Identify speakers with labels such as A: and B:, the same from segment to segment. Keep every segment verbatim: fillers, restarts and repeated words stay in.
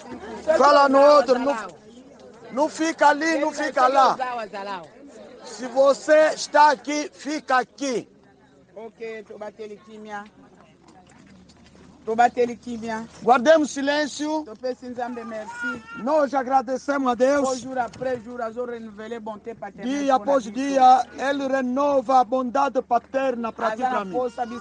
A: Fala no outro, não, não fica ali, não fica lá. Se você está aqui, fica aqui.
B: Ok, tu bater ele quimia. Tu bater ele quimia.
A: Guardemos silêncio.
B: Tu precisamos merci.
A: Nós agradecemos a Deus.
B: Hoje, jour après jour, eu renouvelé bonté paternelle.
A: Dia após dia, Ele renova a bondade paterna para ti para mim.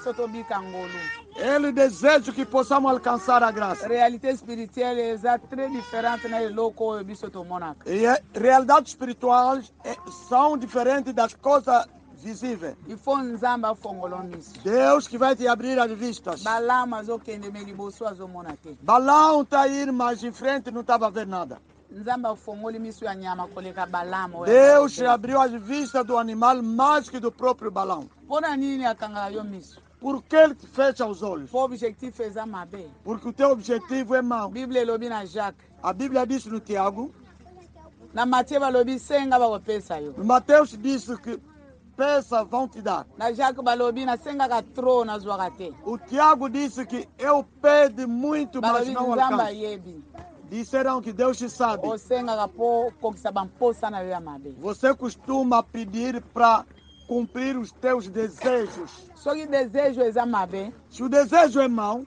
A: Ele deseja que possamos alcançar a graça.
B: Realidade espiritual é très diferente na loco bisoto monaco.
A: E a realidade espiritual é, são diferentes das coisas visíveis.
B: E foi nzamba fongolonis.
A: Deus que vai te abrir as vistas.
B: Balama zo kende meli boso azo monate.
A: Balão está aí, mas em frente não estava a ver nada.
B: Nzamba fongoli misu ya nyama koleka balama.
A: Deus abriu as vistas do animal mais que do próprio balão.
B: Pona nini akanga yo misu?
A: Por que ele te fecha os olhos?
B: O objetivo é mabe.
A: Porque o teu objetivo é mau.
B: Bíblia lobi na Jacques.
A: A Bíblia diz no Tiago.
B: Na Mateus lobi senga ba pesa yo.
A: No Mateus diz que peça vão te dar.
B: Na Jacques balobi na senga ka tro na zwagate.
A: O Tiago disse que eu pede muito, mas
B: balobi
A: não alcanço. Disseram que Deus te sabe.
B: O senga ka po kokisa bamposa na yo mabe.
A: Você costuma pedir para cumprir os teus desejos.
B: Só que desejo é mabe.
A: Se o desejo é mau,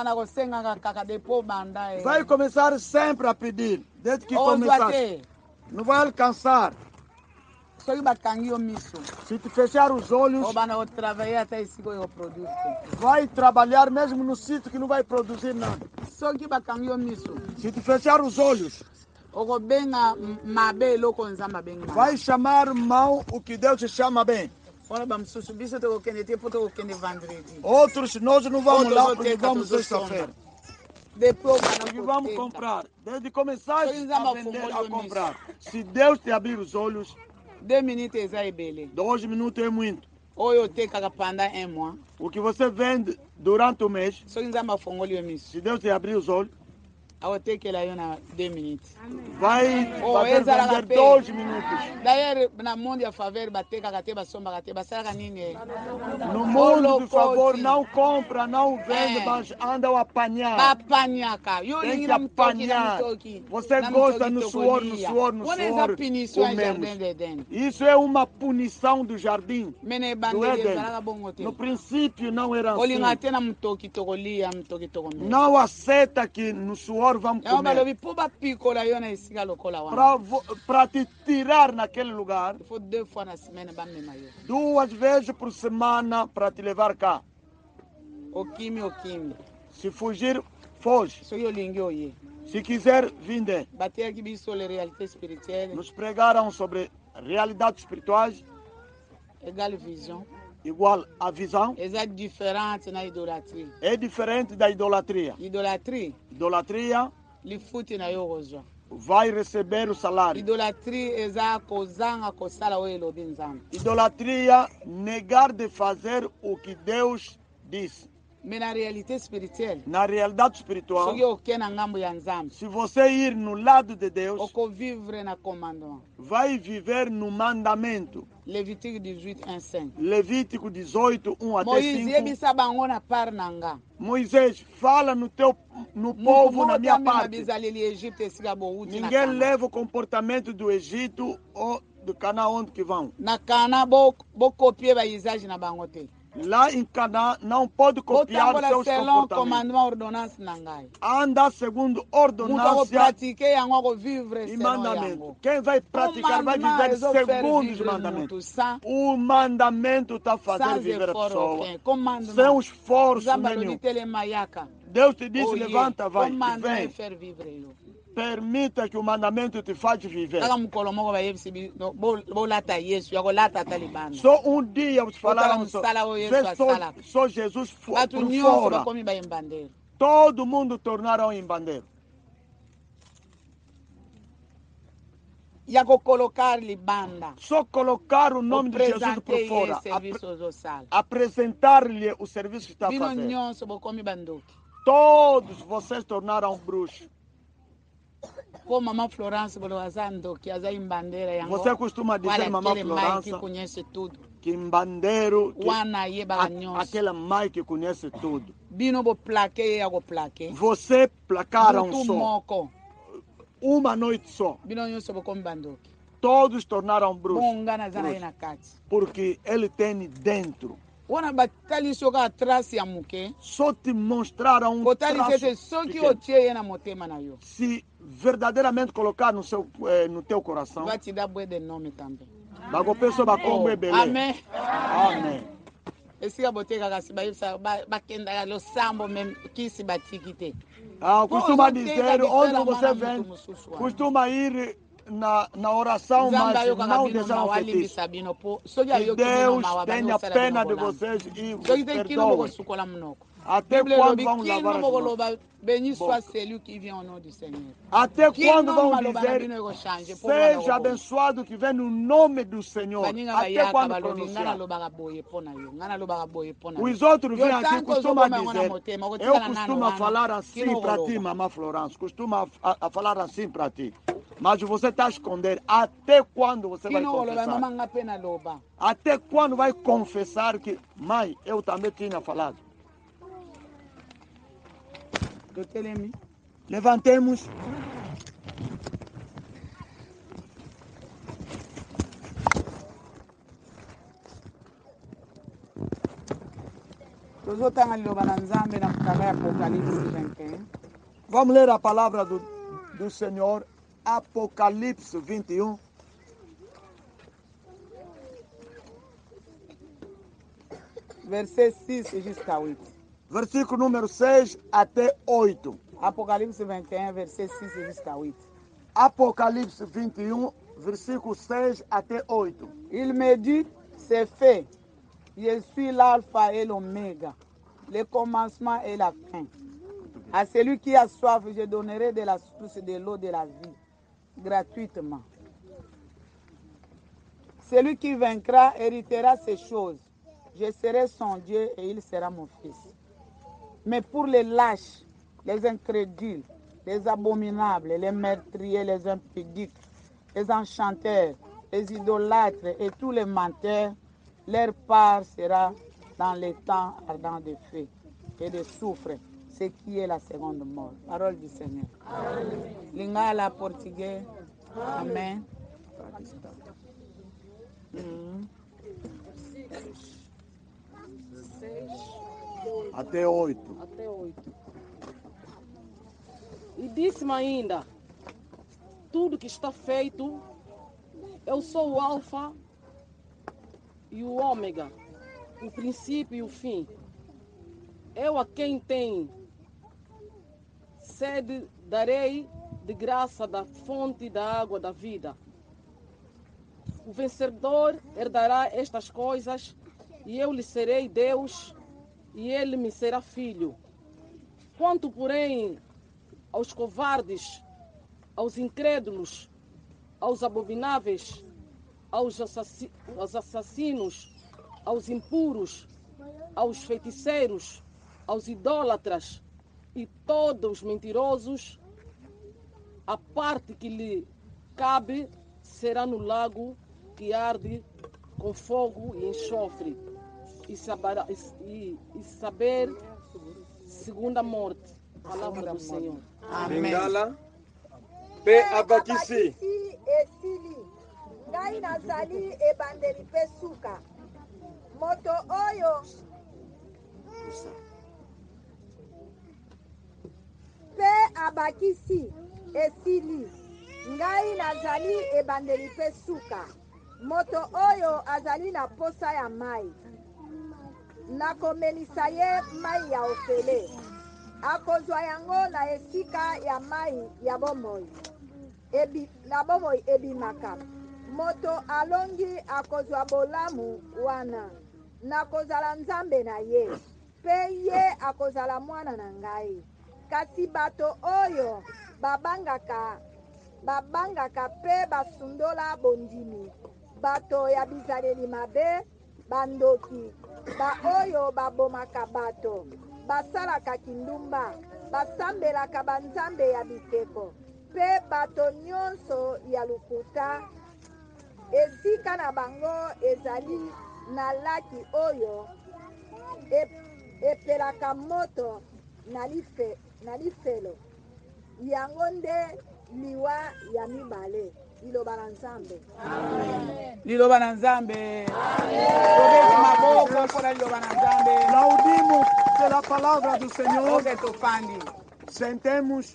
A: vai começar sempre a pedir. Desde que começar, não vai alcançar. Se te fechar os olhos, vai trabalhar mesmo no sítio que não vai produzir nada. Se te fechar os olhos, vai chamar mal o que Deus te chama bem. Outros nós não vamos lá porque vamos sexta-feira.
B: Depois
A: vamos comprar. Desde começar a vender, a comprar. Se Deus te abrir os olhos, dois minutos é muito. O que você vende durante o mês, se Deus te abrir os olhos, vai fazer vender dois minutos. No mundo do favor não compra, não vende, mas anda a apanhar. Tem que apanhar. Você gosta no suor, no suor, no suor. Comemos. Isso é uma punição do jardim, do Éden. No princípio não era assim. Não aceita que no suor vamos comer. Para te tirar naquele lugar, duas vezes por semana para te levar cá. Se fugir, foge. Se quiser, vinde. Nos pregaram sobre realidades espirituais. Igual a visão.
B: É diferente na idolatria.
A: É diferente da idolatria.
B: Idolatria.
A: Idolatria.
B: Idolatria
A: vai receber o salário. Idolatria, negar de fazer o que Deus disse.
B: Na realidade espiritual,
A: na realidade espiritual, se você ir no lado de Deus, vai viver no mandamento.
B: Levítico dezoito, um a cinco.
A: Levítico dezoito, um até cinco. Moisés, fala no teu no povo na minha parte. Ninguém leva o comportamento do Egito ou do Canaã onde que vão.
B: Na Canaã, bo copiar a Isaías na bangote.
A: Lá em Canaã não pode copiar seus comportamentos. Anda segundo ordenança e mandamento. Quem vai praticar vai viver segundo os mandamentos. O mandamento está fazendo viver a pessoa. Sem esforço nenhum. Deus te disse, levanta, vai, vem. Permita que o mandamento te faça viver. Só um dia os falaram só, só, só Jesus por fora. Todo mundo tornaram em bandeiro. Só colocar o nome de Jesus por fora. Apresentar-lhe o serviço que está a fazer. Todos vocês tornaram bruxos.
B: Como Mamãe Florence,
A: você costuma dizer Mamãe Florence
B: que conhece tudo.
A: Que em bandeiro, que a, aquela mãe que conhece tudo. Você placaram só. uma noite só.
B: Bino nyonso bokomi bandoki.
A: Todos tornaram bruxos.
B: Bonga na zana ina kati.
A: Porque ele tem dentro.
B: Wana batali soka trace ya muke.
A: Só te mostraram um traço
B: soki otie na motema na yo.
A: Se verdadeiramente colocar no seu eh, no teu coração.
B: Vai te dar bué de nome também.
A: Bago pessoa bakombo ebele.
B: Amém.
A: Amém.
B: Esse a botega kasi ba yisa ba kenda lo sambo mem kisi batikite.
A: Ah, costuma dizer onde você vem, costuma ir na, na oração, mas não deixar o fetiche. Que Deus tenha pena de vocês e vos perdoe. Até quando vão lavar as mãos?
B: Béni soit celui qui vient au nom du Seigneur.
A: Até quando vão dizer, seja abençoado que vem no nome do Senhor. Até quando pronunciar? Os outros vêm aqui costumam dizer, eu costumo falar assim para ti, mamãe Florence, costumo a, a falar assim para ti. Mas você está a esconder. Até quando você vai confessar? Até quando vai confessar que, mãe, eu também tinha falado? Levantemos. Vamos ler a palavra do, do Senhor, Apocalipse vinte e um.
B: Verset six jusqu'à huit.
A: Versículo número seis até oito.
B: Apocalipse vinte e um, verset six jusqu'à huit.
A: Apocalipse vinte e um, versículo seis até oito.
B: Il me dit, c'est fait. Je suis l'alpha et l'oméga, le commencement et la fin. À celui qui a soif, je donnerai de la source de l'eau de la vie, gratuitement. Celui qui vaincra héritera ces choses. Je serai son Dieu et il sera mon fils. Mais pour les lâches, les incrédules, les abominables, les meurtriers, les impudiques, les enchanteurs, les idolâtres et tous les menteurs, leur part sera dans les temps ardents de feu et de soufre, ce qui est la seconde mort. Parole du Seigneur. Amen. Lingala portugais. Amen.
A: Mm. Até oito.
C: Até oito. E disse-me ainda, tudo que está feito, eu sou o alfa e o ômega, o princípio e o fim. Eu a quem tem sede darei de graça da fonte da água da vida. O vencedor herdará estas coisas, e eu lhe serei Deus, e ele me será filho. Quanto, porém, aos covardes, aos incrédulos, aos abomináveis, aos, assass- aos assassinos, aos impuros, aos feiticeiros, aos idólatras e todos os mentirosos, a parte que lhe cabe será no lago que arde com fogo e enxofre, e saber, e, e saber segunda morte. Palavra do Senhor.
A: Amém. Lingala, pe abakisi.
D: Esili, ngai nazali ebandeli pe suka. Moto oyo pe abakisi esili, ngai nazali ebandeli pe suka. Moto oyo azali na posa ya mai. Nakomelisa ye mai ya ofele. Akozwa yango na esika ya mai ya bomoi. Ebi, na bomoi ebimaka. Moto alongi akozwa bolamu wana. Nakozala nzambe na ye. Pe ye akozala mwana na ngai. Kasi bato oyo babangaka babangaka pe basundola bondimi. Bato ya bizaleli mabe, bandoki, ba oyo babomaka bato, basalaka kindumba, basambelaka banzambe ya biteko, pe bato nyonso ya lukuta, esika na bango ezali na laki oyo epelaka moto na life, na lifelo. Yango nde liwa ya mibale liloba na nzambe
B: liloba na nzambe tobeti maboko mpona liloba na nzambe.
A: Aplaudimos pela palavra do Senhor.
B: Oke tofandi.
A: Sentemos.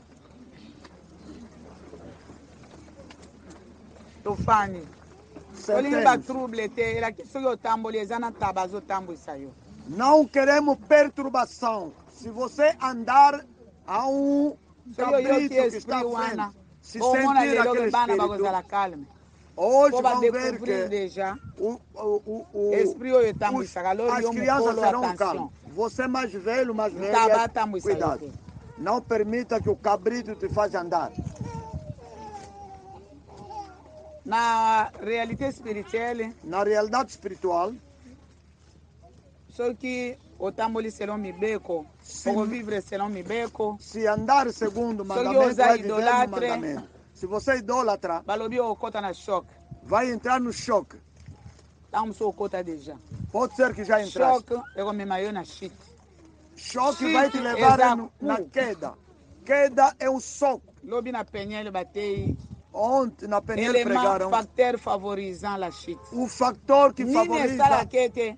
B: Tofandi. Tolingi batrouble te elaki soki otamboli eza na taba azotambwisa yo.
A: Não queremos perturbação. Se você andar a um cabrito que está à frente, se sentir aquele espírito, hoje vão ver que o, o, o, o, os, as crianças serão calmas. Você mais velho, mais velho, cuidado. Não permita que o cabrito te faça andar.
B: Na realidade espiritual,
A: na realidade espiritual,
B: só que o tamboli selon mibeko, o vivre selon mibeko.
A: Se andar segundo o mandamento, vai viver no mandamento. Se você idolatra,
B: balobi o cota na choque.
A: Vai entrar no choque.
B: Estamos o cota deja.
A: Pode ser que já entraste.
B: Choque é como maior na shit.
A: Choque shit vai te levar no, na queda. Queda é um soco.
B: Lobi na penhel batei.
A: Ontem na penhel pregaram.
B: O fator favorizando a shit.
A: O fator que favoriza a queda.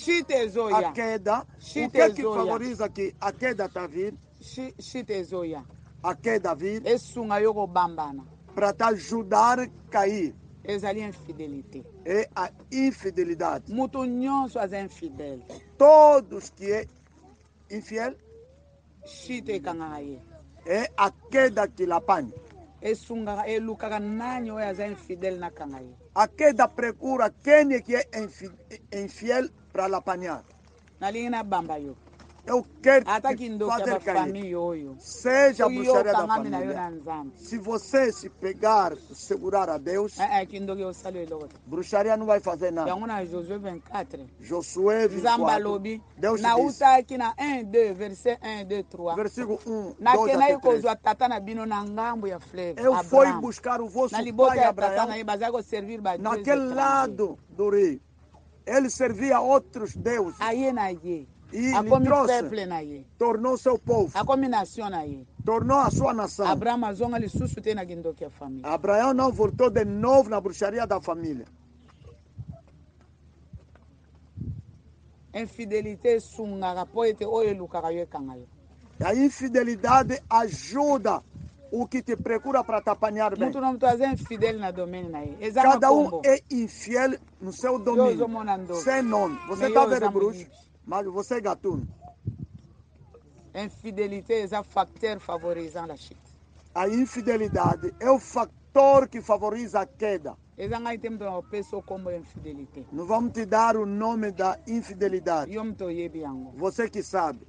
B: Shit
A: o que é que favoriza que a queda está a vir?
B: Shit ezoia.
A: A queda vir.
B: Esunga yoko bambana.
A: Para te ajudar a cair.
B: Exali infidelité.
A: É a infidelidade.
B: Muito nyonso as infidel.
A: Todos que é infiel.
B: Shit kangaye.
A: É a queda que la apanha.
B: Esunga elukaga nanyo as infidel na kangaye.
A: A queda procura quem é que é infiel para la apanhar.
B: Nalinga bamba yo.
A: Eu quero
B: te fazer cair.
A: Seja a bruxaria da família. Se você se pegar, segurar a Deus, bruxaria não vai fazer nada.
B: Josué vinte e quatro.
A: Josué vinte e quatro. Deus
B: na
A: diz.
B: Aqui na um, dois, verset um, dois, três.
A: Versículo um, dois até três. Eu fui buscar o vosso pai Abraão naquele lado do rio. Ele servia a outros deuses. E
B: a
A: lhe trouxe, tornou seu povo,
B: a combinação aí,
A: tornou a sua nação.
B: Abraão
A: não voltou de novo na bruxaria da família.
B: Infidelidade sunga poete oyo lukayo kangayo.
A: A infidelidade ajuda o que te procura para te apanhar bem. Cada um é infiel no seu domínio, sem nome. Você está vendo bruxo? Mas você é gatuno.
B: Infidelidade é o fator favorizando a shit.
A: A infidelidade é o fator que favoriza a queda. Não vamos te dar o nome da infidelidade. Você que sabe.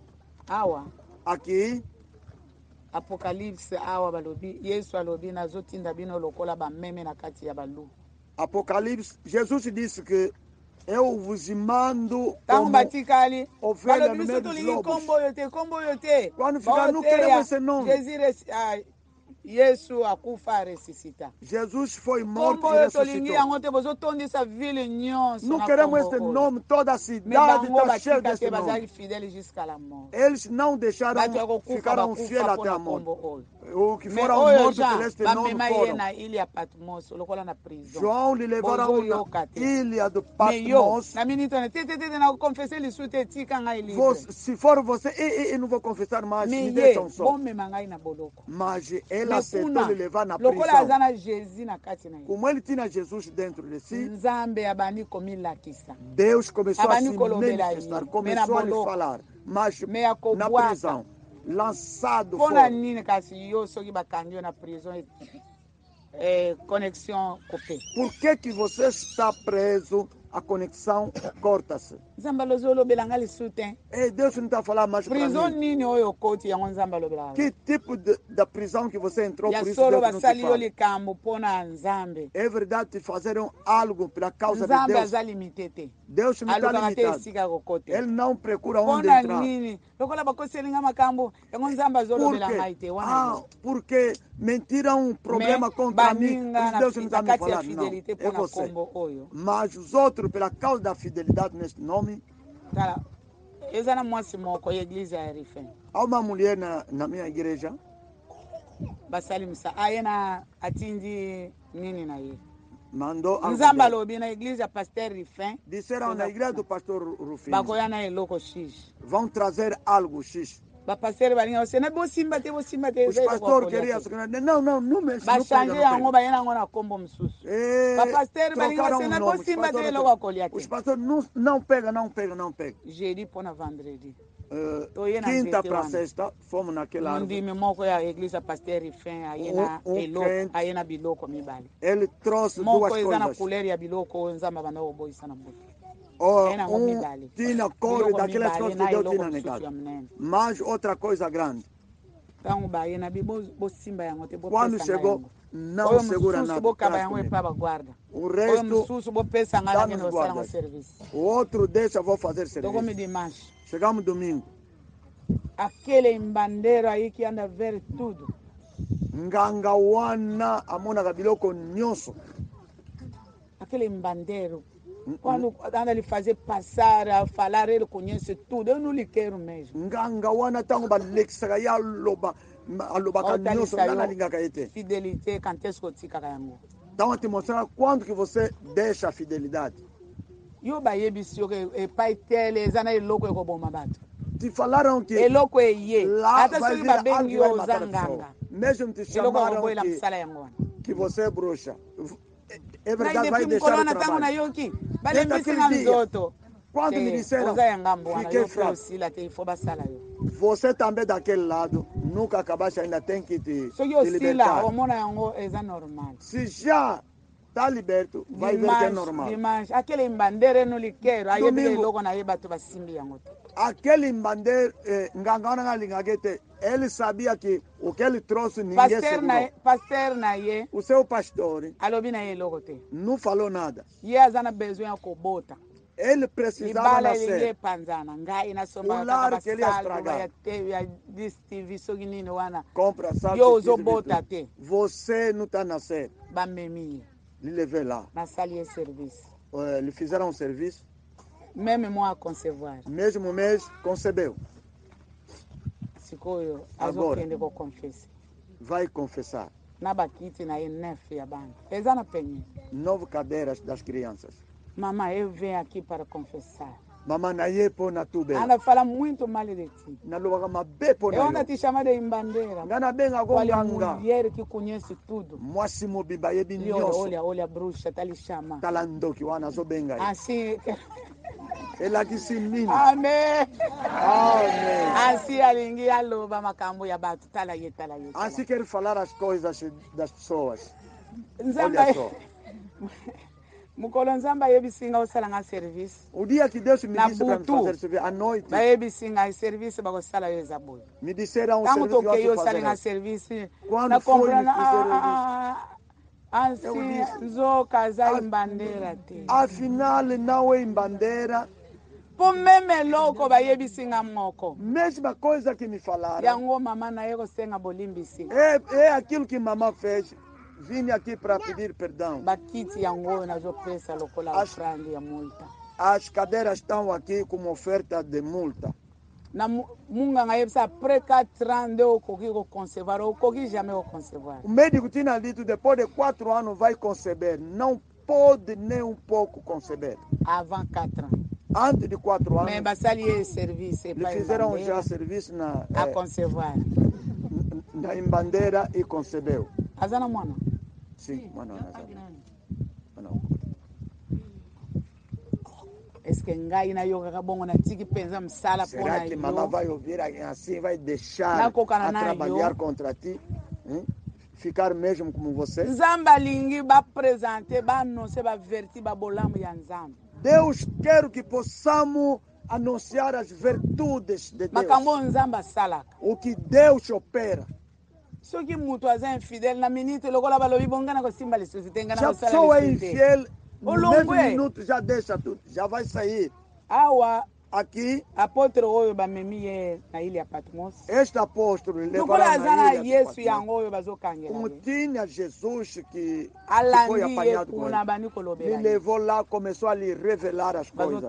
A: Aqui.
B: Apocalipse awa balobi Yesu alobi nazotinda bino lokola ba meme na kati ya balu.
A: Apocalipse, Jesus disse que eu vos mando
B: como
A: ovelha no meio dos lobos. Quando ficar, não queremos esse nome.
B: Yesu akufa ressuscita.
A: Jesus foi morto e ressuscitou. Não queremos esse nome, toda a cidade está cheia desse nome. Eles não deixaram, ficaram fiéis até a morte. O que foram mortos por este nome foram. João lhe levaram na ilha do Patmos. Se for você, eu não vou confessar mais, me deixam só. Mas ela aceitou lhe levar na prisão. Como ele tinha Jesus dentro de si, Deus começou a se manifestar, começou a lhe falar. Mas na prisão, lançado fora. Por que que você está preso? A conexão corta-se. E Deus não está falando mais para mim. Que tipo de, de prisão que você entrou, por isso Deus não te fala? É verdade que fizeram algo pela causa de Deus. Deus não está limitado. Ele não procura onde entrar. Por quê? Ah, porque mentiram um problema contra mim. Deus não está me falando, não. É você. Mas os outros, pela causa da fidelidade neste nome, há uma mulher na, na minha igreja.
B: basali msa ayena atindi nini na ye
A: mandou algo
B: nzamba
A: dele.
B: lobi na igreja pasteur Rifin
A: Disseram na igreja do pastor Rufino,
B: bakoya na eloko X
A: vão trazer algo X.
B: bapasteur balinga você na bosimba te bosimba te
A: Os pastores queriam, não, não, não mexe, não pega,
B: yango
A: não pega.
B: bayena ngo na kombo msusu
A: E
B: bapasteur balinga
A: trocaram
B: você
A: o
B: na
A: nome. Os
B: bosimba te
A: pastores,
B: eloko akolia
A: os
B: te
A: pastores não, não pega, não pega, não pega.
B: jeudi pona vendredi
A: Uh, quinta para sexta, fomos naquela árvore.
B: ndimi moko ya igreja pasteur Rifin ayena
A: Um- um
B: eloko
A: crente.
B: ayena biloko mibale
A: Ele trouxe
B: moko
A: duas
B: eza na
A: coisas.
B: couleur ya biloko nzamba banda oboyisa na butu
A: Oh,
B: Aí na
A: um
B: mibale.
A: tinha cor
B: Biloko
A: daquelas
B: mibale
A: coisas
B: na
A: que Deus
B: eloko
A: tinha
B: msusu
A: negado.
B: ya mnene
A: Mas outra coisa grande.
B: ntango bayena bi bosimba yango te
A: Quando
B: bopesa
A: chegou,
B: yango
A: não
B: oyo
A: segura
B: mosusu
A: nada.
B: bokaba
A: Traz
B: yango
A: comigo.
B: epa baguarda
A: O
B: oyo
A: resto,
B: mosusu bopesa ngai
A: dá
B: nakende
A: nos
B: kosala yango
A: guardas.
B: service
A: O outro deixa, vou fazer
B: tokomi
A: serviço.
B: dimanche
A: Chegamos domingo.
B: aquele embandeiro aí que anda ver tudo
A: Nganga wana amonaka biloko nyonso.
B: aquele embandeiro quando anda lhe fazer passar a falar ele conhece tudo eu não lhe quero mesmo
A: Nganga wana tango balekisaka ye aloba alobaka nyonso nga nalingaka ye te.
B: fidélité quand est-ce que otikaka yango
A: Então te mostrando quando que você deixa a fidelidade.
B: yo bayebisi yo epai tele eza na eloko ekoboma bato
A: Te falaram que
B: eloko eye
A: lá
B: ata
A: vai
B: soki
A: vir algo
B: babengi
A: que vai
B: yo
A: matar
B: oza
A: a pessoa.
B: nganga
A: Mesmo te
B: eloko
A: chamaram
B: ekoboyela
A: que,
B: mosala yango wana
A: que você é bruxa. É
B: ngai
A: verdade, vai
B: depuis
A: deixar
B: mokolo
A: o
B: wana ntango
A: trabalho.
B: nayoki
A: Desde
B: balembisinga
A: aquele dia,
B: nzoto
A: quando me
B: te
A: disseram,
B: oza ya ngambo wana
A: fiquei
B: yo mpe
A: fraco.
B: osila te ifo basala yo
A: Você também daquele lado, nunca acabaste, ainda tem que te,
B: soki
A: te
B: osila
A: libertar.
B: omona yango eza normal
A: Se já está liberto, vai ver que é normal.
B: dimanche aquele mbandere no likero ayebile
A: Domingo.
B: eloko na ye bato basimbi yango te
A: Aquele mbandeiro, eh, nganga wana ngalingaka te, ele sabia que o que ele trouxe ninguém
B: paster na
A: segurou.
B: ye paster na ye
A: O seu pastor
B: alobi na ye eloko te
A: não falou nada.
B: ye aza na besoin ya kobota
A: Ele precisava
B: libala elingi
A: nascer.
B: epanzana ngai nasomba
A: O
B: kaka
A: lar que ele ia
B: basalgo
A: estragar.
B: ya te ya dis tv soki nini wana
A: Compra, sabe,
B: yo
A: pesquisa,
B: ozobota
A: vê
B: te
A: tudo. Você não está nascendo.
B: bamemi ye
A: Lhe levei lá.
B: nasali ye service
A: Eh, lhe fizeram um serviço.
B: meme mo aconcevoir
A: Mesmo mês, concebeu.
B: sikoyo
A: Agora.
B: azokende koconfesse
A: Vai confessar.
B: na bakiti na ye nefe ya bana eza na penye
A: Nove cadeiras das crianças.
B: mama eu venho aqui para confessar
A: Mamãe na yepo na tubela.
B: anda fala muito mal de ti
A: Na luaga mabepo
B: eu anda
A: na
B: te chamar de embandeira
A: Ngana benga
B: qual é
A: gonganga.
B: mulher que conhece tudo
A: Mwasi mobiba yebi
B: e olha
A: nyonso.
B: olha olha bruxa tá lhe chamando
A: Talandoki wana zo benga.
B: assim
A: Ela disse mini.
B: amen
A: Amém.
B: assim alingi aloba makambo ya bato tala ye tala ye tala.
A: Assim quer falar as coisas das pessoas.
B: nzambe
A: Olha só.
B: mukolo nzambe ayebisinga osala nga service
A: O dia que Deus me
B: Na
A: disse para
B: butu.
A: fazer serviço, à noite,
B: bayebisinga service bakosala yo eza boye
A: me disseram um
B: ntango
A: serviço que
B: tokei
A: eu
B: osali nga
A: fazer.
B: service
A: Quando
B: na
A: foi me
B: comprendre
A: fizeram
B: ansi
A: Eu disse,
B: nzoka aza
A: "Ah,
B: embandeira te
A: Afinal, não é em bandeira.
B: mpo meme eloko bayebisinga moko
A: Mesma coisa que me falaram.
B: yango mama na ye kosenga bolimbisi
A: É, é aquilo que mamãe fez. Vim aqui para pedir perdão.
B: bakiti yango oyo nazopesa lokola
A: As-
B: ofrande ya multa
A: As cadeiras estão aqui como oferta de multa.
B: na mu- munganga yebisa après quatre ans nde okoki koconcevoir okoki jamais koconcevoir
A: O médico tinha dito depois de quatro anos vai conceber. Não pode nem um pouco conceber.
B: avant quatre ans
A: Antes de quatro
B: mais
A: anos,
B: basali ye service
A: lhe
B: epai
A: fizeram já
B: embandeira
A: serviço na,
B: a
A: eh,
B: concevoir
A: na embandeira e concebeu.
B: aza na mwana
A: Sim, mano, mano.
B: est ce que ngai nayokaka bongo natiki mpenza mosala mpo
A: Será
B: na
A: que mamãe
B: yo
A: vai ouvir assim, vai deixar
B: Nakoka
A: a
B: na
A: trabalhar
B: yo.
A: contra ti? Hein? Ficar mesmo como você?
B: nzambe alingi baprésente baannonce baverti babolamu ya nzambe
A: Deus quer que possamos anunciar as virtudes de Deus.
B: makambo oyo nzambe asalaka
A: O que Deus opera.
B: soki moto aza infidèle na minute lokola balobi bonga na kosimba lisusu te nga na
A: Se a
B: kosala
A: pessoa é
B: lisusu te
A: infiel, no
B: Olongo
A: mesmo
B: é.
A: minuto já deixa tudo, já vai sair.
B: awa
A: aqui,
B: apôtre oyo bamemi ye na ile ya Patmos.
A: Este apóstolo
B: levaram na ilha
A: Yesu
B: de Patmos.
A: Como tinha Jesus que, que foi apanhado com ele, me levou lá, começou a lhe revelar as coisas.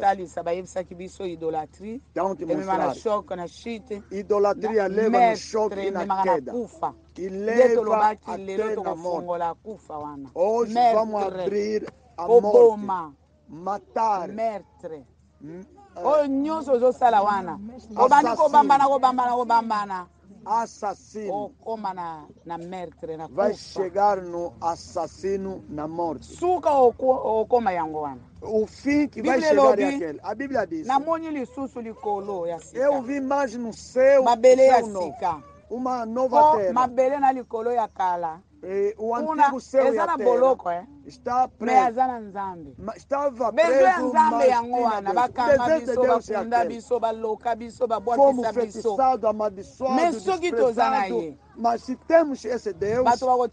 A: Então te mostrar. Idolatria leva no choque e na queda. E leva até na morte. Hoje vamos abrir a morte. Matar.
B: Meurtre. Oyo nyonso ozosala wana obandi kobambana kobambana kobambana
A: assassino
B: okoma na na meurtre na
A: vai chegar no assassino na morte.
B: Suka okoma yango wana.
A: O fim que vai chegar é aquele. A Bíblia diz.
B: Namoni lisusu likolo ya sika.
A: Eu vi mais no céu,
B: mabele ya sika.
A: Uma nova terra.
B: Mabele na likolo ya kala.
A: E o antigo céu e a terra
B: boloko, eh?
A: está preso. Estava preso, mas tinha Deus. Fomos feitiçados, amaldiçoados, desprezados. Mas se temos esse Deus,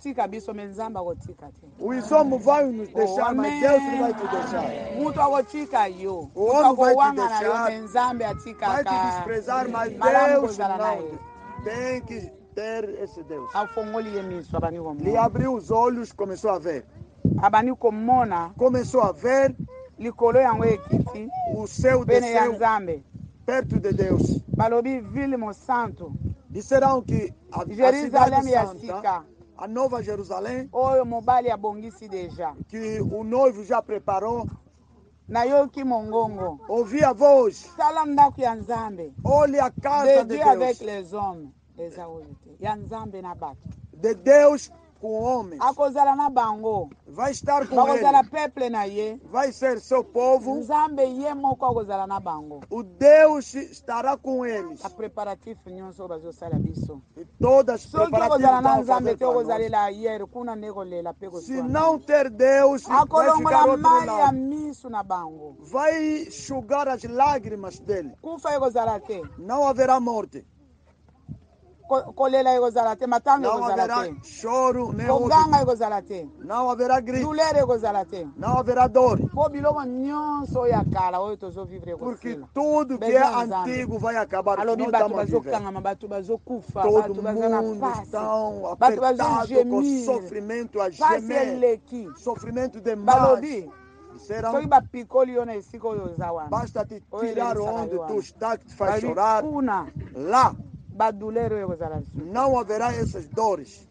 A: os homens vão nos deixar, mas Deus não vai te deixar. O homem vai te deixar, vai te desprezar, mas Deus não. Tem que ter esse Deus. Lhe abriu os olhos, começou a ver. Começou a ver o céu desceu perto de Deus. Disseram que a, a cidade santa, a nova Jerusalém, que o noivo já preparou, ouvi a voz, olhe a casa de Deus. De Deus com o homem. Vai estar com ele. Vai ser seu povo. O Deus estará com eles. E todas as preparativas vão fazer para nós. Se não ter Deus, vai ficar outro lado. Vai enxugar as lágrimas dele. Não haverá morte. Não haverá choro, nem outro. Não haverá grito. Não haverá dor. Porque tudo que é antigo vai acabar. Todo mundo está apertado com sofrimento a gemer. Sofrimento demais. Serão... Basta te tirar onde tu está que te faz chorar. Lá não haverá essas dores.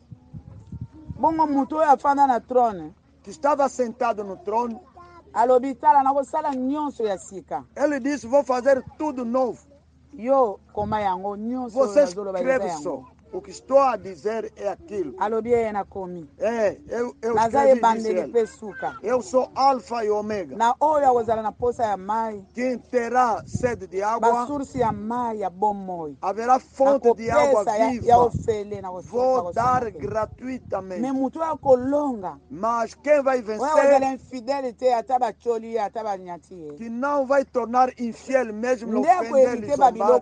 A: Que estava sentado no trono. Ele disse: vou fazer tudo novo. Você escreve só. O que estou a dizer é aquilo. É, eu, eu escrevi isso. Eu sou Alfa e Ômega. Quem terá sede de água, haverá fonte de água viva. Vou dar gratuitamente. Mas quem vai vencer, que não vai tornar infiel mesmo ofender e zombar,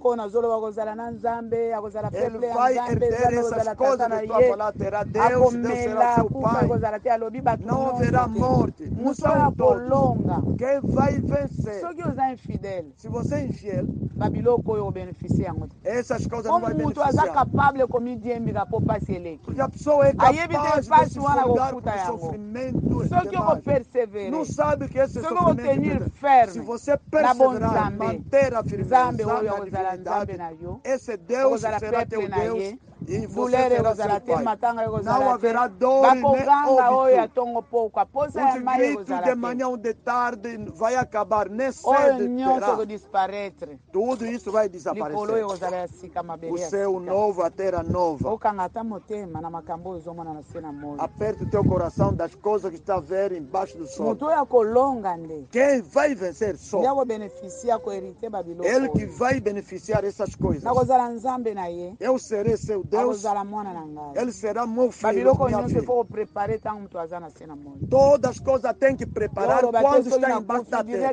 A: ele vai ter essas coisas que estou a falar, terá Deus, Deus será seu Pai. Não haverá morte. Não são todos. Quem vai vencer? Se você é infiel, essas coisas não vai beneficiar. Porque a pessoa é capaz de se folgar com o sofrimento demais. Não sabe que esse sofrimento, se você perseverar, manter a firmeza na divindade, esse Deus será teu Deus. E você será seu pai. Não haverá dor nem óbito. Os gritos de manhã ou de tarde vai acabar, nem cedo terá. Tudo isso vai desaparecer. O céu novo, a terra nova. Aperte o teu coração das coisas que está a ver embaixo do sol. Quem vai vencer só? Ele que vai beneficiar essas coisas. Eu serei seu Deus, ele será meu filho, minha filha. Todas as coisas tem que preparar quando está embaixo da terra.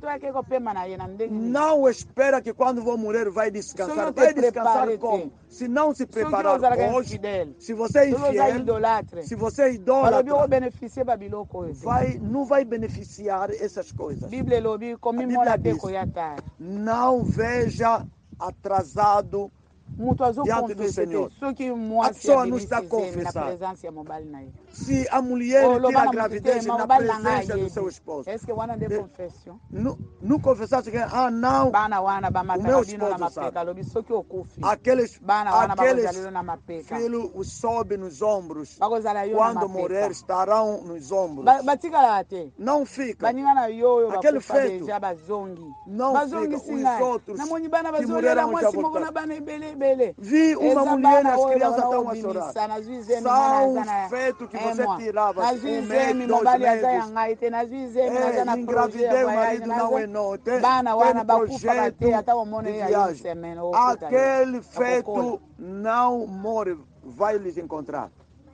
A: Não espera que quando vou morrer vai descansar. Vai descansar como? Se não se preparar hoje, se você é infiel, se você é idólatra, vai, não vai beneficiar essas coisas. A Bíblia diz, não veja atrasado diante do Senhor. A pessoa não está confessando. Se a mulher tira a gravidez na presença do seu esposo, não, não confessasse que, ah não, o meu esposo sabe. Aqueles, aqueles filhos os sobe nos ombros, quando morrer estarão nos ombros. Não fica. Aquele feito não fica. Os outros que morreram já voltaram. Vi uma mulher e as crianças estão a chorar. São fetos que você tirava um mês, dois meses. É, engravidei, o marido não é não. Tem, tem projeto de viagem. Aquele feto não morre, vai lhes encontrar.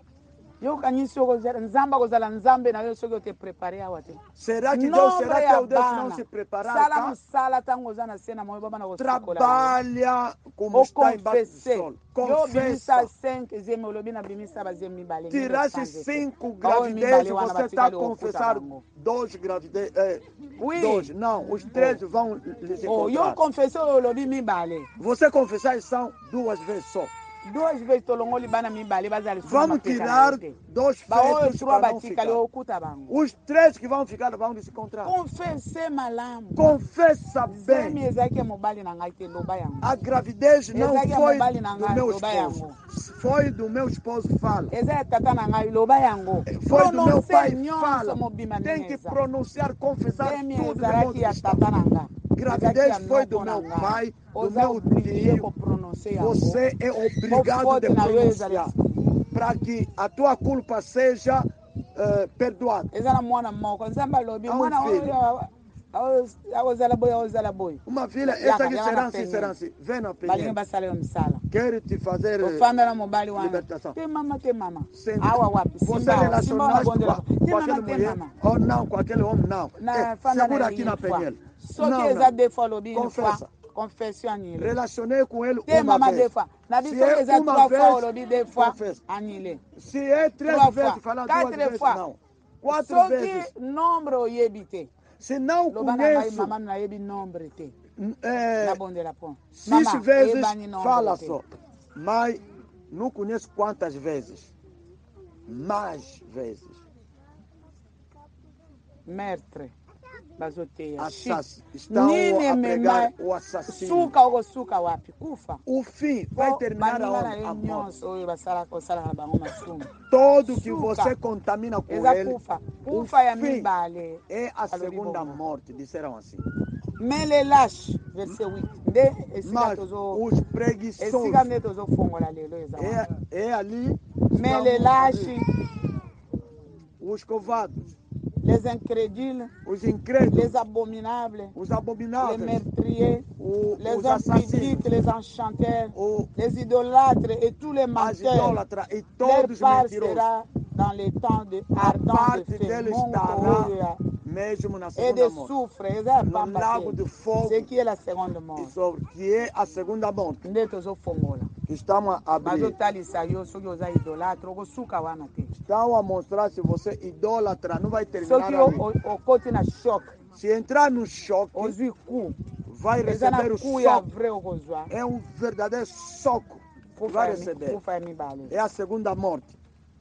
A: Será que Deus, será que o Deus não se preparar? Trabalha como está embaixo do sol. Confessa. Tirasse cinco gravidezes, você está a confessar dois gravidez. É, dois, não, os três vão lhes encontrar. Você confessar são duas vezes só.
B: Duas vezes tolongoli bana mi bale bazali.
A: Vamos tirar dois fetos para não ficar. Os três que vão ficar vão se encontrar.
B: Confesse malam.
A: Confessa bem. A gravidez não foi do meu esposo. Foi do meu esposo, fala. Foi do meu pai, fala. Tem que pronunciar, confessar tudo do meu estado. Gravidez foi do meu pai, do meu tio. Você é obrigado de pronunciar para que a tua culpa seja uh, perdoada. Uma filha, essa aqui será assim, será assim. Vem na pele. Quero te fazer libertação. Você relacionar com aquele mulher ou não, com aquele homem, não. É, segura aqui na penhela. Não, não. Confessa. Relacionei com ele uma vez. Se é uma vez, confessa. Se é três vezes, fala duas vezes, não. Quatro vezes. Se não conheço, é, seis vezes, fala só. Mas não conheço quantas vezes. Mais vezes.
B: Mestre.
A: Assass... Estão a pregar o assassino. O fim vai terminar aonde? A morte. Todo que você contamina com ele, o fim é a segunda morte, disseram assim. Mas os preguiçosos é, é ali os covardes.
B: Les incrédules,
A: os incrédulos,
B: les abominables,
A: os abomináveis,
B: les meurtriers,
A: o,
B: les
A: os assassinos,
B: les enchanteurs,
A: o,
B: les idolâtres et tous les menteurs.
A: E todos
B: leur part sera dans les temps de ardent de feu,
A: mesmo na
B: et de soufre,
A: no lago de fogo,
B: ce qui est la seconde mort.
A: Que é a segunda morte. Que estamos a abrir. Estão a mostrar se você idólatra, não vai terminar ali. Se entrar no choque, vai receber o soco. É um verdadeiro soco. Vai receber. É a segunda morte.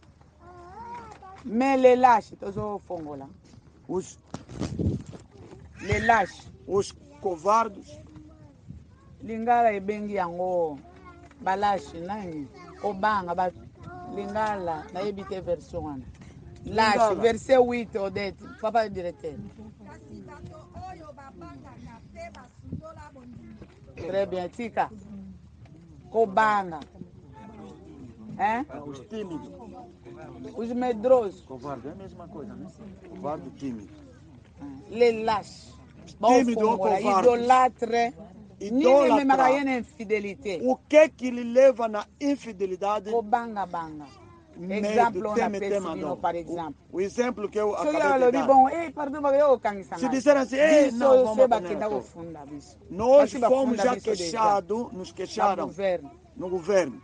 A: Os, os covardes.
B: Lingala ebengi yango balashi nani obanga ba lingala na ebite version wana lashi verset huit Odette papa directeur. Très bien tika kobanga hein
A: os tímidos,
B: os medrosos,
A: covarde é a mesma coisa, né? Covarde, tímido,
B: les lâches,
A: tímido ou covarde,
B: idolâtre,
A: idólatra, o que que lhe leva na infidelidade?
B: Exemplo na pessoa, por exemplo.
A: O, o exemplo que eu acabei de dar. Se disserem assim, ei, não, vamos nós fomos já queixados, nos queixaram no governo.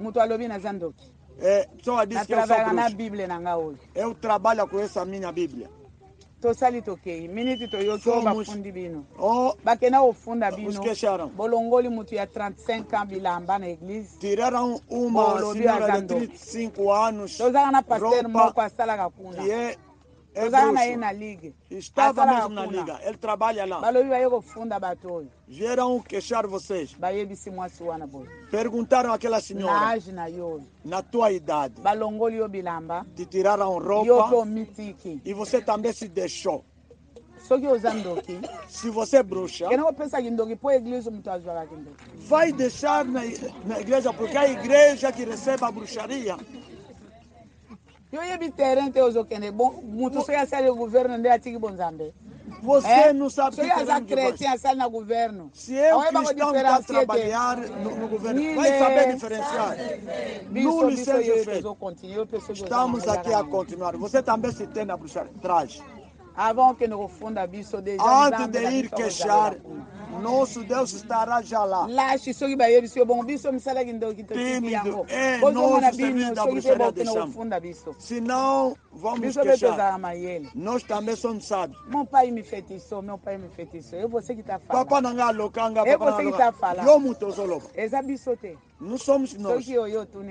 A: É, só diz que eu sou bruxo. Eu trabalho com essa minha Bíblia.
B: Tosali tokei minute to yo to bafundi bino
A: oh,
B: bakena ofunda bino
A: os queixaram.
B: Bolongoli mutu ya trente-cinq ans bilamba na église
A: tiraram uma senhora de trinta e cinco anos
B: tozaka na pasteur moko asalaka kuna
A: que é, é
B: tozaka na ye na ligue
A: estava mesmo na liga, ele trabalha lá.
B: Balobi baye kofunda bato oyo
A: vieram queixar vocês,
B: bayebisi mwasi wana boy
A: perguntaram àquela senhora
B: na age na yo
A: na tua idade
B: balongoli yo bilamba
A: te tiraram roupa
B: yo to mitiki
A: e você também se deixou.
B: Soki ozandoki
A: se você é bruxa
B: kena opesa kindoki po église mutu azwaka kindoki
A: vai deixar na, na igreja porque é a igreja que recebe a bruxaria.
B: Yo yebi terrain te ozokende bon mutu so yasali governo nde atiki bonzambe.
A: Você
B: eh?
A: não sabe
B: so
A: que
B: yasa chrétien asali na governo.
A: Se eu cristão está trabalhar no, no governo, Nile, vai saber diferenciar. No licença feito. Estamos aqui a continuar. Você também se tem na bruxaria. Traz.
B: Avant que nos funda biso déjà.
A: Antes de ir queixar, nosso Deus estará já lá.
B: Lache soki baye biso bon biso misala kindo kitotiki yango. Bozo na bino soki te bo que nos funda biso.
A: Senão vamos queixar. Nós também somos sábios.
B: Mon pai me feitiçou, meu pai me feitiçou. Eu você que tá falando.
A: Papa nanga lokanga,
B: papa. Eu você que tá falando.
A: Eu muito solo.
B: Eza biso te.
A: Não somos nós.
B: Se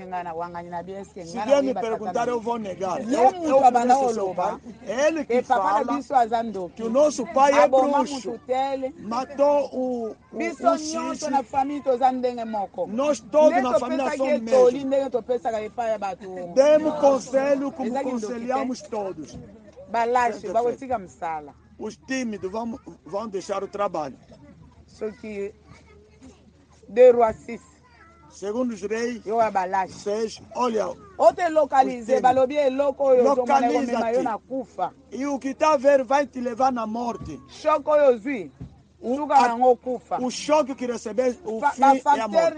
A: vier me perguntar, eu vou negar.
B: Eu, eu
A: eu ele que fala que o nosso pai é bruxo. Matou o, o, o xixi. Nós todos na família somos mesmos. Demos conselho como conselhamos todos. Os tímidos vão, vão deixar o trabalho.
B: Só que de Ruassis.
A: Segundo os reis,
B: eu abalash.
A: Seis, olha.
B: Ote localize, balobi é louco eu
A: localiza-te. E o que está a ver vai te levar na morte.
B: Choco eu zui.
A: O, a, o choque que receber, o
B: fa,
A: fim é a morte.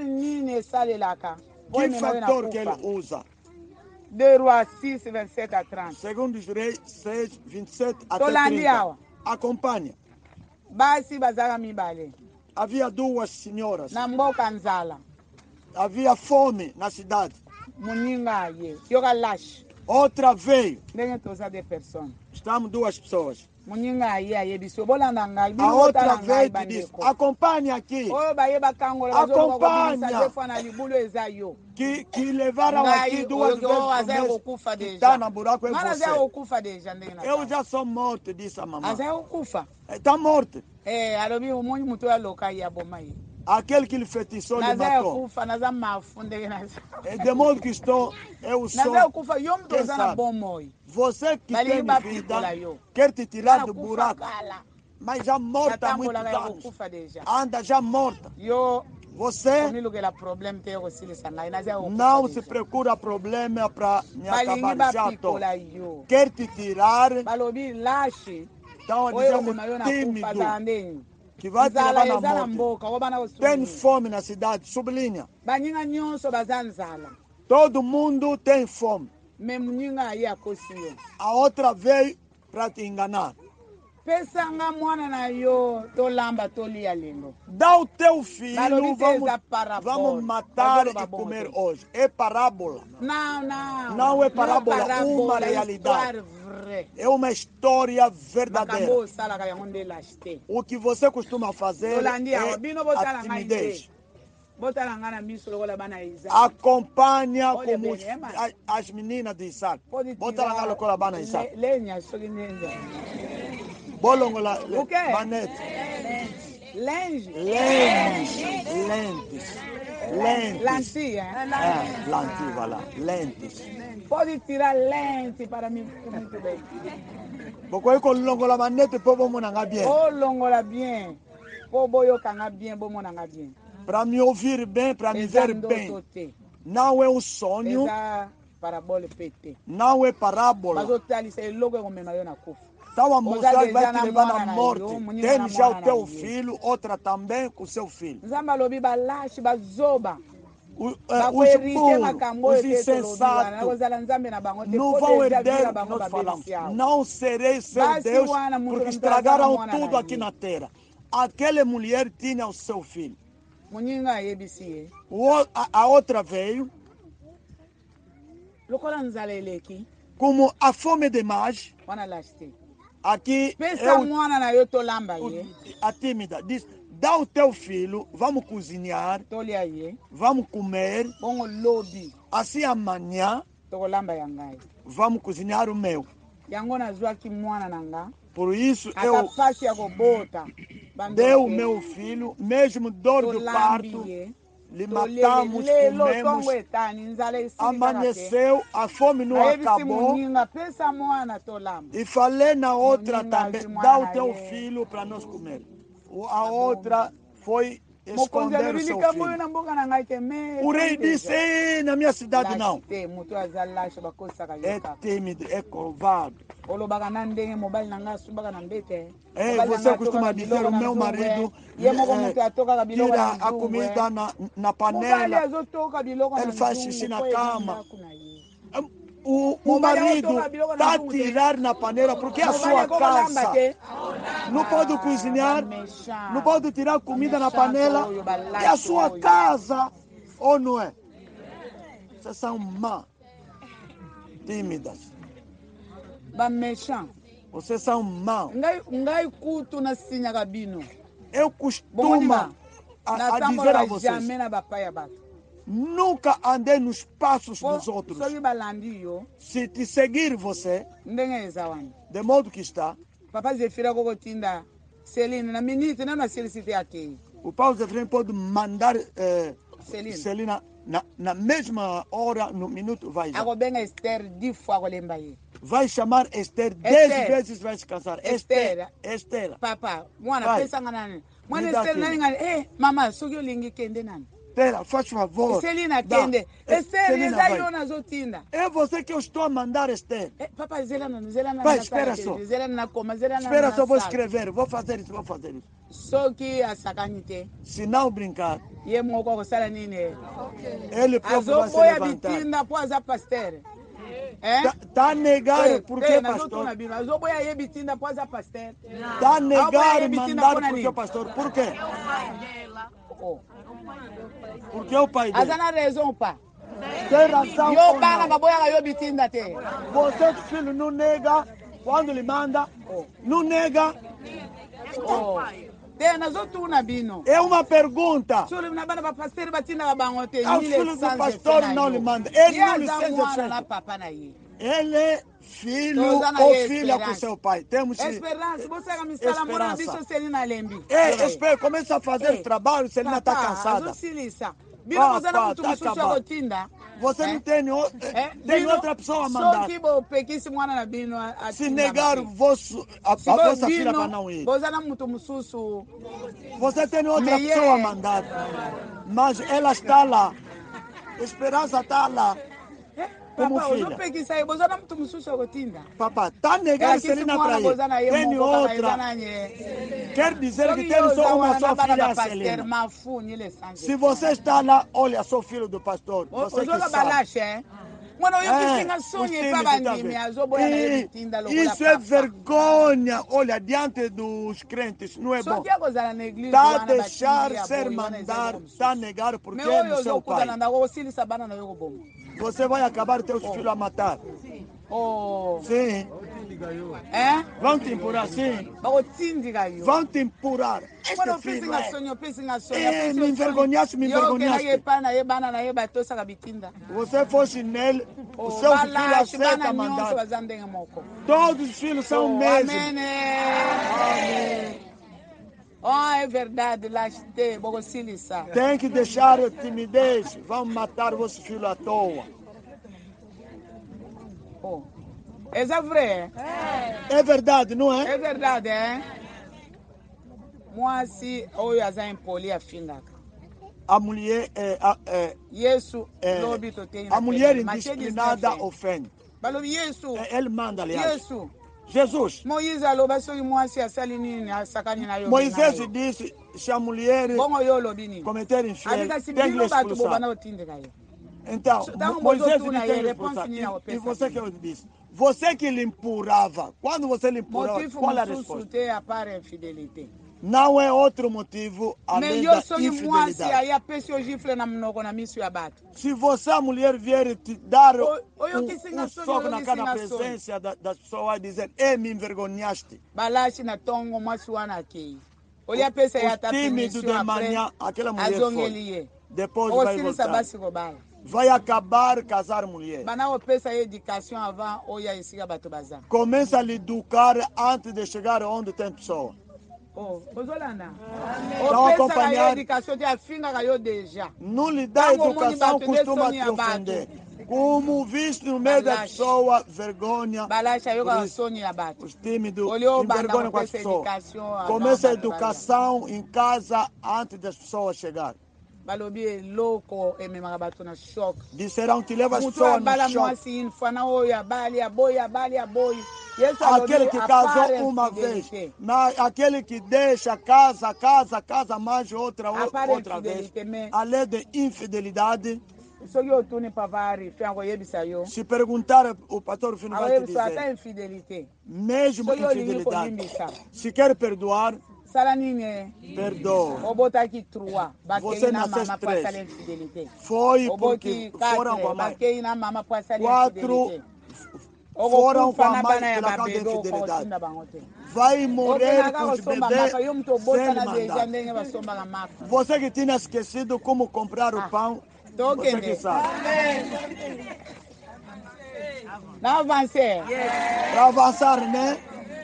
A: Que fator que ele usa?
B: De Roi seis, vinte e sete a trinta.
A: Segundo os reis, seis, vinte e sete até trinta. Acompanha.
B: Basi bazara mibale.
A: Havia duas senhoras.
B: Na mboka nzala.
A: Havia fome na cidade. Outra veio. Estamos duas pessoas. A outra veio e disse: acompanhe aqui. Acompanha. Que, que levaram aqui duas vezes. Que está na buraco é você. Eu já sou morto, disse a mamãe. Está morto.
B: É,
A: aquele que lhe feitiçou lhe matou. De modo que estou, eu sou. Quem sabe? Você que tem vida, quer te tirar do buraco, mas já morta há muitos anos. Anda já morta. Você não se procura problema para me acabar, já estou. Quer te tirar, então a dizer tímido, que vai te levar na morte. Tem fome na cidade, sublinha. Todo mundo tem fome. A outra veio para te enganar. Dá o teu filho, vamos, vamos matar e comer hoje. É parábola.
B: Não, não.
A: Não é parábola, é uma realidade. É uma história verdadeira. O que você costuma fazer é a timidez. Acompanha como os, as, as meninas de Isaac. Bota lá na colabana Isaac. Bolongola, manete.
B: Lente.
A: Lentes. Lentes. Lentes.
B: Lentilha.
A: É, lentilha, vai lá. Lentes.
B: Pode tirar lente para mim muito bem.
A: Porque com longola manete, o povo monanga bem.
B: Oh, longola bem. Povo eu canga bem, bom monanga bem.
A: Para me ouvir bem, para me ver bem. Não é um sonho. Não é parábola. Então a moça vai te levar na morte. Tem já o teu filho, outra também com seu filho. O, é, os puros, os insensatos, não vão herder, nós falamos, não serei seu Deus, porque estragaram tudo aqui na terra. Aquela mulher tinha o seu filho. O, a, a outra veio, como a fome demais, aqui eu, a tímida diz, dá o teu filho, vamos cozinhar, vamos comer, assim amanhã, vamos cozinhar o meu. Por isso eu dei o meu filho, mesmo dor do parto, lhe matamos, comemos, amanheceu, a fome não acabou. E falei na outra também, dá o teu filho para nós comer. A outra foi esconder o seu filho. O rei disse, na minha cidade não. É tímido, é covarde. É, você costuma dizer, o meu marido é, tira a comida na, na panela, ele faz xixi na cama. O, o marido está a tirar na panela porque é a sua casa. Não pode cozinhar, não pode tirar comida na panela. É a sua casa, ou não é? Vocês são má, tímidas. Vocês são maus. Eu costumo a, a dizer a vocês, nunca andei nos passos dos outros. Se te seguir você, de modo que está, o Paulo Zefrem pode mandar eh, Celina na, na mesma hora, no minuto, vai já. Vai chamar Esther, dez vezes vai se cansar. Esther, Esther.
B: Papa, mwana pesa nani? Mwana Esther nani ngani? Eh, mama, sugi olingi kende nani?
A: Esther, faz favor.
B: Celina kende. Esther, eza yona zotinda.
A: É você que eu estou a mandar, Esther.
B: Eh, papa, zela nani, zela nani.
A: Vai, espera só.
B: Zela nani koma, zela nani.
A: Espera só, vou escrever, vou fazer isso, vou fazer isso.
B: Soki asakanite.
A: Se não brincar,
B: ye moko kosala nini?
A: ele próprio vai se
B: levantar. Azoboya bitinda po aza pasteur.
A: Está a negar porque pastor. Está a negar mandar porque o pastor. Por quê? Porque é o pai dele.
B: Azana razão, pá.
A: Tem razão.
B: Eu bana baboya eu bitinda te.
A: Você filho não nega quando lhe manda. Não nega. É uma pergunta. Os filhos do pastor não lhe mandam. Ele não lhe sente. Ele é filho ou filha com seu pai. Temos
B: esperança. Você vai me instalar morando bicho Celina Lembi.
A: É, espera, começa a fazer o trabalho, Celina está cansada. Pá, pá, tá acabado. Você não tem, tem outra pessoa a mandar. Se negar vosso, a, a vossa filha para não ir. Você tem outra pessoa a mandar. Mas ela está lá. Esperança está lá. Como filha. Papá, está negando Celina para ir. Tem outra. Quer dizer que tem só uma só filha, Celina. Se você está lá, olha, sou filho do pastor. Você que sabe. É, isso é vergonha. Olha, diante dos crentes, não é bom. Está a deixar ser mandar, está a negar porque é no seu pai. Você vai acabar teus filhos a matar.
B: Oh.
A: Sim.
B: É?
A: Vão te empurrar, sim. Vão te empurrar. Este filho é... É, me envergonhaste, me envergonhaste. Você fosse nele, o seu filho aceita mandar. Todos os filhos são o mesmo.
B: Amém. Oh, é verdade, lá está.
A: Tem que deixar a timidez. Vão matar vosso filho à toa.
B: Oh. É vrai?
A: É. É verdade, não é?
B: É verdade, é? Moasi, oi, as impoli a finga.
A: A mulher é, é,
B: Yesu,
A: é a mulher indisciplinada ofende.
B: Yesu,
A: ele manda, aliás.
B: Yesu.
A: Jesus.
B: Moïse aloba soki mwasi asali nini asakani na yo.
A: Moisés disse se a mulher cometer infiel, tem que expulsar. Então, Moisés disse tem que expulsar. E você que eu disse? Você que lhe empurrava. Quando você lhe empurrava, qual é a resposta? Não é outro motivo além da infidelidade. Se você, a mulher, vier te dar um, um soco na cara na presença da, da pessoa e dizer, ei, me envergonhaste. O tímido de manhã, aquela mulher foi. Depois vai voltar. Vai acabar casar mulher. Começa a lhe educar antes de chegar onde tem pessoa. Então acompanhar. Não lhe dá educação, costuma te ofender. Como visto no meio da pessoa, vergonha. Os tímidos envergonham com as pessoas. Começa a educação em casa antes das pessoas chegarem. Disseram que leva as pessoas no choque. Aquele que casou uma vez, mas aquele que deixa casa, casa, casa mais outra, outra vez, a lei de infidelidade. Se perguntar, o pastor Fino vai te dizer, mesmo infidelidade, se quer perdoar, perdoa. Você nasceu três. Foi porque foram com a mãe. Quatro foram com a mãe pela causa da infidelidade. Vai morrer com os bebês sem mandar. Você que tinha esquecido como comprar o pão, você que sabe.
B: Não avancei.
A: Para avançar, né?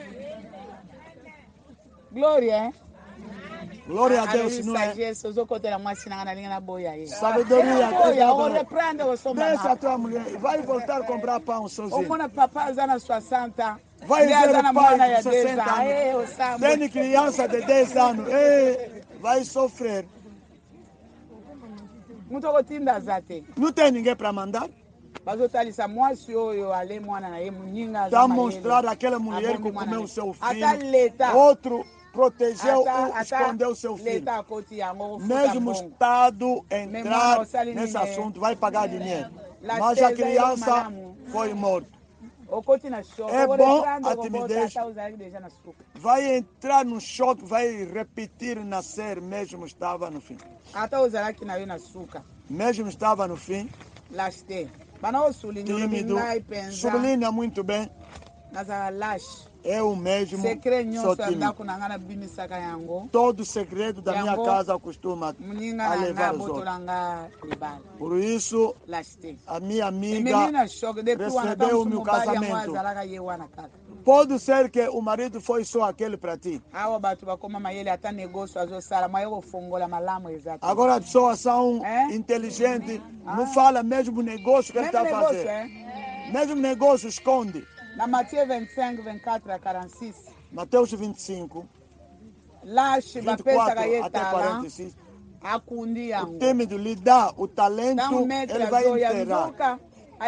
B: Glória, hein?
A: Glória a Deus, não é?
B: Sabedoria.
A: Deixa a tua mulher. Vai voltar a comprar pão sozinho. Vai ver o pai de sessenta anos. Tem criança de dez anos. Ei, vai sofrer. Não tem ninguém para mandar. Está mostrando aquela mulher que comeu o seu filho. Outro protegeu ou escondeu o seu filho. Mesmo o Estado entrar nesse assunto, vai pagar dinheiro. Mas a criança foi morta. É bom a timidez. Vai entrar no choque, vai repetir nascer, mesmo estava no fim. Mesmo estava no fim. Tímido. Sublinha muito bem. Eu mesmo sou tímido. Todo segredo da minha casa costuma a levar os outros. Por isso, a minha amiga recebeu o meu casamento. Pode ser que o marido foi só aquele para ti. Agora as pessoas são inteligentes, não falam mesmo o negócio que ele está fazendo. Mesmo negócio esconde.
B: Na Mateus vinte e cinco, vinte e quatro a quarenta e seis.
A: Mateus vinte e cinco, vinte e quatro até quarenta e seis. O tímido lhe dá o talento, ele vai enterrar.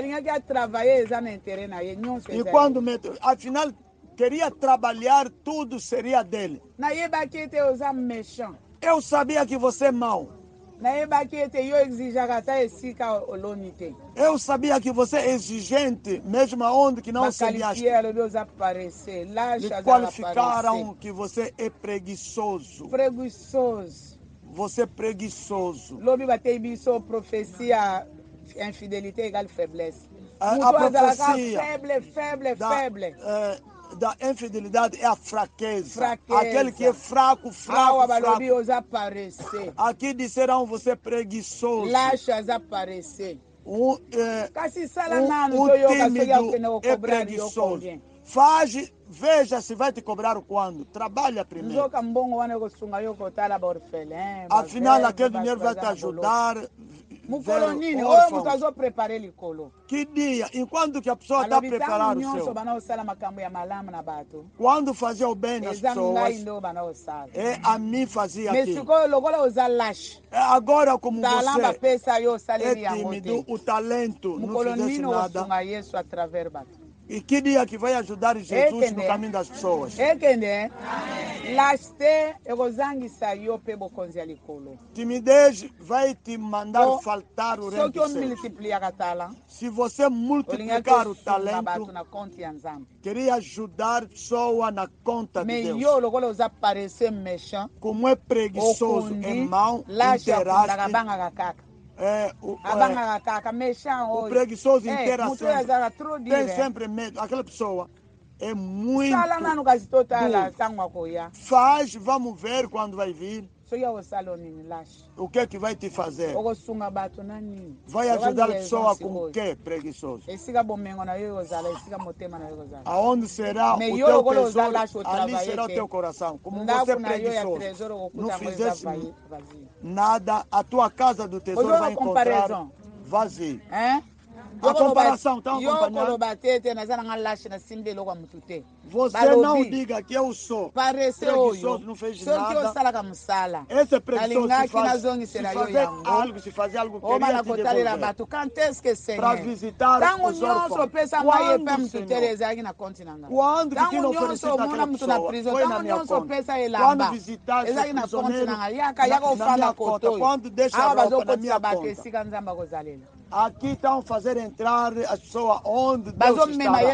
A: E quando mete, afinal, queria trabalhar, tudo seria dele. Eu sabia que você é mau. Eu sabia que você é exigente, mesmo onde que não semeaste. Me qualificaram que você é preguiçoso.
B: Preguiçoso.
A: Você é preguiçoso.
B: Profecia, infidelidade igual faiblesse.
A: A, a profecia
B: feble, feble,
A: da,
B: feble.
A: É, da infidelidade é a fraqueza.
B: fraqueza.
A: Aquele que é fraco, fraco, fraco.
B: Aparecer.
A: Aqui disseram você preguiçoso.
B: Laxas aparecer.
A: Um, é,
B: um,
A: um tímido é preguiçoso. Faz, veja se vai te cobrar quando. Trabalha primeiro. Afinal, aquele dinheiro vai te ajudar. Que dia, enquanto que a pessoa está preparando o seu, quando fazia o bem nas pessoas, é a mim fazia aquilo. Agora como você é tímido, o talento não fizesse nada, E que dia que vai ajudar Jesus no caminho das pessoas?
B: Ekende. Laste egozangisa yo pe bokonzi alikolo.
A: Timidez vai te mandar
B: Oh,
A: faltar o
B: Só
A: reino
B: que eu
A: dos céus.
B: multiplicar a tala.
A: Se você multiplicar o talento,
B: na conta em Zambia.
A: queria ajudar a pessoa na conta de
B: Me
A: Deus.
B: yo logo os aparecer méchant.
A: Como é preguiçoso em mão, interaste. É, o, é, o preguiçoso intera sempre. Tem sempre medo. Aquela pessoa é muito dura. Faz, vamos ver quando vai vir. O que é que vai te fazer? Vai ajudar a pessoa com o que, preguiçoso? Aonde será o teu tesouro, ali será o teu coração. Como você é preguiçoso, não fizesse nada, a tua casa do tesouro vai encontrar vazio. A comparação, está acompanhando? Você não diga que eu sou preguiçoso, não fez nada. Esse é preguiçoso, se, faz, se fazer algo, se fazer algo, queria te devolver para visitar os órfãos. Quando, Senhor? Quando que tu não ofereceste aquela pessoa? Foi na minha conta. Quando visitaste o prisioneiro na, na minha conta. Quando deixa a roupa na minha conta. Aqui estão fazer entrar as pessoas onde Deus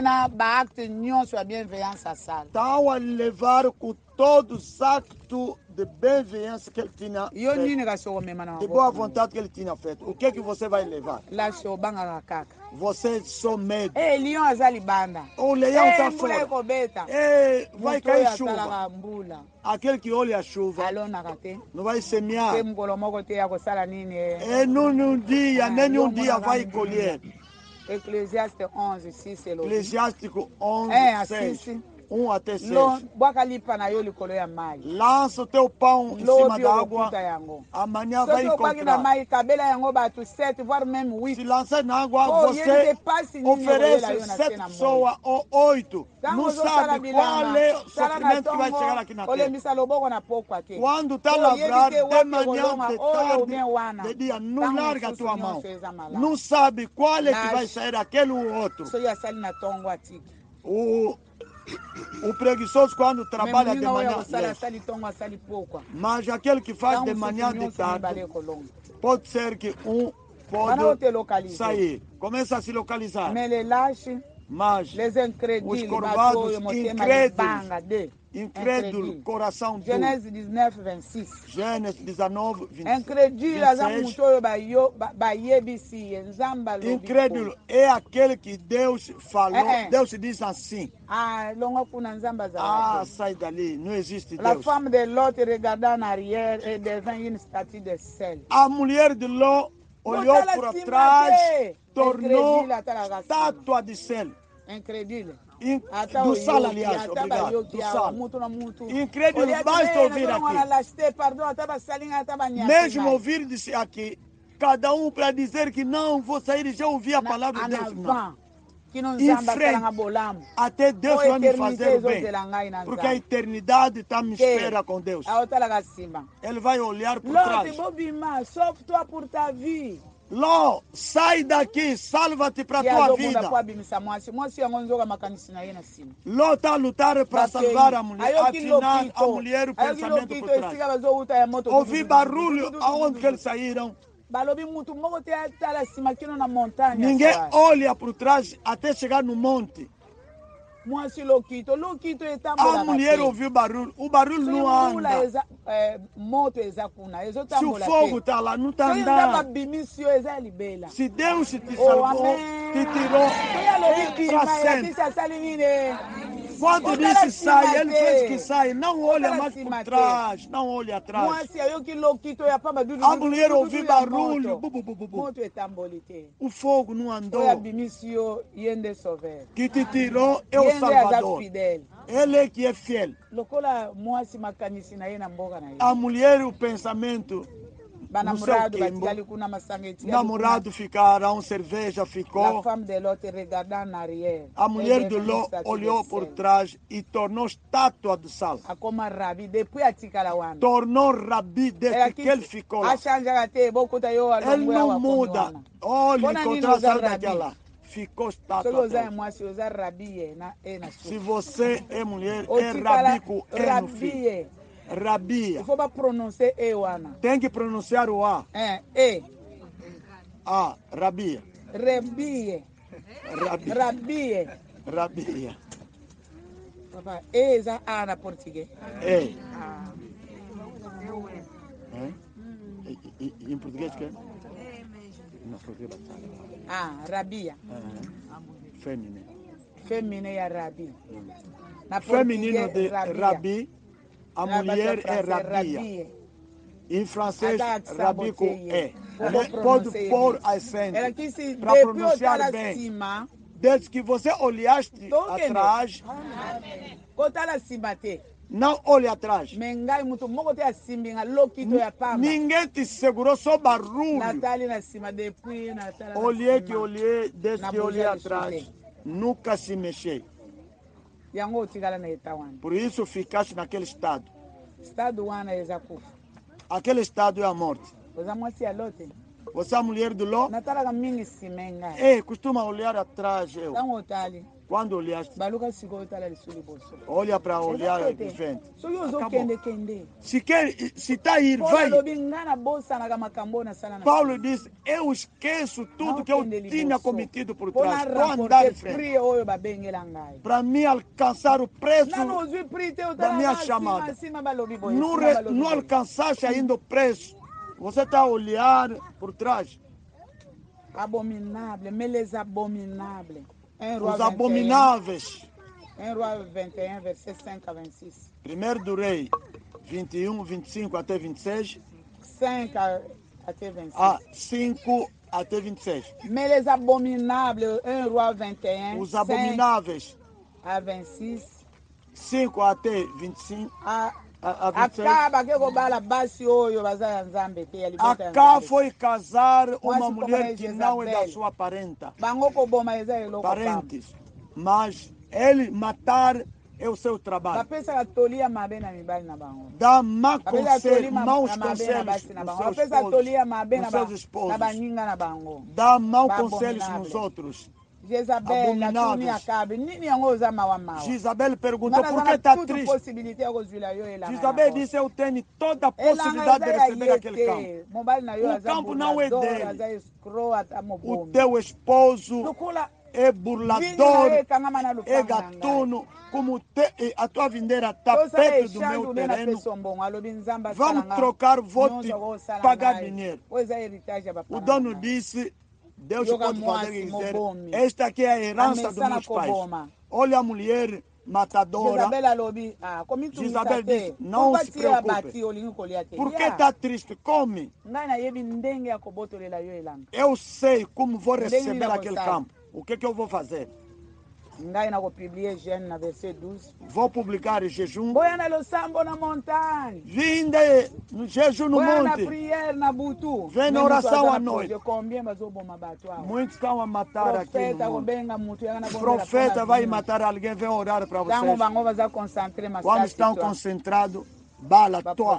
A: está. Estão a levar com todos os actos de bem-viança que ele tinha feito, de boa vontade que ele tinha feito. O que é que você vai levar? Você só medo. O leão está fora. Ei, vai cair chuva. Aquele que olha a chuva não vai semear. É num dia, nem um dia vai colher.
B: Eclesiastes onze, seis.
A: Eclesiástico onze, seis. um até seis. Lança o teu pão em cima da água. Amanhã vai encontrar. Se lançar na água, você oferece sete pessoas ou oito. Não sabe qual é o sofrimento que vai chegar aqui na terra. Quando está a lavrar, de manhã, de tarde, de dia, não larga a tua mão. Não sabe qual é que vai sair aquele ou outro. O O preguiçoso quando trabalha de manhã, mas aquele que faz de manhã de tarde, pode ser que um pode sair, começa a se localizar. Mas os corvados, incrédulos, incrédulo, coração duro.
B: Gênesis dezenove, vinte e seis.
A: Gênesis dezenove, vinte e seis. Incrédulo é aquele que Deus falou, é, é. Deus diz assim.
B: Ah,
A: sai dali, não existe
B: La
A: Deus.
B: femme de Lot regardant en arrière et devint une statue de sel.
A: A mulher de Ló olhou para trás, tornou estátua de sel.
B: Incrédule.
A: In, do sal, aliás, obrigado. Do sal. Incrédulo, basta ouvir aqui. Mesmo ouvir aqui, cada um para dizer que não, vou sair e já ouvi a palavra de Deus. Não. Em frente, até Deus vai me fazer o bem. Porque a eternidade está me espera com Deus. Ele vai olhar por trás. Ló, sai daqui, salva-te para a tua vida. Ló está a lutar para salvar a mulher. Afinal, a mulher, o pensamento por trás. Ouvi barulho aonde que eles saíram. Ninguém olha por trás até chegar no monte. A mulher ouviu barulho, o barulho não anda. Se o fogo está lá, não está andando. Se Deus te salvou, te tirou para sempre. Quando disse sai, ele fez que sai. Não olha mais por trás, não olha atrás. A mulher ouviu barulho. Bu, bu, bu, bu, bu. O fogo não andou. Que te tirou é o Salvador. Ele é que é fiel. A mulher, o pensamento.
B: Namorado,
A: namorado ficaram, cerveja ficou. A mulher de Ló olhou por trás e tornou estátua de sal. Tornou rabi desde que ele ficou lá. Ele não muda. Olha, encontrou a sal daquela. ficou estátua. Se você é mulher, é rabico, é no fim. Rabia. Tem que pronunciar o A.
B: É, E.
A: A, rabia.
B: Rabia.
A: Rabia.
B: Rabia.
A: Rabia.
B: Papai, E é A na português.
A: E.
B: Ah.
A: É? E, e, em português que é?
B: Ah, rabia.
A: É. Feminino.
B: Feminino é rabia.
A: Na feminino de rabi, a
B: na
A: mulher é rabia. rabia. Em francês, rabi com E. Pode pôr acento para pronunciar bem. Cima, desde que você olhaste atrás, não olhe atrás. Ninguém te segurou, só barulho. Olhei que olhei, desde que olhei atrás, nunca se mexeu. Por isso ficaste naquele estado. Aquele estado é a morte. Você é a mulher do Ló? É, costuma olhar atrás. Eu. Quando olhaste, olha para olhar de frente. Se quer, se está a ir, vai. Paulo diz, eu esqueço tudo que eu tinha cometido por trás. Estou andando de frente. Para mim alcançar o preço da minha chamada. Não, re, não alcançaste ainda o preço. Você está a olhar por trás.
B: Abominável, mais les abominables.
A: Os abomináveis.
B: um Roi vinte e um, versículo cinco a vinte e seis.
A: Primeiro do Rei, vinte e um, vinte e cinco até vinte e seis.
B: cinco até vinte e seis.
A: Ah, cinco até vinte e seis.
B: Mais les abominables, um Roi vinte e um.
A: Os abomináveis.
B: A vinte e seis.
A: cinco até vinte e cinco.
B: A
A: Acaba
B: que roubar base hoje,
A: Acá foi casar uma mulher que não é da sua parenta. Parentes. Mas ele matar é o seu trabalho. Dá má conselho, maus conselhos nos seus esposos. Dá maus conselhos nos outros.
B: Jezabel,
A: Jezabel perguntou por que está triste. Jezabel disse, eu tenho toda a possibilidade de receber aquele campo. O campo não é dele. O teu esposo é burlador, é gatuno. Como te, a tua vindeira está perto do meu terreno, vamos trocar, vou te pagar dinheiro. O dono disse, Deus pode fazer dizer, esta aqui é a herança dos meus pais. Olha a mulher matadora. Jezabel diz, não se preocupe. Por que está triste? Come. Eu sei como vou receber aquele campo. O que, que eu vou fazer? Vou publicar em jejum. Vinde no jejum no monte. Vem na oração à noite. Muitos estão a matar aqui no mundo. O profeta vai matar alguém, vem orar para vocês. Quando estão concentrados, bala toa.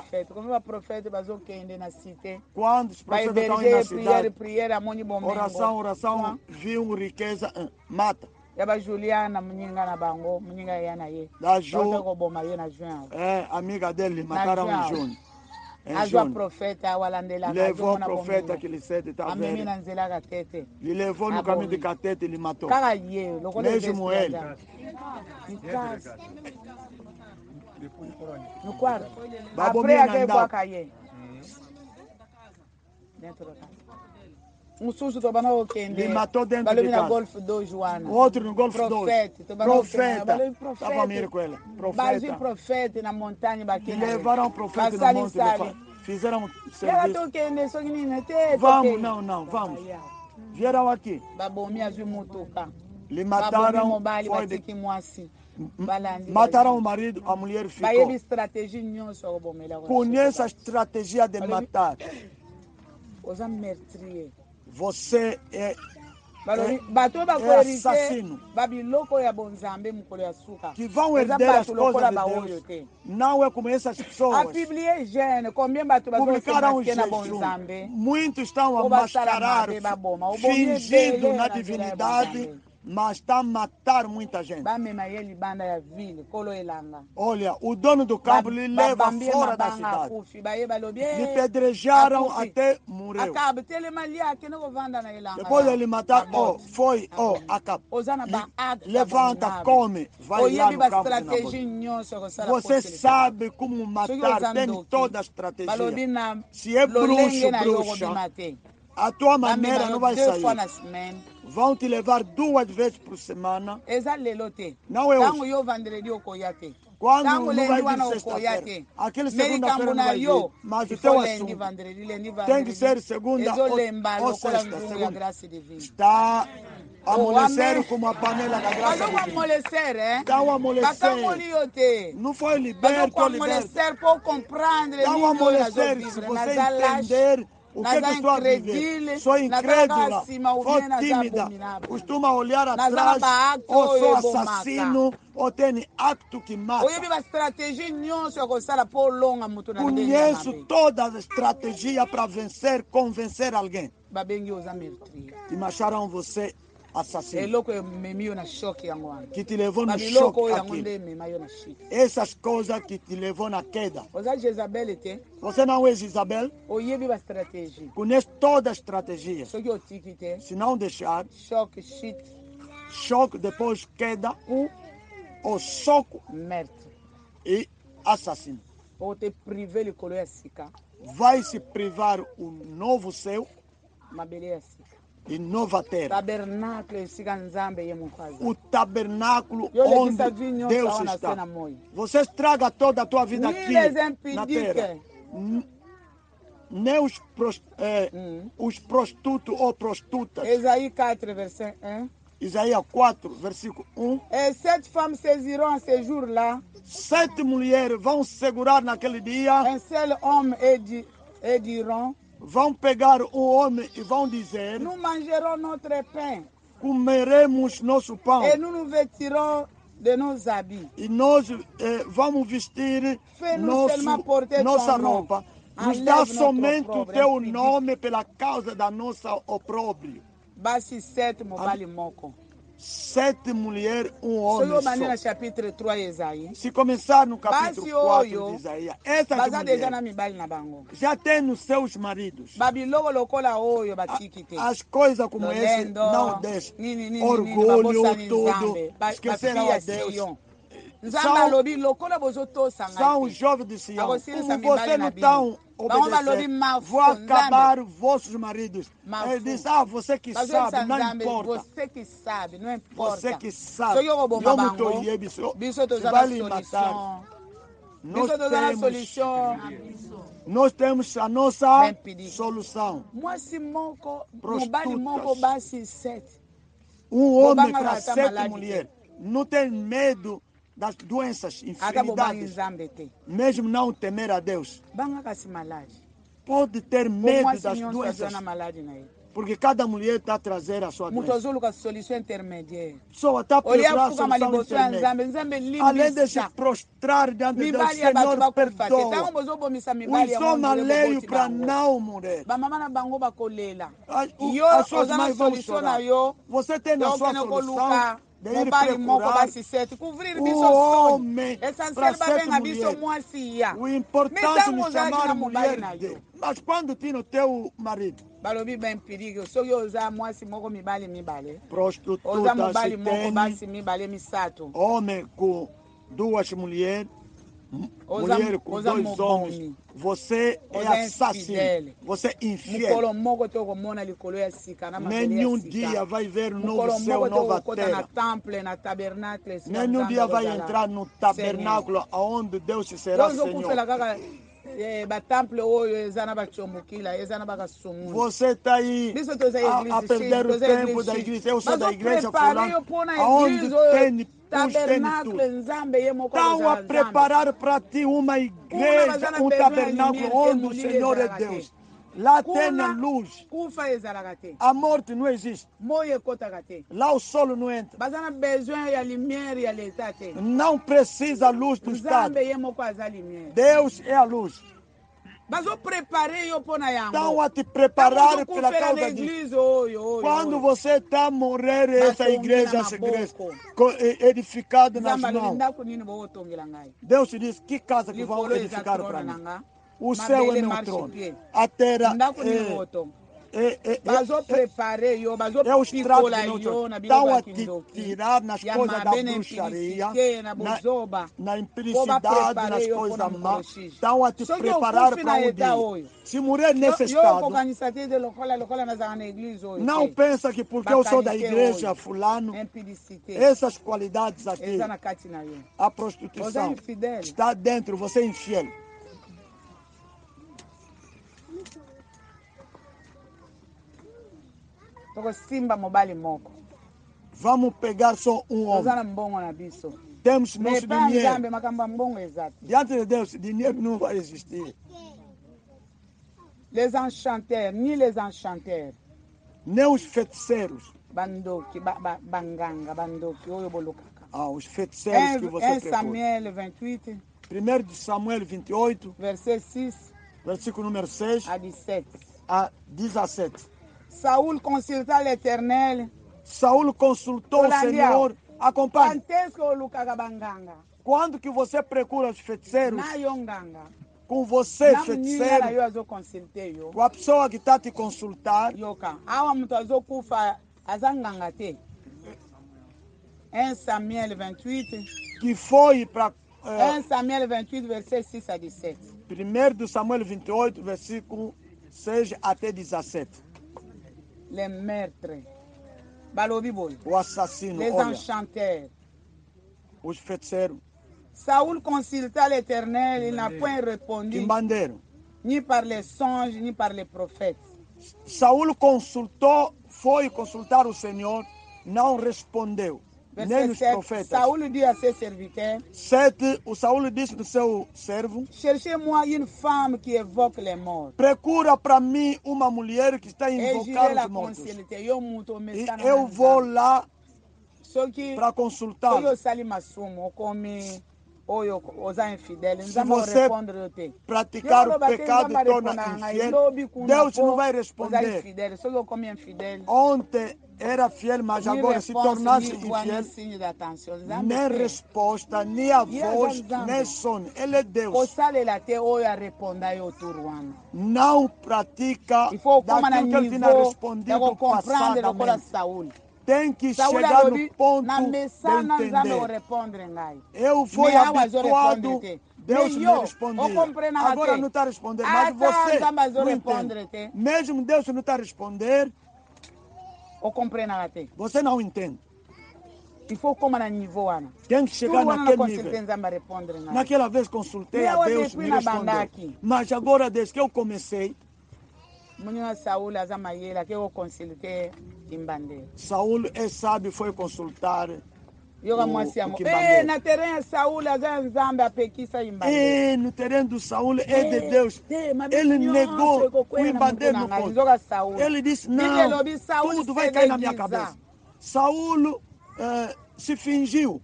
A: Quando os profetas estão indo na cidade, oração, oração, viu riqueza, mata.
B: Yaba Juliana Muninga na bango, Muninga yana ye.
A: Da Ju, é, amiga dele, mataram em junho.
B: A sua profeta walandela.
A: Levou o profeta que lhe cede, tá vendo? Ele levou no caminho de Catete e lhe matou. Mesmo ele.
B: No quarto.
A: Babomia andava.
B: Dentro da casa. Um susto to bana o kende.
A: Ele matou dentro de casa.
B: Golf dois, Joana.
A: O outro no Golf dois.
B: Profeta.
A: Profeta. Estava mirando com ela. Profeta.
B: Profeta na montanha baquina.
A: Levaram o profeta na montanha. Fizeram serviço. Vamos, não, não, vamos. Vieram aqui. Lhe mataram. Foi de... Mataram o marido, a mulher ficou. Conheça a estratégia de matar. Você é é assassino, que vão herder as coisas de Deus. Não é como essas pessoas. Publicaram o jejum. Muitos estão a mascarar, fingindo na divindade, mas está a matar muita gente. Olha, o dono do campo lhe leva fora da cidade. Lhe pedrejaram até morreu. Depois ele matar, oh, foi, oh, acaba. Levanta, come, vai lá no campo de Nabote. Você sabe como matar, tem toda a estratégia. Se é bruxo, bruxa, a tua maneira não vai sair. Vão te levar duas vezes por semana. Não é hoje. Quando não vai vir sexta-feira. Aquele segunda-feira não vai vir. Mas o teu assunto tem que ser segunda ou, ou sexta. Segunda. Está a amolecer como a panela da graça divina. Está a amolecer. Não foi liberto ou liberto. Está a amolecer se você entender o que, que estou a viver. Sou incrédula, sou tímida, costuma olhar atrás, ou sou assassino, ou tenho acto que mata. Conheço todas as estratégias para vencer, convencer alguém. E acharam você assassino. Que te levou no choque aqui. Essas coisas que te levou na queda. Você não é Isabel? Conhece toda a estratégia. Se não deixar, choque, depois queda, ou soco e assassino. Vai se privar o novo céu e nova terra. O tabernáculo onde Deus está. Você estraga toda a tua vida aqui na terra. Nem os, é, hum. os prostitutos ou prostitutas.
B: Isaías quatro, versículo um.
A: Isaías quatro, versículo um.
B: Et sete femmes saisiront à ce jour-là.
A: Sete mulheres vão segurar naquele dia.
B: Un seul homme et, et diront.
A: Vão pegar um homem e vão dizer:
B: Nous mangerons notre pain.
A: Comeremos nosso pão.
B: Et nous nous vêtirons de nos habits.
A: E nós eh, vamos vestir nosso, nossa roupa. Nos dá somente o teu nome pela causa da nossa opróbrio.
B: Basi sete mobali moko.
A: Sete mulheres, um homem só.
B: três,
A: se começar no capítulo quatro de Isaías, essas mulheres já têm nos seus maridos. A, as coisas como essa não deixam. Orgulho, tudo. Esqueceram a Deus. São, são os jovens de Sião. Como você não estão obedecendo, vou acabar vossos maridos. Ele disse, ah, você que sabe, não importa.
B: Você que sabe, não importa.
A: Você que sabe. Eu me tornei, você vai lhe matar. Nós temos, nós temos a nossa solução. Prostitutas. Um homem para sete mulheres. Não tem medo das doenças, enfermidades, mesmo não temer a Deus. Pode ter medo das doenças, porque cada mulher está a trazer a sua doença. Só está a procurar a solução intermédia. Além de se prostrar diante de Deus, Senhor, perdoa. O som alheio para não morrer. As suas mães vão chorar. Você tem a sua solução. De ir procurar o homem para ser mulher. O importante é chamar mulher de. Mas quando tem o teu marido? Prostituta, se tem homem com duas mulheres, mulher com dois homens. Você é assassino. Você é infiel. Nenhum dia vai ver um novo céu, nova terra. Nenhum dia vai entrar no tabernáculo onde Deus será Senhor. Você está aí a, a perder o tempo da igreja. Eu sou da igreja fulana, aonde tem estão a preparar para ti uma igreja, um tabernáculo onde o Senhor é Deus. Lá tem luz. A morte não existe. Lá o sol não entra. Não precisa a luz do Estado. Deus é a luz. Estão a te preparar pela causa disso. Quando você está a morrer, essa igreja, essa igreja edificada nas mãos. Deus te diz, que casa que vão edificar para mim? O céu é meu trono. A terra é... É, é, é, é os tratos do meu trono. Estão a te tirar nas coisas da bruxaria, na, na implicidade, nas coisas más. Estão a te preparar para um dia. Se morrer nesse estado, não pensa que porque eu sou da igreja fulano, essas qualidades aqui, a prostituição está dentro, você é infiel. Vamos pegar só um homem. Temos nosso dinheiro. Diante de Deus, dinheiro não vai existir.
B: Les enchanteurs, ni les enchanteurs.
A: Nem os feiticeiros.
B: Bandoki, ba, ba, banganga, bandoki, oyo bolukaka.
A: Ah, os feiticeiros que você procura.
B: Samuel vingt-huit.
A: primeiro de Samuel vinte e oito.
B: Verset seis.
A: Versículo número seis.
B: A dezessete.
A: A dezessete.
B: Saúl consulta l'Éternel.
A: Saúl consultou o Senhor. Acompanhe.
B: Quando
A: que você procura os feiticeiros, com você, feiticeiro, com a pessoa que está te consultar,
B: um Samuel vingt-huit,
A: que foi para
B: um Samuel vingt-huit, verset seis a dezessete.
A: primeiro de Samuel vinte e oito, versículo seis até dezessete.
B: Les meurtres,
A: o assassino,
B: les
A: olha,
B: enchanteurs,
A: os feiticeiros.
B: Saúl consulta l'Éternel, il n'a point répondu, ni par les songes, ni par les prophètes.
A: Saúl consultou, foi consultar o Senhor, não respondeu, nem os profetas.
B: Saúl dit à ses serviteurs,
A: sete, o Saúl disse do seu servo,
B: cherchez-moi une femme qui évoque les morts.
A: Procura para mim uma mulher que está a invocar os mortos. E eu vou lá para consultar. Se você praticar o pecado e torna infiel, Deus não vai responder. Ontem era fiel, mas agora se tornasse infiel, nem resposta, nem a voz, nem som. Ele é Deus. Não pratica daquilo que ele tinha respondido passadamente. Tem que chegar no ponto de entender. Eu fui habituado, Deus me respondia. Agora não está respondendo, mas você não entende. Mesmo Deus não está respondendo, você não entende. Tem que chegar naquele nível. Naquela vez consultei a Deus, me respondeu. Mas agora, desde que eu comecei, Saúl é sábio, foi consultar o Kimbandeiro. E no terreno do Saúl é de Deus. Ele negou o Kimbandeiro no povo. Ele disse, não, tudo vai cair na minha cabeça. Saúl uh, se fingiu.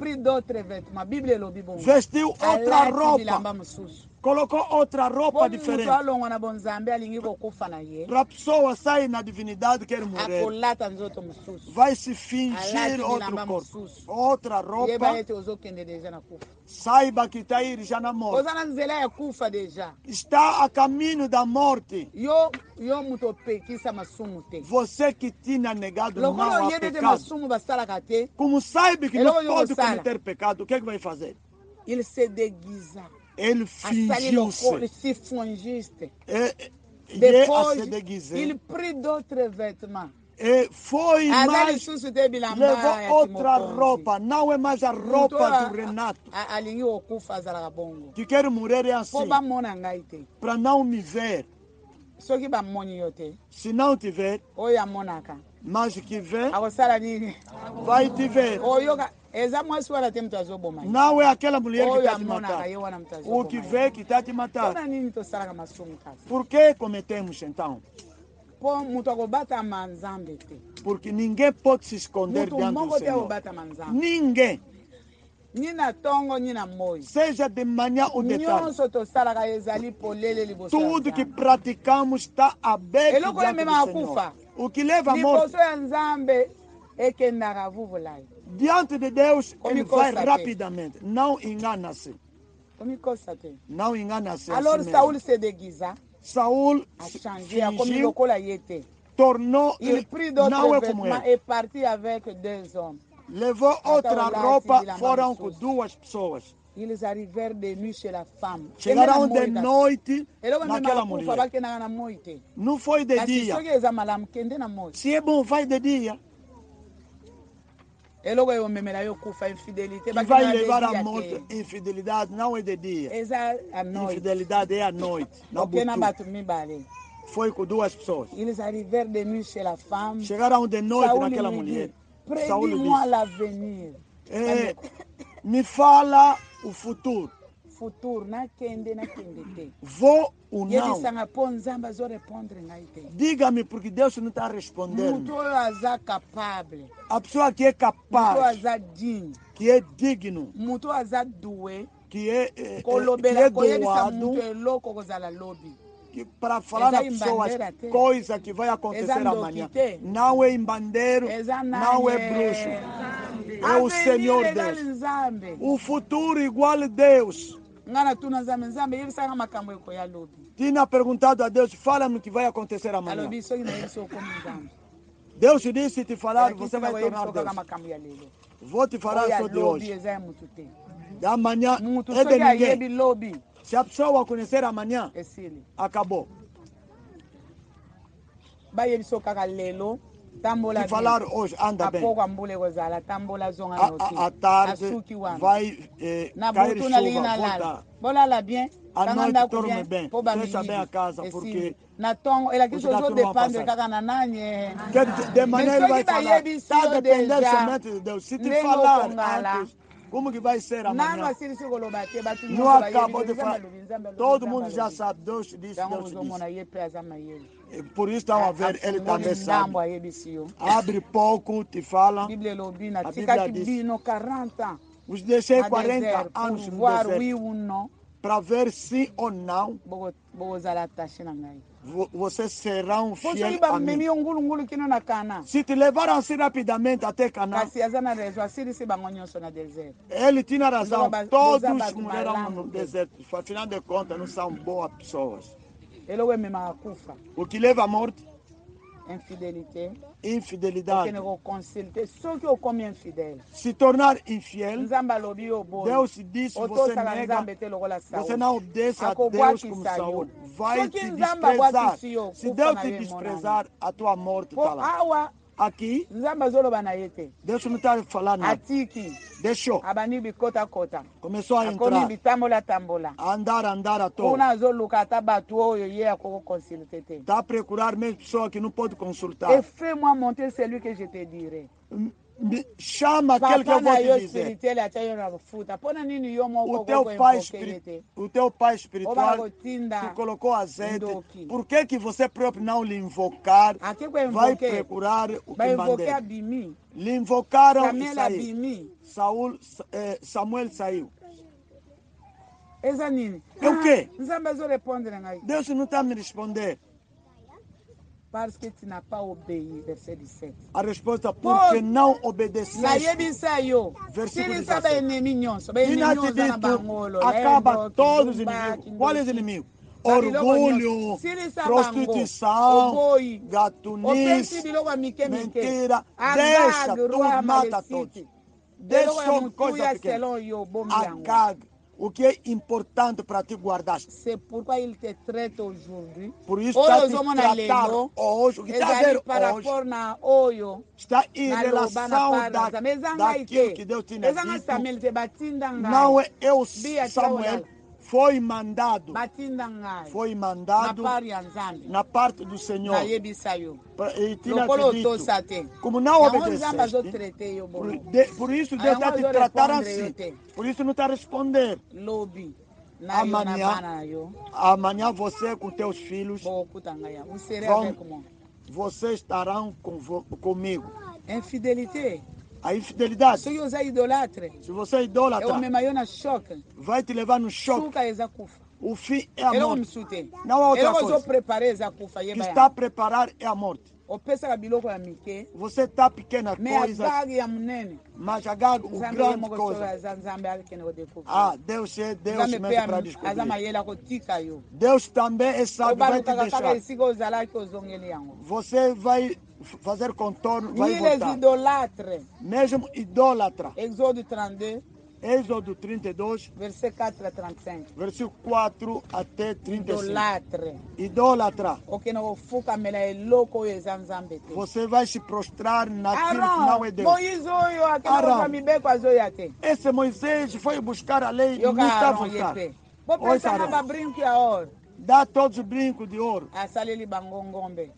A: Vestiu outra roupa. Colocou outra roupa diferente. Para a pessoa sair na divindade quer morrer. Vai se fingir outro corpo. Outra roupa. Saiba que está aí já na morte. Está a caminho da morte. Você que tinha negado não a pecado. Como sabe que não pode cometer pecado, o que, é que vai fazer?
B: Ele se deguisa.
A: Ele fingiu-se.
B: Ele se fingiste.
A: Depois,
B: ele prit d'autres vêtements.
A: E foi mais, levou outra roupa, não é mais a roupa do Renato. Que quer morrer é assim, para não me ver. Se não te ver, mas que ver, vai te ver. Não é aquela mulher que está te matando. O que vê que está te matando. Por que cometemos então? Porque ninguém pode se esconder diante do Senhor. Ninguém. Seja de manhã ou de tarde. Tudo que praticamos está aberto diante do Senhor. O que leva a morte. Diante de Deus, ele vai rapidamente. Não engana-se. Não engana-se.
B: Alors Saul se déguisa.
A: Saul fingiu, tornou,
B: il prit d'autres vêtements et partit avec deux hommes.
A: Levou outra roupa, foram com duas pessoas.
B: Ils arrivèrent de nuit chez la femme.
A: Chegaram de noite naquela mulher. Não foi de dia. Se é bom, vai de dia. Que vai levar a morte. Infidelidade não é de dia. Infidelidade é à noite. Foi com duas pessoas.
B: Ils arrivèrent de nuit chez la femme.
A: Chegaram de noite Saúl naquela mulher.
B: Prédis-moi l'avenir.
A: É, me fala o futuro.
B: Futuro na kende na kende.
A: Vou ou não? Diga-me, porque Deus não está respondendo. A pessoa que é capaz, que é digno, que é, é, é, que é doado, que para falar às pessoas coisa que vai acontecer amanhã. Não é embandeiro, não é bruxo. É o Senhor Deus. O futuro igual a Deus. Tinha perguntado a Deus, fala-me o que vai acontecer amanhã. Deus disse, se te falar, você vai tornar Deus. Vou te falar só de hoje. Da amanhã é de ninguém. Se a pessoa conhecer amanhã, acabou. Que falar hoje anda bem. A, a tarde vai eh, cair chuva, voltar. A noite dorme bem, fecha bem a casa, porque de maneira ele vai falar, está dependendo somente de Deus. Se te falar antes, como que vai ser amanhã? Não acabou de falar. Todo mundo já sabe. Deus disse, Deus disse. Por isso estão a ver, ele também sabe. Abre pouco, te fala. A Bíblia diz. Os deixei quarenta anos no deserto para ver sim ou não vocês serão fiéis a mim. Se te levaram assim rapidamente até Canaã, ele tinha razão. Todos morreram no deserto. Afinal de contas, não são boas pessoas. O que leva à morte? Infidelidade. Se tornar infiel, Deus disse, você nega, você não obedece a Deus como Saúl. Vai te desprezar. Se Deus te desprezar, a tua morte está lá. Aqui, Deus não está falando nada. Deixou. Começou a entrar. A andar, andar à toa. Está a procurar mesmo pessoa que não pode consultar. Chama aquele que eu vou te dizer. O teu pai, o teu pai espiritual te colocou azeite. Por que que você próprio não lhe invocar? Vai procurar o que mandei. Lhe invocaram e saiu. Saúl, eh, Samuel saiu. É o quê? Deus não está me respondendo.
B: Parce que tu n'as pas obéi, verset dix-sept.
A: A resposta, porque não obedeceste. Versículo dezessete. E não te dito, acaba todos os inimigos. Quais inimigos? Orgulho, prostituição, gatunice, mentira. Deixa, tu mata todos. Deixa coisa pequena. Agag. O que é importante para ti guardar.
B: C'est pourquoi il te traite aujourd'hui.
A: Por isso está te tratando hoje. O que está a ver hoje está em relação da, daquilo que Deus tinha dito. Não é eu, Samuel, foi mandado,
B: batinda ngai
A: foi
B: na
A: mandado
B: pari ya nzambe
A: na parte do Senhor.
B: nayebisa yo
A: Pra- E tinha
B: lokolo
A: dito,
B: otosa te
A: como não
B: yango nzambe
A: obedeceste,
B: azotraite yo
A: por,
B: bongo
A: de- por isso Deus está
B: Ayango
A: te tratando
B: azorespondre yo
A: assim.
B: te.
A: Por isso não está a responder.
B: lobi na yo na
A: Amanhã,
B: bana na yo
A: amanhã você com teus filhos,
B: bokuta ngai ya vous serez
A: Vão-
B: avec moi
A: vocês estarão convo- comigo.
B: infidélité
A: A infidelidade,
B: soki oza idolâtre
A: se você é idólatra,
B: ekomema yo na choke
A: vai te levar no choque.
B: suka eza kufa
A: O fim é a
B: eloko
A: morte.
B: mosusu te
A: Não há outra
B: eloko
A: coisa.
B: ozoprepare eza kufa
A: Que
B: yeba
A: está a
B: yango
A: preparar é a morte.
B: opesaka biloko ya mike
A: Você está pequena
B: me
A: coisa,
B: agagi ya monene
A: mas agora o
B: nzambe ye
A: grande
B: moko soki
A: coisa.
B: aza nzambe akende kodécouvrir
A: Ah, Deus é Deus
B: nzambe mpe
A: mesmo para
B: aza
A: descobrir.
B: mayele akotika yo
A: Deus também é sábio, vai te
B: obalukaka kaka
A: deixar.
B: esika ozalaki ozongeli yango
A: Você vai f- fazer contorno, vai
B: ni les
A: voltar.
B: idolâtres
A: Mesmo idólatra.
B: exode trinta-deux
A: Êxodo trinta e dois,
B: verset quatre à trente-cinq
A: versículo quatro até trinta e cinco.
B: idolâtre
A: Idólatra.
B: okende kofukamela eloko oyo eza nzambe te
A: Você vai se prostrar naquilo que não é
B: aron
A: Deus.
B: moïse oyo akende
A: Aron.
B: kozwa mibeko azoya te
A: Esse Moisés foi buscar a lei,
B: yoka
A: não está a
B: aron ye
A: voltar.
B: mpe
A: Oi,
B: bopesanga
A: Aron.
B: babrinque ya or
A: Dá todos os brincos de ouro.
B: asaleli bango ngombe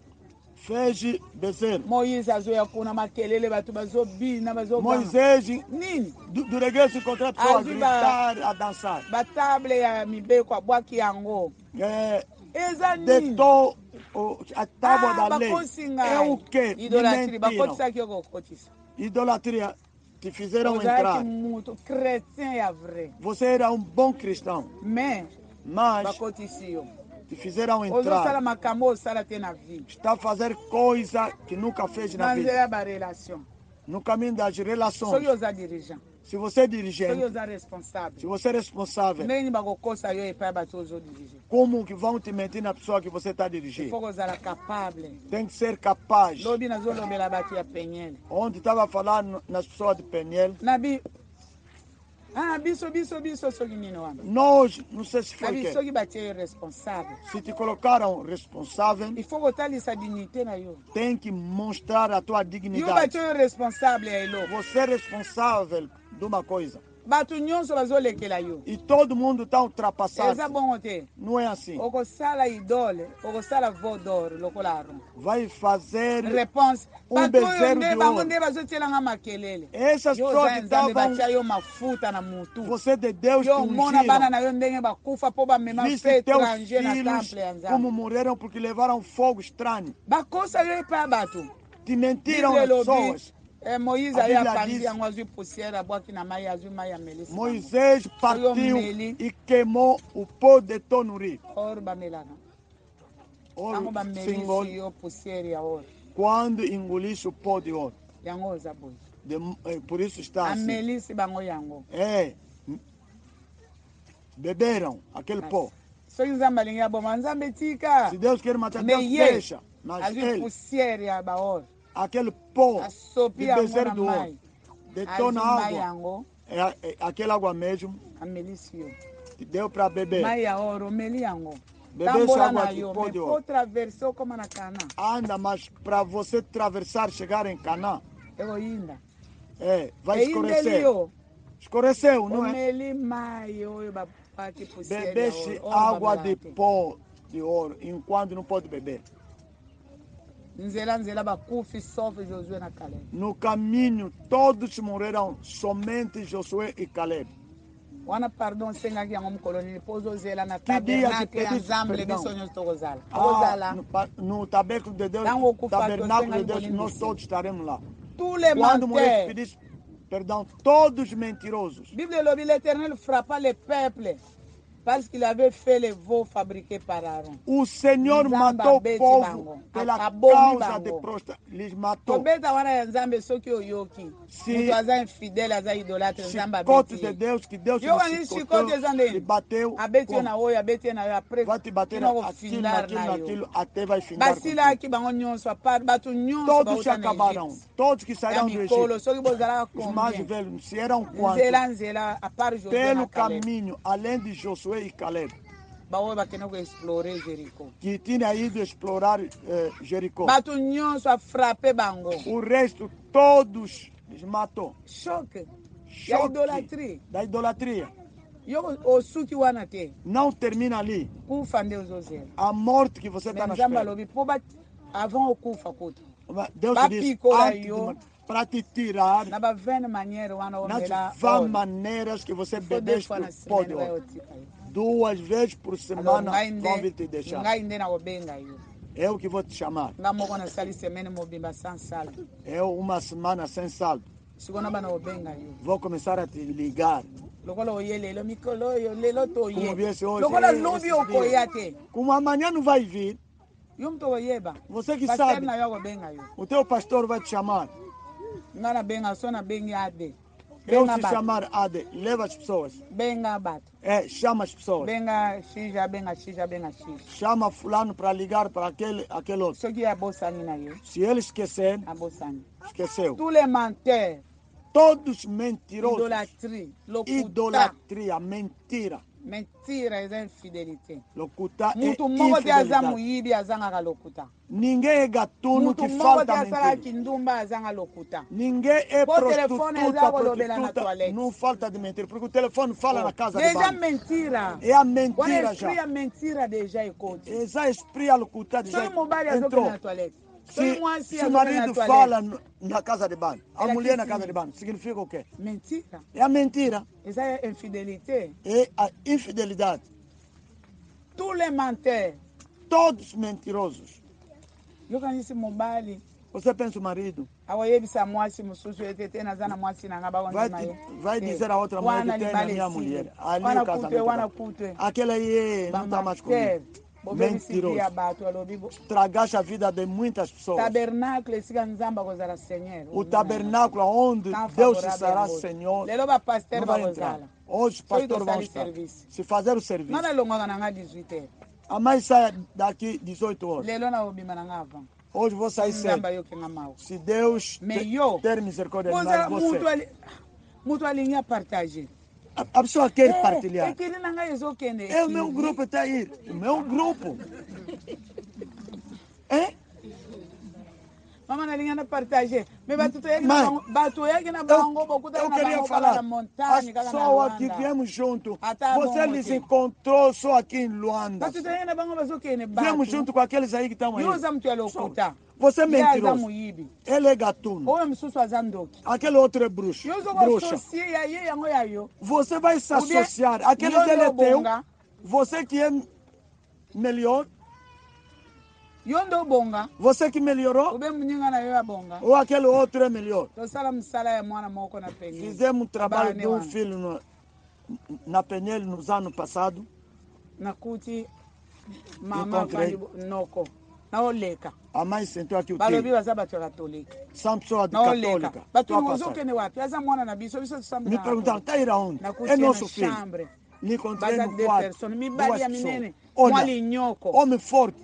A: Fez bezerro.
B: moïse azoya kuna makelele bato bazobina bazoganga
A: Moisés,
B: nini
A: do, do regresso, encontrou a pessoa a
B: Ajuda.
A: gritar, a dançar.
B: batable ya mibeko abwaki yango
A: É,
B: eza nini
A: deitou o- a tábua
B: Ah,
A: da lei.
B: bakosi
A: É
B: ngai
A: o que?
B: idolatrie
A: Mentiram.
B: bakotisaki yo kokotisa
A: Idolatria. Te fizeram
B: ozalaki
A: entrar.
B: mutu chrétien ya vrai
A: Você era um bom cristão,
B: mais
A: mas
B: bakotisi yo
A: te fizeram
B: ozosala
A: entrar.
B: makambo osala te na vie
A: Está a fazer coisa que nunca fez na
B: na
A: vida.
B: nzela ya barelation
A: No caminho das relações.
B: soki oza dirigeant
A: Se você é
B: soki
A: dirigente,
B: oza responsable
A: se você é responsável,
B: ndenge nini bakokosa yo epai ya bato ozodirige
A: como que vão te mentir na pessoa que você está a dirigir?
B: ifo kozala capable
A: Tem que ser capaz.
B: lobi nazolobela bato ya penyele
A: Onde estava falando nas pessoas de Peniel,
B: na bi ah biso biso biso soki nini wana
A: nós, não sei se
B: na
A: foi
B: bi
A: que,
B: soki batie yo responsable
A: se te colocaram responsável,
B: ifo kotalisa dignité na yo
A: tem que mostrar a tua
B: yo
A: dignidade.
B: batie yo responsable ya eloko
A: Você é responsável de uma coisa.
B: bato nyonso bazolekela yo
A: E todo mundo está ultrapassado.
B: eza bongo te
A: Não é assim.
B: okosala idole okosala veau d'or lokola aron
A: Vai fazer
B: réponse
A: Um
B: bato oyo
A: bezerro
B: nde
A: de
B: bango
A: ouro.
B: nde bazotielanga makelele
A: essas
B: yo
A: pessoas
B: oza
A: que
B: ya nzambe
A: estavam,
B: batia yo mafuta na mutu
A: você de Deus te
B: yo omona bana
A: ungiram.
B: na yo ndenge bakufa mpo bamema fe
A: Viste teus
B: étranger na
A: filhos
B: temple ya
A: como
B: nzambe
A: morreram porque levaram fogo estranho.
B: bakosa yo epai ya bato
A: Te mentiram
B: Bible
A: as
B: elobi
A: pessoas.
B: eh, moïse
A: A
B: aye
A: Bíblia
B: apandi
A: diz-
B: yango azwi poussière abwaki na mai azwi mai ya melisi bango.
A: Moisés partiu
B: meli.
A: e queimou o pó de tonuri.
B: or bamelaka
A: Ouro,
B: yango bamelisi
A: símbolo,
B: yo poussière ya or
A: quando engolisse o pó de ouro.
B: yango oza boye
A: De- eh, por isso está assim.
B: amelisi bango yango
A: É, beberam aquele pó.
B: soki nzambe alingi aboma nzambe tika
A: Se Deus quer matar,
B: me
A: Deus
B: ye
A: deixa. Mas
B: azwi
A: ele,
B: poussière ya baor
A: aquele pó
B: asopi
A: de
B: yango
A: bezerro
B: na
A: do ouro,
B: mai
A: detona
B: azwi mai
A: água.
B: yango
A: É, é aquela água mesmo
B: amelisi yo
A: que deu para beber.
B: mai ya or omeli yango
A: Beber
B: tambola
A: essa água
B: na
A: de
B: yo
A: pó
B: me
A: de
B: po
A: ouro.
B: traverse okoma na kana
A: Anda, mas para você atravessar, chegar em Canaã,
B: ekoyinda
A: é, vai
B: eyindeli
A: escurecer.
B: yo
A: Escureceu, não é?
B: omeli mai oyo bapaki poussière ya
A: Bebesse
B: or, or
A: água
B: bamelaka
A: de
B: te.
A: pó de ouro, enquanto não pode beber.
B: nzela nzela bakufi sauf josué na caleb
A: No caminho, todos morreram, somente Josué e Caleb.
B: wana pardon osengaki yango mokolo nini mpo ozozela na
A: Que dia que
B: tabernakle ya
A: pediste
B: nzambe
A: perdão?
B: biso nyonso tokozala
A: Ah,
B: okozala
A: no, pa- no tabernáculo de Deus,
B: Tango okufa,
A: tabernáculo de
B: tosenga
A: Deus,
B: ngolini
A: nós
B: disse.
A: todos estaremos lá.
B: tous les
A: Quando Moisés
B: menteurs
A: pedisse perdão, todos mentirosos.
B: bible elobi l'éternel frappa le peuple parce qu'il avait fait les veaux fabriqués par Aaron
A: O Senhor
B: Nzamba
A: matou o
B: abeti
A: povo
B: bango,
A: pela
B: abomi
A: causa
B: bango.
A: de prosta. Lhes matou.
B: tobeta wana ya nzambe soki oyoki
A: Si-
B: moto aza infidèle aza idolâtre nzambe
A: Chicote
B: abeti
A: de
B: ye
A: Deus, que Deus
B: yo
A: te
B: wangi
A: chicotou,
B: chicote eza
A: te
B: ndeni
A: bateu,
B: abeti yo
A: com-
B: na oyo abeti ye na yo apres
A: vai te bater
B: kino
A: aquilo,
B: kofindar
A: naquilo,
B: na yo
A: naquilo, até vai findar contigo.
B: basilaki bango nyonso apart bato nyonso
A: Todos se
B: bauta na
A: acabarão,
B: Egypte
A: todos que
B: ya
A: sairão do
B: mikolo
A: Egito.
B: soki bozalaka
A: Os mais
B: combien
A: velhos, se eram quantos?
B: nzela nzela apart josué
A: Pelo
B: na caleb
A: caminho, além de Josué e Caleb,
B: baoyo bakende koexplore jericho
A: que tinha ido explorar eh, Jericó.
B: bato nyonso afrape bango
A: O resto, todos lhes matou.
B: choke ya
A: Choque
B: idolatrie
A: da idolatria. Não termina ali. A morte que você está na espera. Deus diz, para te tirar nas vãs maneiras que você bebeste pó de ouro. Duas vezes por semana vão vir te deixar. Eu que vou te chamar. É uma semana sem saldo. Vou começar a te ligar. Como viesse hoje, é, como amanhã não vai vir, você que sabe, o teu pastor vai te chamar. Eu se chamar Ade, leva as pessoas. É, chama as pessoas. Chama fulano para ligar para aquele, aquele outro. Se ele esquecer, esqueceu. Todos mentirosos.
B: Idolatria.
A: Idolatria, mentira.
B: Mentira é infidelidade.
A: Locuta é infidelidade. Ninguém é gatuno que falta mentira. Ninguém é prostituta, prostituta, não falta de mentir. Porque o telefone fala na casa de banho.
B: Mentira.
A: É a mentira já.
B: É a mentira já.
A: É já esprit a locuta já entrou. Se, se o marido fala na casa de banho, a mulher na casa de banho, significa o quê?
B: Mentira.
A: É a mentira.
B: Essa é a infidelidade.
A: É a infidelidade.
B: Tous les menteurs.
A: Todos mentirosos.
B: Eu conheço mobile.
A: Você pensa o marido? Vai, vai dizer a outra mulher que tem a minha mulher. Ali o casamento. Aquela aí não está mais comigo. Mentiroso. Tragaste a vida de muitas pessoas. O tabernáculo onde Deus será Senhor não vai entrar. Hoje o pastor vai estar. Se fazer o serviço. A mãe sai daqui dezoito horas. Hoje vou sair cedo. Se Deus ter misericórdia de nós, você. A, a pessoa quer é, partilhar. É, é o meu grupo está aí. O meu grupo. É?
B: Mama na linha na partage. Me batu to
A: Mãe,
B: batu yake na bango boku
A: eu queria falar. As pessoas que viemos junto. Você lhes encontrou só aqui em Luanda.
B: Batu to yake na bango bazo kene.
A: Viemos junto com aqueles aí que estão aí.
B: Yoza mtu alokuta.
A: Você é mentiroso. Ele é gatuno. Aquele outro é bruxo. Bruxa. Você vai se associar. Aquele dele é teu. Você que é melhor. Você que melhorou. Ou aquele outro é melhor. Fizemos um trabalho de um filho no, na Penel nos anos passados. A mãe sentou aqui o tempo. São pessoas católicas. Me perguntaram, está aí aonde? É nosso filho. Me encontrei no quarto. Duas pessoas. Olha, homem forte.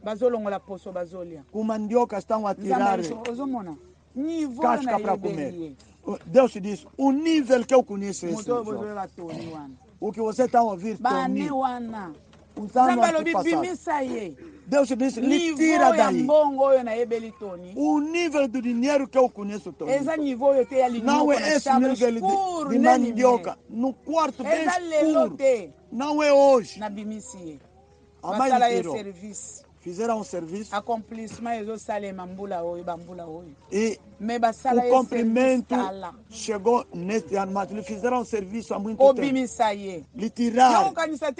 A: Com mandioca estão a tirar casca para comer. Deus te diz, o nível que eu conheço é esse. O que você está a ouvir, Tony. Usando Deus te disse, lhe tira daí. O nível do dinheiro que eu conheço, Tony, não é esse nível de, de mandioca. No quarto bem escuro. Não é hoje. A mãe lhe tirou. Fizeram um serviço. E o cumprimento chegou neste ano, mas lhe fizeram um serviço há muito tempo. Lhe tiraram.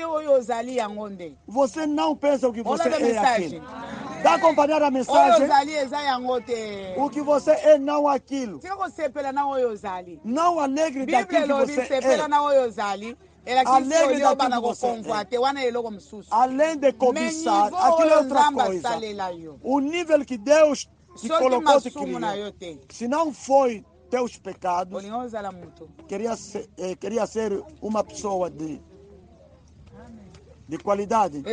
A: Você não pensa o que você é aquilo. Dá acompanhar a mensagem. O que você é não aquilo. Não alegre daquilo que você é. Além de, além de cobiçar, aquilo é outra coisa. O nível que Deus te colocou, te criou. Se não foi teus pecados, queria ser, eh, queria ser uma pessoa de, de qualidade.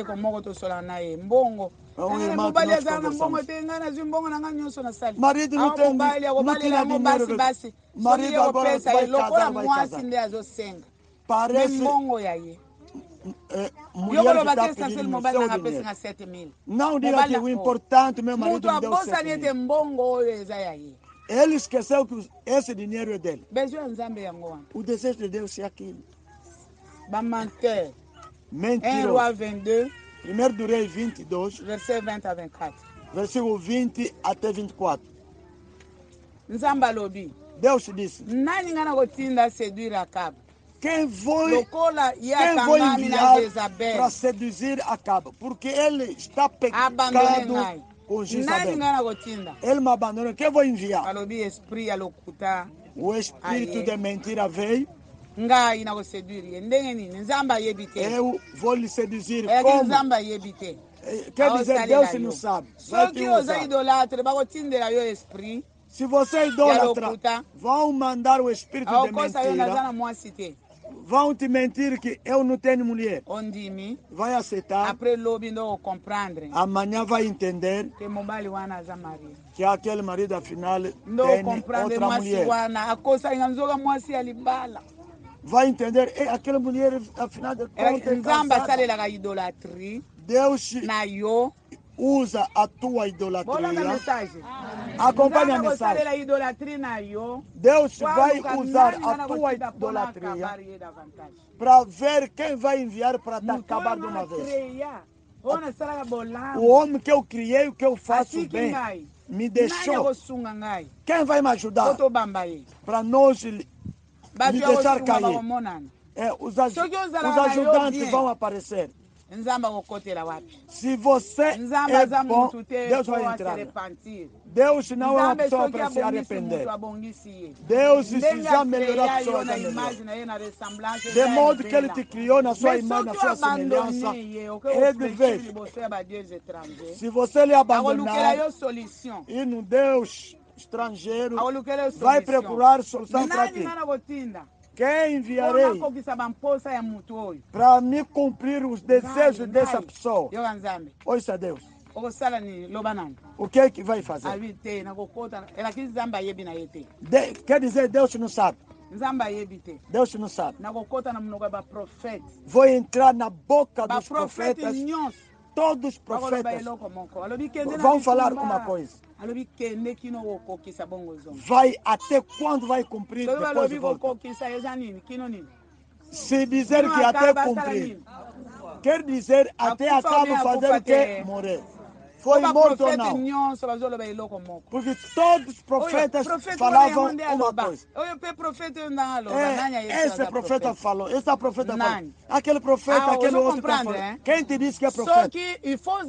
A: Um irmão que nós conversamos. Marido não tem, não tinha dinheiro. Marido agora vai casar, vai casar. Parece é, mulher que está pedindo no seu dinheiro. Não diga que o importante, meu marido, me deu sete mil. Ele esqueceu que esse dinheiro é dele. O desejo de Deus é aquilo.
B: Menteur.
A: Mentiroso.
B: un Roi vingt-deux.
A: Primeiro do Rei vinte e dois.
B: Verset vingt à vingt-quatre.
A: Versículo vinte até vinte e quatro.
B: Nzamba lobi.
A: Deus disse.
B: Nani ngana kotinda séduire Acabe.
A: Quem foi,
B: quem
A: foi enviar para seduzir Acabe? Porque ele está pecado com Jezabel. Ele me abandonou. Quem vou enviar? O espírito de mentira veio. Eu vou lhe seduzir como? Quer dizer, Deus não sabe. Se você é idólatra, vão mandar o espírito de mentira. Vão te mentir que eu não tenho mulher. Vai aceitar. Amanhã vai entender que aquele marido afinal tem outra mulher. Vai entender que aquela mulher afinal de contas Deus usa a tua idolatria. Acompanha a mensagem. Deus vai usar a tua idolatria para ver quem vai enviar para te acabar de uma vez. O homem que eu criei, o que eu faço bem, me deixou. Quem vai me ajudar para nós me deixar cair? É, os, aj os ajudantes vão aparecer. Se você é bom, Deus vai entrar. Deus não é uma pessoa para se arrepender. Deus, se já melhorou a pessoa, já melhorou. De modo que Ele te criou na sua imagem, na sua semelhança, é de vez. Se você lhe abandonar e no Deus estrangeiro, vai procurar solução para ti. Quem enviarei para me cumprir os desejos dessa pessoa? Ouça a Deus. O que é que vai fazer? De, quer dizer, Deus não sabe. Deus não sabe. Vou entrar na boca dos profetas. Todos os profetas vão falar uma coisa. Vai até quando vai cumprir depois de volta. Se dizer que até cumprir, quer dizer até acaba fazer o que? Morrer. Foi morto ou não? Porque todos os profetas falavam uma coisa. É, esse profeta falou, esse profeta falou. Aquele profeta, ah, aquele outro falou. Eh? Quem te disse que é profeta? Só que il faut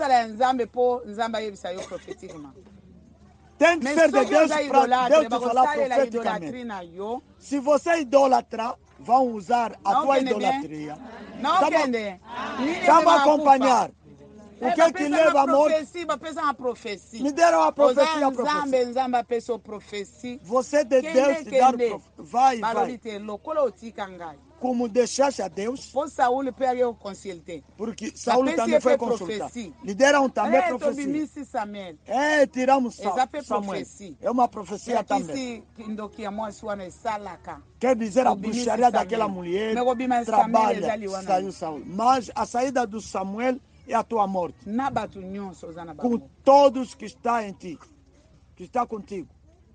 A: tem que ser de Deus para Deus te falar profeticamente. Se você é idólatra, vão usar a não tua idolatria. Não entende? Vamos acompanhar. O que é que leva a morte? Me deram a profecia, a profecia. Você de Deus te dar profecia. Vai, vai. Como deixaste a Deus. Porque Saul também foi consultado. Lhe deram também profecia. É, tiramos Samuel. É uma profecia também. Quer dizer, a bruxaria daquela mulher trabalha, saiu Saul. Mas a saída do Samuel é a tua morte. Com todos que estão em ti, que está contigo.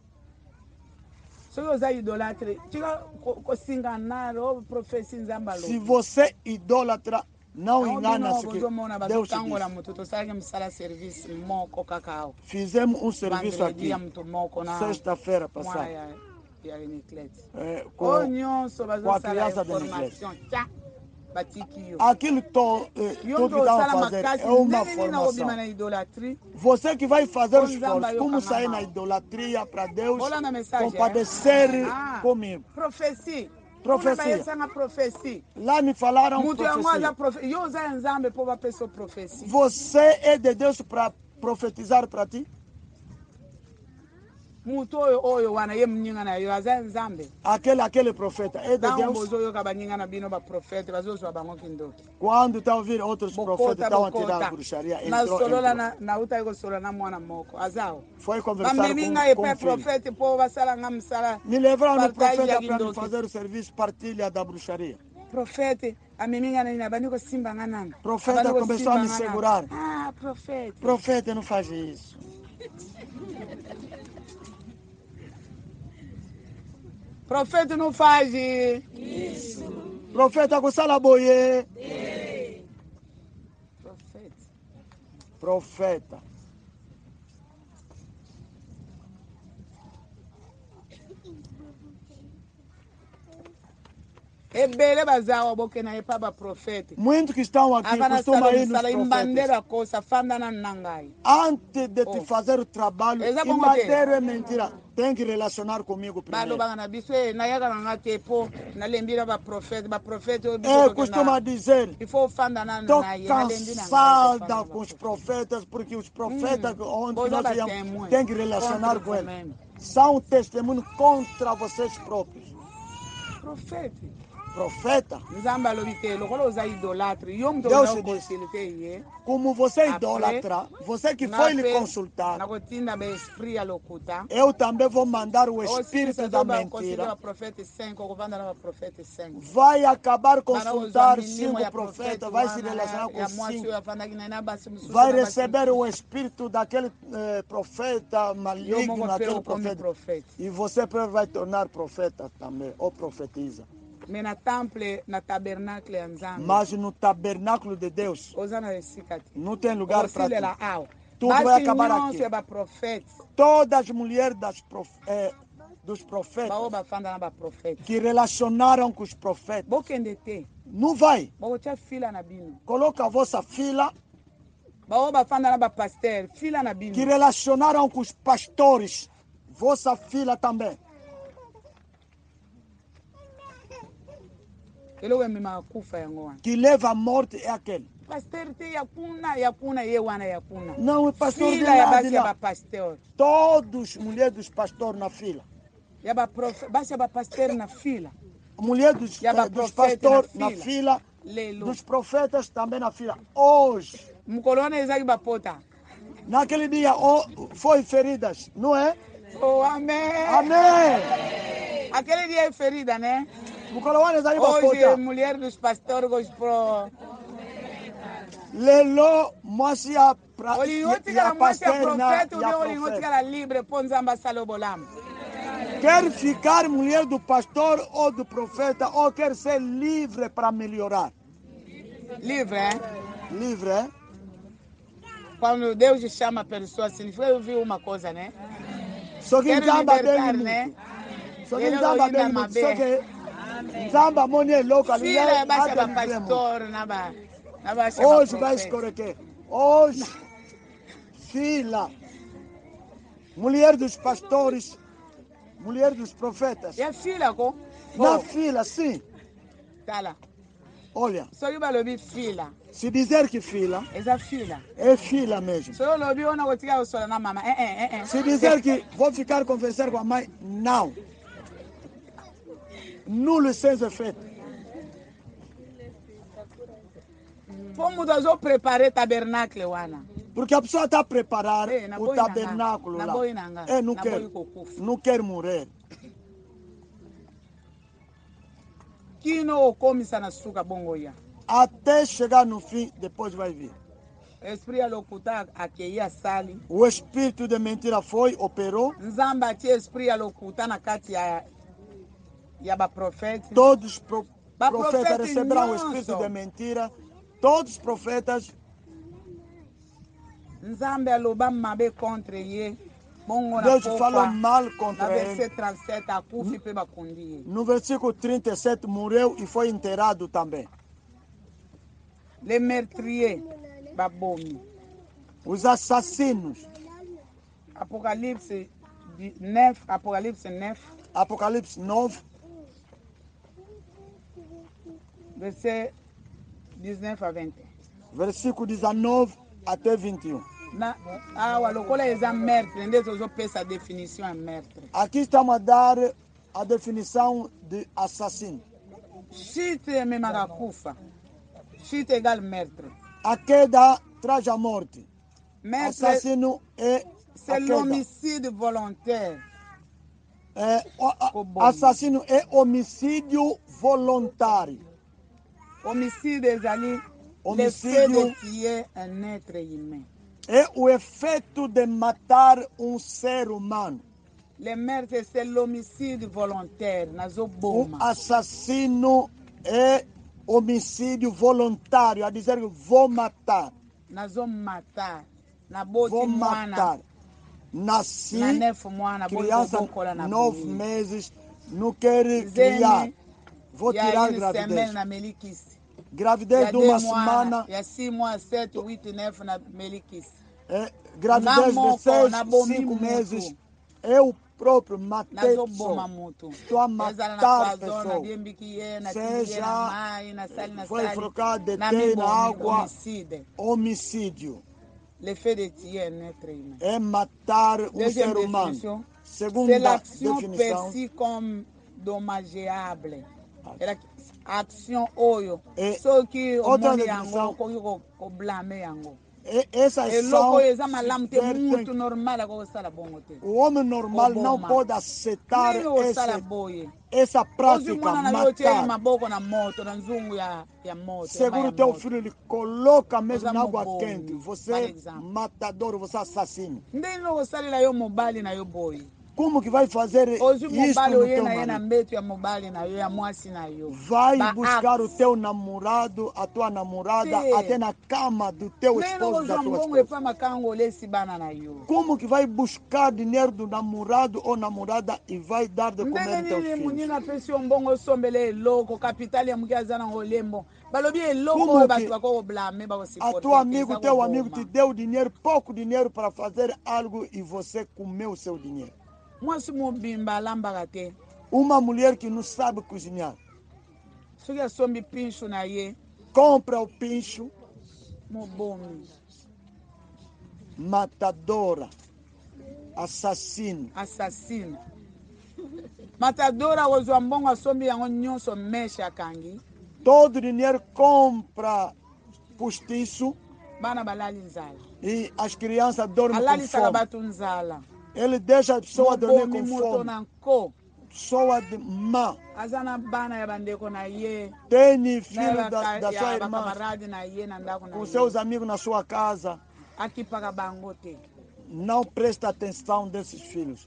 A: Se você idolatra, não engana-se que Deus te diz. Fizemos um serviço aqui, sexta-feira passada, é, com, com a criança da igreja. Aquilo to, eh, tudo que estão a fazer é uma formação. Você que vai fazer os esforços, como sair na idolatria para Deus compadecer ah, comigo. Profecia. Profecia. Lá me falaram profecia. Você é de Deus para profetizar para ti? Aquele, aquele profeta é de Deus. Quando está a ouvir outros profetas estão a tirar a bruxaria, entrou, entrou. Foi conversar com, com o filho. Me levaram no profeta para me fazer o serviço partilha da bruxaria. Profeta começou a me segurar. Ah, profeta. Profeta não faz isso. Profeta não faz isso. Profeta kusala boye.
B: Profeta.
A: Profeta.
B: Ebele bazawa boke na epa ba profeta.
A: Muitos que estão aqui costumam ir nos profetas. Antes de te fazer o trabalho, imbandeiro é mentira. Tem que relacionar comigo primeiro. É, costuma dizer, estou cansada com os profetas, porque os profetas onde nós viemos, tem que relacionar com eles. São testemunhos contra vocês próprios.
B: Profeta.
A: Profeta.
B: Deus
A: diz, como você é idólatra, você que foi lhe consultar, eu também vou mandar o espírito da mentira. Vai acabar consultar cinco profetas, vai se relacionar com cinco. Vai receber o espírito daquele eh, profeta maligno, aquele profeta. E você vai tornar profeta também, ou profetiza. Mas no tabernáculo de Deus não tem lugar para ti. Tudo vai acabar aqui. Todas as mulheres das prof, eh, dos profetas que relacionaram com os profetas não vai. Coloca a vossa fila que relacionaram com os pastores. Vossa fila também. Que leva à morte é aquele. Não, o pastor de lá, de lá. Todos mulheres dos pastores na fila. Mulher dos, eh, dos pastores na fila. Dos profetas também na fila. Hoje. Naquele dia oh, foi feridas, não é?
B: Oh, amém.
A: Amém.
B: Aquele dia é ferida, né? Hoje é mulher dos pastores pro.
A: Lelo mosia pra
B: ya pastor na ya profeta livre ponzamba salobolam.
A: Quer ficar mulher do pastor ou do profeta ou quer ser livre para melhorar?
B: Livre, hein?
A: Livre, hein?
B: Quando Deus chama a pessoa, significa eu vi uma coisa, né?
A: Só que
B: libertar, né?
A: Só que Zamba bem muito. Só que Zamba money local.
B: Filha baixa para pastor, naba, naba.
A: Hoje vai escorrer. Hoje, filha, mulher dos pastores, mulher dos profetas.
B: É filha, com?
A: Na fila, sim.
B: Tá lá.
A: Olha.
B: Só eu vou filha.
A: Se dizer que filha,
B: é filha.
A: É filha mesmo.
B: Só eu vou não vou tirar o sol na mama. É, é, é.
A: Se dizer que vou ficar conversar com a mãe, não. Nulo sem efeito.
B: Como nós vamos preparar o tabernáculo, Ana?
A: Porque a pessoa está a preparar é, o tabernáculo lá. É, não quer, não quer morrer.
B: Que não come na suca bongoia.
A: Até chegar no fim, depois vai vir. O espírito de mentira foi, operou. Todos os pro, profetas receberão o espírito de mentira. Todos os profetas. Deus falou mal contra ele. No versículo trinta e sete, morreu e foi enterrado também.
B: Les meurtriers, babomi.
A: Os assassinos.
B: Apocalipse nove, Apocalipse nove.
A: Apocalipse nove.
B: Verset dezenove a vinte.
A: Versículo dezenove até vinte e um.
B: Na, ah, locola é meurtre, ndezo zo pesa definição é meurtre.
A: Aqui estamos a dar a definição de assassino.
B: Chite me maracufa. Chite igual meurtre.
A: A queda traz a morte.
B: Meurtre,
A: assassino é
B: c'est l'homicide volontaire.
A: É, o, a, assassino é homicídio voluntário.
B: Homicídio é ali.
A: Homicídio
B: é um être humain.
A: É o efeito de matar um ser humano.
B: Le meurtre, c'est l'homicide volontaire.
A: O assassino é homicídio voluntário, a dizer que vou matar.
B: Nazo matar.
A: Vou matar. Nasci, criança, nove meses, não quero criar. Vou tirar a gravidez. Gravidez de uma semana. É, gravidez de seis, cinco meses. Eu próprio matei pessoas. Estou a matar pessoas. Seja, foi colocado deter na água, homicídio. É matar um ser humano. Segunda definição.
B: Comme dommageable. Action oyo. Só que o mundo yango ko blame yango.
A: Essa ação
B: muito normal.
A: O homem normal não pode aceitar esse, essa prática, matar. Seguro teu filho, ele coloca mesmo na água quente. Você matador, você assassino. Como que vai fazer isso no teu marido? Vai buscar o teu namorado, a tua namorada, até na cama do teu esposo, da tua esposa. Como que vai buscar dinheiro do namorado ou namorada e vai dar de comer aos teus filhos? Como que a tua amigo, teu amigo te deu dinheiro, pouco dinheiro para fazer algo e você comeu o seu dinheiro? Uma mulher que não sabe cozinhar. Compra o pincho. Matadora. Assassino.
B: Assassino. Matadora o zoambongo asombi yango nyonso mesha kangi.
A: Todo dinheiro compra postiço.
B: Bana balali nzala.
A: E as crianças dormem
B: Alali
A: com fome.
B: Nzala.
A: Ele deixa a pessoa dormir com fome. Pessoa de má. Tem filho da, da sua irmã com seus amigos na sua casa. Não presta atenção desses filhos.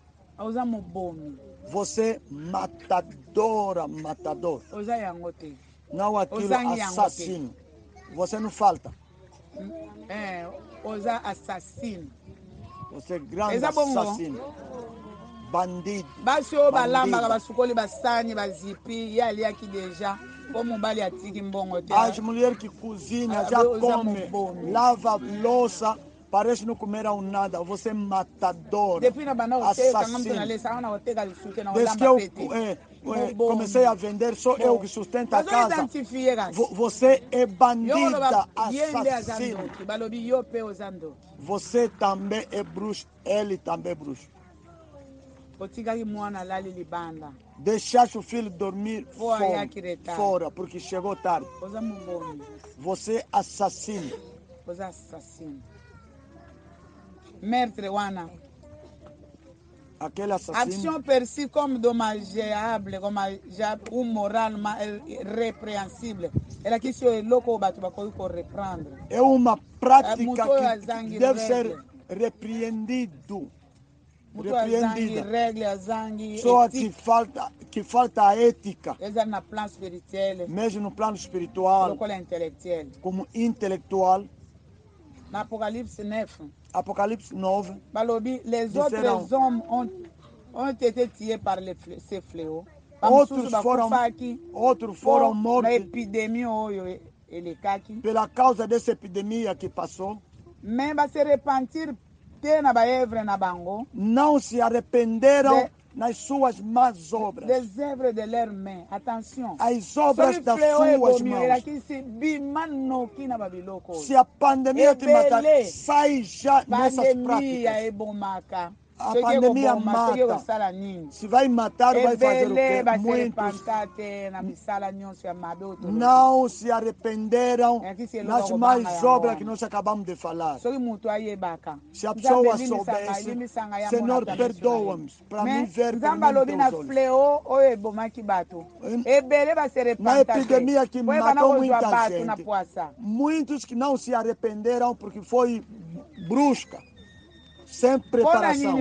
A: Você matadora, matador. Não aquilo assassino. Você não falta.
B: É, assassino.
A: Você é grande assassino. Bandido.
B: Basho balamba basukoli basani bazipi e ali aqui deja como bali atiki mbongo te.
A: As mulheres que cozinham já comem, lava louça, parece não comeram nada. Você é matador. Assassino. Desde que eu é, é, comecei a vender, sou eu que sustento a casa. Você é bandida, assassino. Você também é bruxo, ele também é bruxo. Deixaste o filho dormir fora, fora porque chegou tarde. Você é assassino.
B: Você é assassino. Meurtre wana.
A: Aquele assassino.
B: Action perçue comme dommageable, comme moralement répréhensible. Ela que se louco batu bako reprendre.
A: É uma prática que deve ser repreendido. Repreendida. Só que falta, que falta a ética. Mesmo no plano espiritual, como intelectual.
B: Na Apocalipse nove.
A: Apocalipse nove.
B: Les autres hommes ont, ont été tués par les, ces fléaux.
A: Outros foram, outros foram mortos pela causa dessa epidemia que passou.
B: Mas vai se repentir.
A: Não se arrependeram de, nas suas más obras.
B: Des œuvres de leurs mains. Attention.
A: As obras das suas mãos. Se a pandemia te matar, sai já nessas práticas. A pandemia mata. Se vai matar, vai fazer o quê? Muitos não se arrependeram nas mais obras que nós acabamos de falar. Se a pessoa soubesse, Senhor, perdoa-me para me ver pelo na epidemia que matou muita gente, muitos que não se arrependeram porque foi brusca. Sem preparação.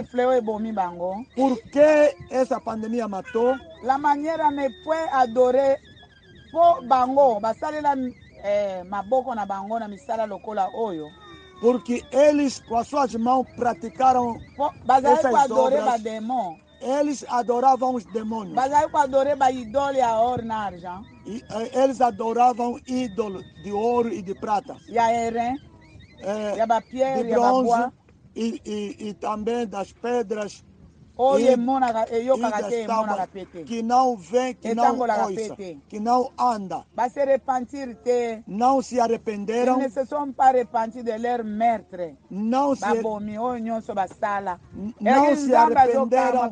A: Por que essa pandemia matou?
B: La manière ne peut adorer po bango basalela eh, maboko na bango na misala lokola oyo.
A: Porque eles com as suas mãos praticaram
B: po bazali
A: essas
B: kuadore
A: obras.
B: bademon.
A: Eles adoravam os demônios.
B: Bazali kuadore baidole ya ouro na argent.
A: E, eles adoravam ídolos de ouro e de prata.
B: Ya herin,
A: é,
B: ya bapierre,
A: de
B: ya
A: bronze e, e, e também das pedras.
B: E,
A: e,
B: e
A: tábuas, que não vem, que não ouça, que não anda. Não se arrependeram.
B: Ils ne se sont pas repentis de leur maître.
A: Não se,
B: não
A: se arrependeram.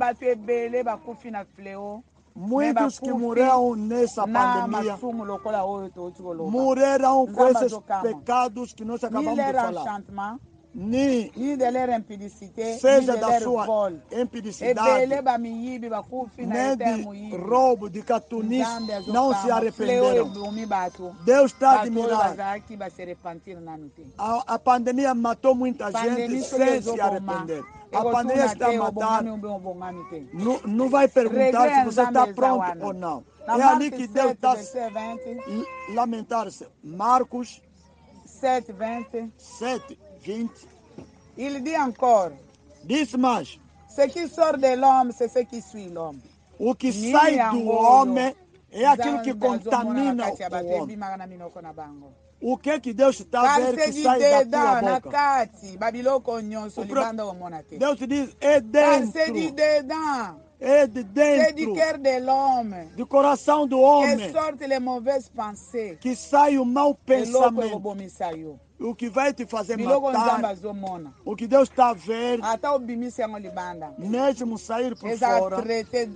A: Muitos que morreram nessa pandemia morreram com esses pecados que nós acabamos de falar. Ni,
B: ni de leur impudicité,
A: seja
B: ni de
A: da
B: leur
A: sua
B: vol.
A: impidicidade, nem de roubo, de catunice, não se arrependeram. Deus está admirado. A, a pandemia matou muita gente sem se arrepender. A pandemia está a matar. Não, não vai perguntar se você está pronto ou não. É ali que Deus está a lamentar-se. Marcos
B: sete, vinte.
A: sete, vinte.
B: Il dit encore.
A: Diz mais.
B: Ce qui sort de l'homme, c'est ce qui suit l'homme.
A: O que sai do homem é aquilo que contamina o homem. O que que Deus está a ver que sai da tua boca? Deus diz, é dentro. É de dentro. Do coração do homem. Que sai o mau pensamento. O que vai te fazer matar. O que Deus está a ver. Mesmo sair por fora.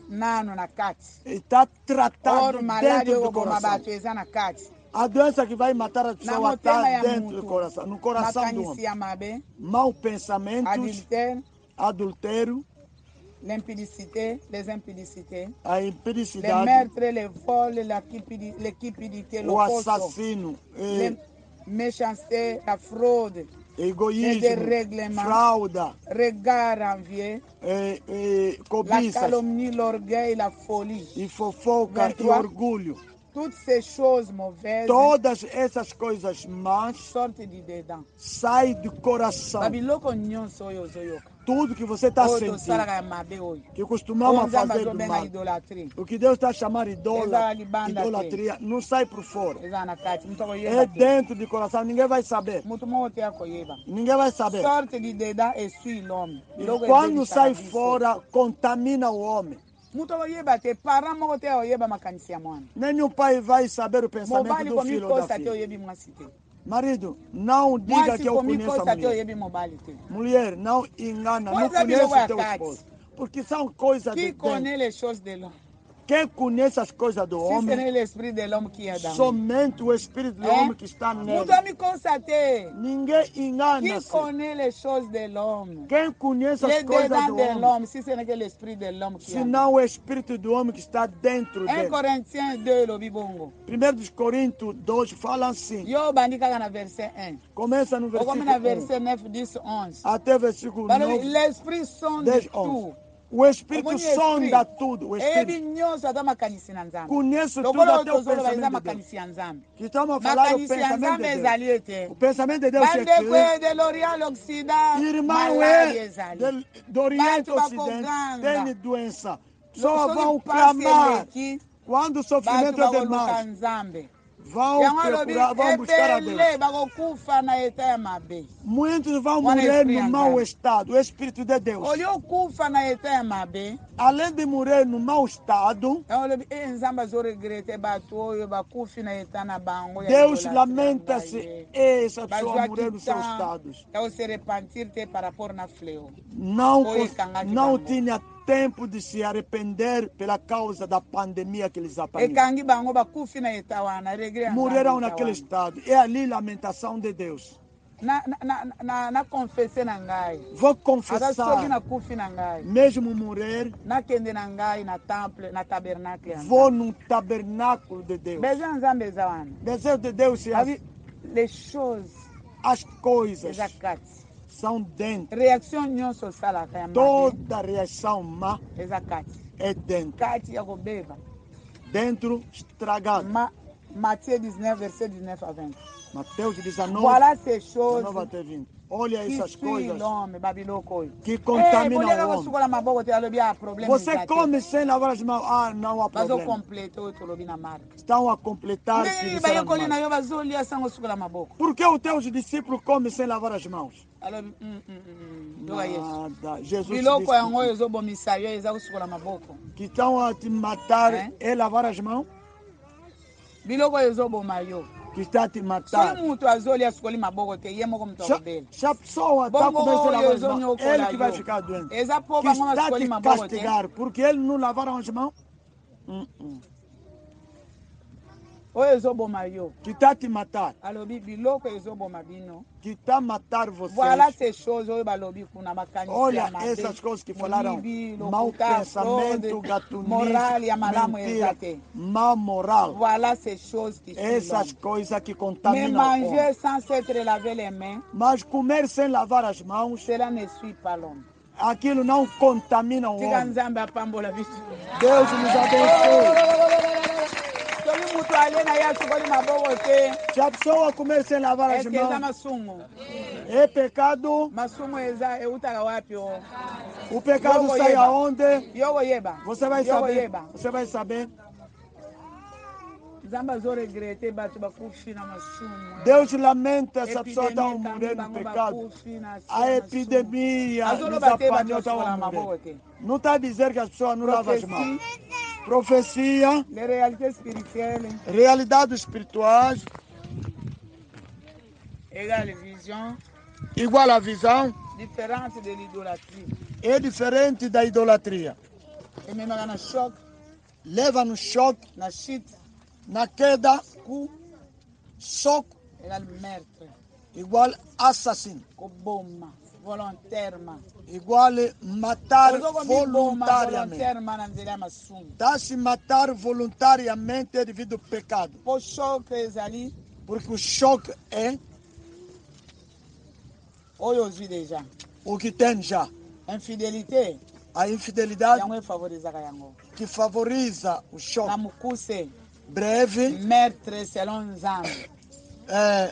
A: Está tratado dentro do coração. A doença que vai matar a pessoa está dentro do coração, no coração do homem. Mau pensamentos, adultério,
B: l'impudicité, les impudicités,
A: a impudicité,
B: les meurtres, les vols, la cupidité,
A: o assassino,
B: la méchanceté, la fraude,
A: egoísmo, fraude,
B: regard envieux,
A: e, e,
B: la calomnie, l'orgueil, la folie,
A: e fofoca e orgulho.
B: Toutes ces choses mauvaises,
A: todas essas coisas más,
B: sortem de dentro,
A: sai do coração. Tudo que você está sentindo, que costumamos fazer do mal, o que Deus está a chamar de idolatria, não sai por fora. É dentro do coração, ninguém vai saber. Ninguém vai saber. E quando sai fora, contamina o homem. Nenhum pai vai saber o pensamento do filho ou da filha. Marido, não diga que eu conheço a mulher. Mulher, não engana, não conhece o teu esposo. Porque são coisas de Deus. Quem conhece as coisas do homem, somente o Espírito do homem que está nele. Ninguém engana-se. Quem conhece as coisas do homem, senão o Espírito do homem que está dentro dele. primeiro Coríntios dois fala assim. Começa no versículo um até o versículo nove, dez, onze. O Espírito sonda tudo. O Espírito conhece tudo até o pensamento de Deus. Que estamos a falar do pensamento de Deus. O pensamento de Deus é que irmão é do Oriente ao Ocidente, tem doença. Só vão clamar quando o sofrimento é demais. Vão procurar, vão buscar a Deus. Muitos vão morrer no mau estado, o Espírito de Deus. Além de morrer no mau estado, Deus lamenta-se essa pessoa morrer nos seus estados. Não, não tinha tempo de se arrepender pela causa da pandemia que eles apanharam. Morreram naquele estado. É ali a lamentação de Deus. Vou confessar, mesmo morrer, vou no tabernáculo de Deus. Desejo de Deus é as coisas são dentro. Toda reação má é dentro. Dentro estragado.
B: Matthieu dix-neuf, verset dix-neuf à vingt.
A: Mateus dezenove,
B: Voilà ces choses
A: dezenove até vinte. Olha
B: qui
A: essas
B: suivent
A: coisas
B: l'homme, babiloko.
A: que contaminam o homem.
B: Você
A: Você come sem lavar as mãos, ah, não há problema. Estão a completar que disseram mais. Por que os teus discípulos comem sem lavar as mãos? Nada. Jesus disse que estão a te matar é lavar as mãos. Que está a te matar. Se a pessoa está começando a lavar as mãos, ele que vai ficar doente. Que está a te castigar porque ele não lavaram as mãos. Uh -uh. Que está a te matar. Que está a matar vocês. Olha essas coisas que falaram. Mau pensamento, gatunismo, mentira, mau moral. Essas coisas que contaminam o homem. Mas comer sem lavar as mãos, aquilo não contamina o homem. Deus nos abençoe. Se a pessoa comer sem lavar as mãos, é pecado. O pecado sai aonde? Você vai saber. Você vai saber. Deus lamenta essa pessoa está morrendo no pecado. A epidemia nos apanhou, está morrendo. Não está a dizer que as pessoas não lavam as mãos. Profecia, realidades espirituais, igual à visão, é diferente da idolatria. Leva no choque, na queda, soco, igual assassino. Igual matar voluntariamente. Tá se matar voluntariamente devido ao pecado. Porque o choque é o que tem já. A infidelidade que favoriza o choque. Breve. É,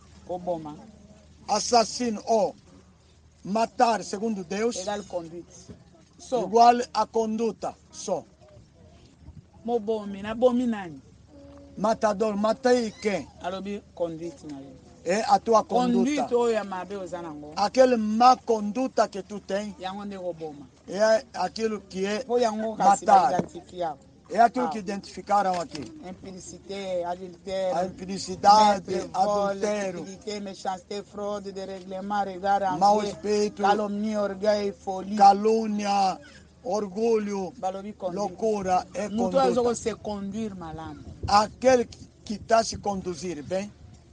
A: assassino ou matar segundo Deus igual a conduta só. Matador, matei quem? É a tua conduta. Aquela má conduta que tu tem é aquilo que é matar. É aquilo que identificaram aqui.
B: Impudicité, adultère,
A: a impudicité, adultério,
B: fraude, dérèglement, regard
A: mau espírito,
B: calomnie, orgueil, folie,
A: calúnia, orgulho, loucura é conduta. Aquele que está se conduzir bem,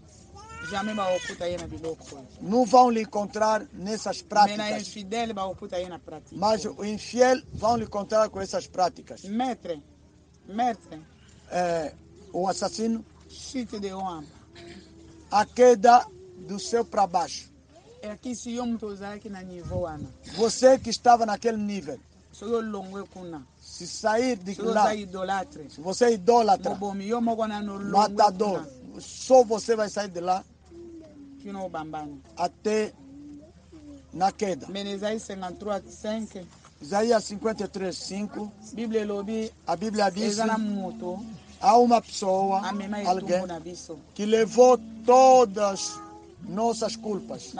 A: não vão lhe encontrar nessas práticas. Mas o infiel vão lhe encontrar com essas práticas.
B: Maître, maître,
A: é, o assassino, a queda do céu para baixo. Você que estava naquele nível, se sair de lá, se você é idólatra, matador, só você vai sair de lá até na queda. Isaías cinquenta e três, cinco. A Bíblia diz: há uma pessoa, alguém, que levou todas nossas culpas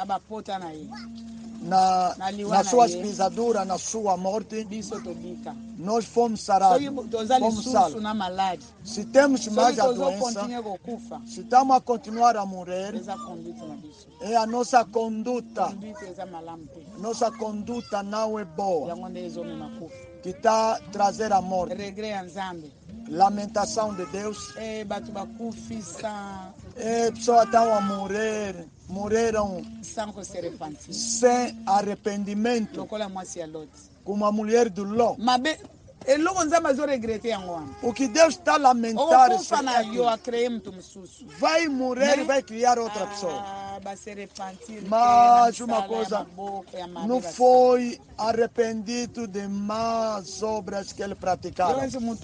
A: na, nas suas pisaduras, na sua morte. Nós fomos sarados, fomos salvos. Se temos mais a doença, se estamos a continuar a morrer, é a nossa conduta. Nossa conduta não é boa, que está a trazer a morte. Lamentação de Deus. É, pessoas estão a morrer, morreram sem arrependimento, como a mulher do Ló. O que Deus está a lamentar vai morrer e vai criar outra pessoa. Mas uma coisa, não foi arrependido de más obras que ele praticava.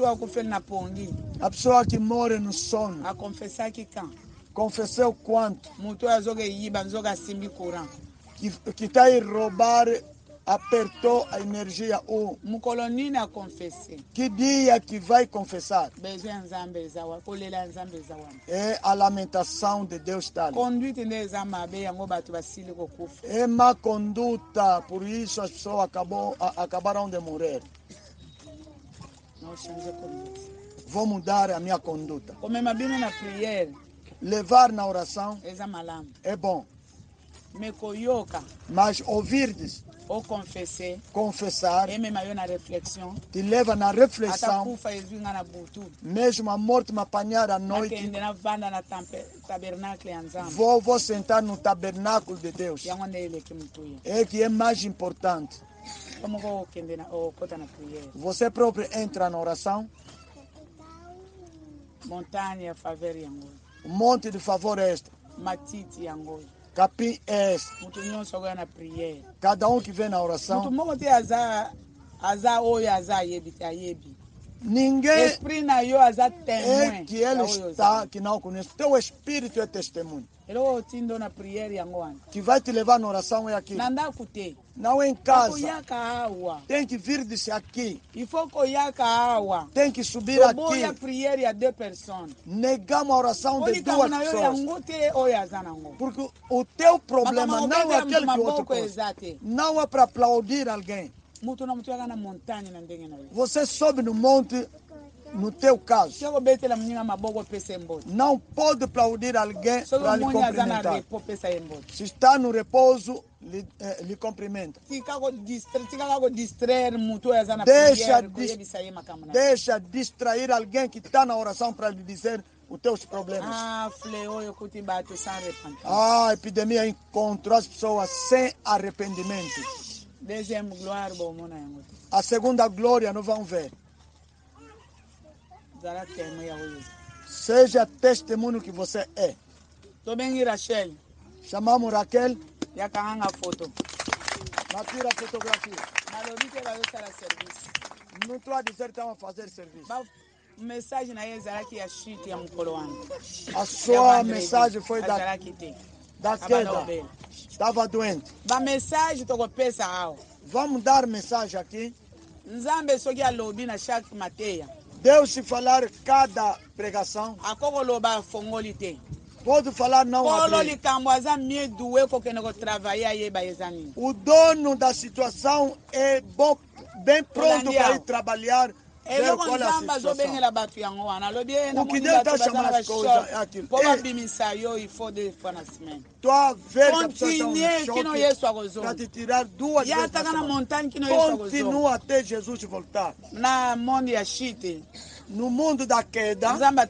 A: A pessoa que morre no sono, confessou quanto? Que que está a roubar, apertou a energia um. Que dia que vai confessar? É a lamentação de Deus está ali. É má conduta, por isso as pessoas acabou, a, acabaram de morrer. Vou mudar a minha conduta. Levar na oração é bom. Mas ouvir-des,
B: ou confessar,
A: confessar,
B: é mesmo na reflexão,
A: te leva na reflexão, mesmo a morte me apanhar à noite, vou, vou sentar no tabernáculo de Deus, é que é mais importante. Você próprio entra na oração,
B: montanha favor yango,
A: um monte de favor extra,
B: matiti yango,
A: capim extra, cada um que vem na oração, ninguém é que ele está que não conhece. Teu espírito é testemunho. Que vai te levar na oração é aqui. Não é em casa. Tem que vir desse aqui. Tem que subir aqui. Negamos a oração de duas pessoas. Porque o teu problema não é aquele que o outro coisa. Não é para aplaudir alguém. Você sobe no monte. No teu caso, não pode aplaudir alguém para lhe cumprimentar. Se está no repouso, lhe, eh, lhe cumprimenta. Deixa, dis, deixa distrair alguém que está na oração para lhe dizer os teus problemas. Ah, a epidemia encontrou as pessoas sem arrependimento. A segunda glória não vão ver. Seja testemunho que você é. Chamamos Raquel.
B: Foto.
A: Tira a fotografia. Não estou a dizer que estão a fazer serviço.
B: Mensagem na Ezaraki a chute a mukoloano.
A: A sua mensagem foi da da queda. Estava doente.
B: Ba mensagem to pesa ao.
A: Vamos dar mensagem aqui.
B: Nzambe soki a lobi na chaque mateia.
A: Deus se falar cada pregação. Pode falar não abrir. O dono da situação é bom, bem pronto para ir trabalhar. Ver qual é a situação. O que Deus está chamando as coisas é aquilo. Tu a ver que a pessoa está um choque para te tirar duas vezes. Continua até Jesus voltar.
B: Na mundo ya shite.
A: No mundo da queda,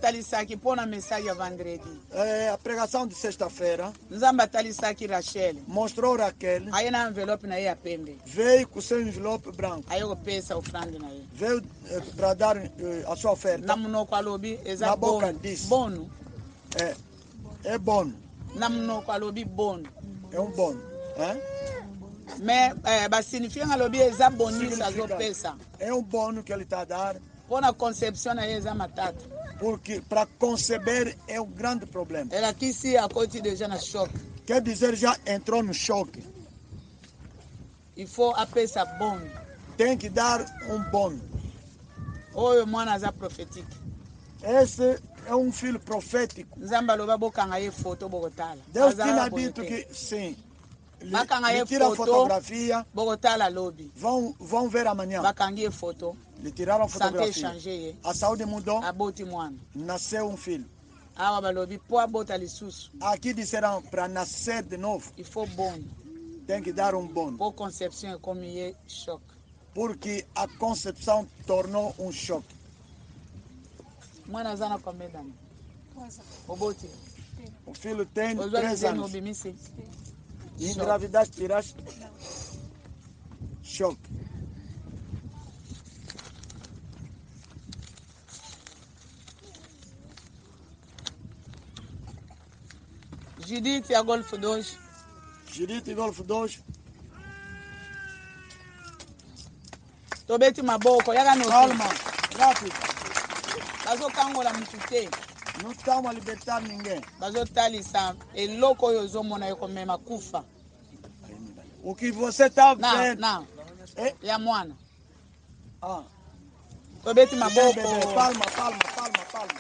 A: é, a pregação de sexta-feira mostrou Raquel, veio com seu envelope branco, veio é, para dar é, a sua oferta, na boca disse, é, é bom, é um bom, é? É um bônus que ele está a dar. Porque para conceber é um grande problema.
B: Ela disse a coisa de já na choque.
A: Quer dizer, já entrou no choque.
B: E for a peça bom.
A: Tem que dar um bom.
B: Oi, mano, já profético.
A: Esse é um filho profético. Deus tinha dito que sim. Lhe, lhe tira a fotografia. Vão, vão ver amanhã. Lhe tiraram a fotografia. A saúde mudou. Nasceu um filho. Aqui disseram para nascer de novo. Tem que dar um bom. Porque a concepção tornou um choque. O filho tem três anos. E engravidaste, tiraste. Choque.
B: Judith ya Golf dois.
A: Judith Golf dois.
B: Tobeti maboko yaga no.
A: Calma, rápido.
B: Bazo kangola mutute.
A: Não estamos a libertar ninguém.
B: Bazo talisa eloko oyo ozomona ekomema kufa.
A: O que você está vendo?
B: Não,
A: é
B: ya mwana.
A: Ah.
B: Tobeti maboko.
A: Palma, palma, palma, palma.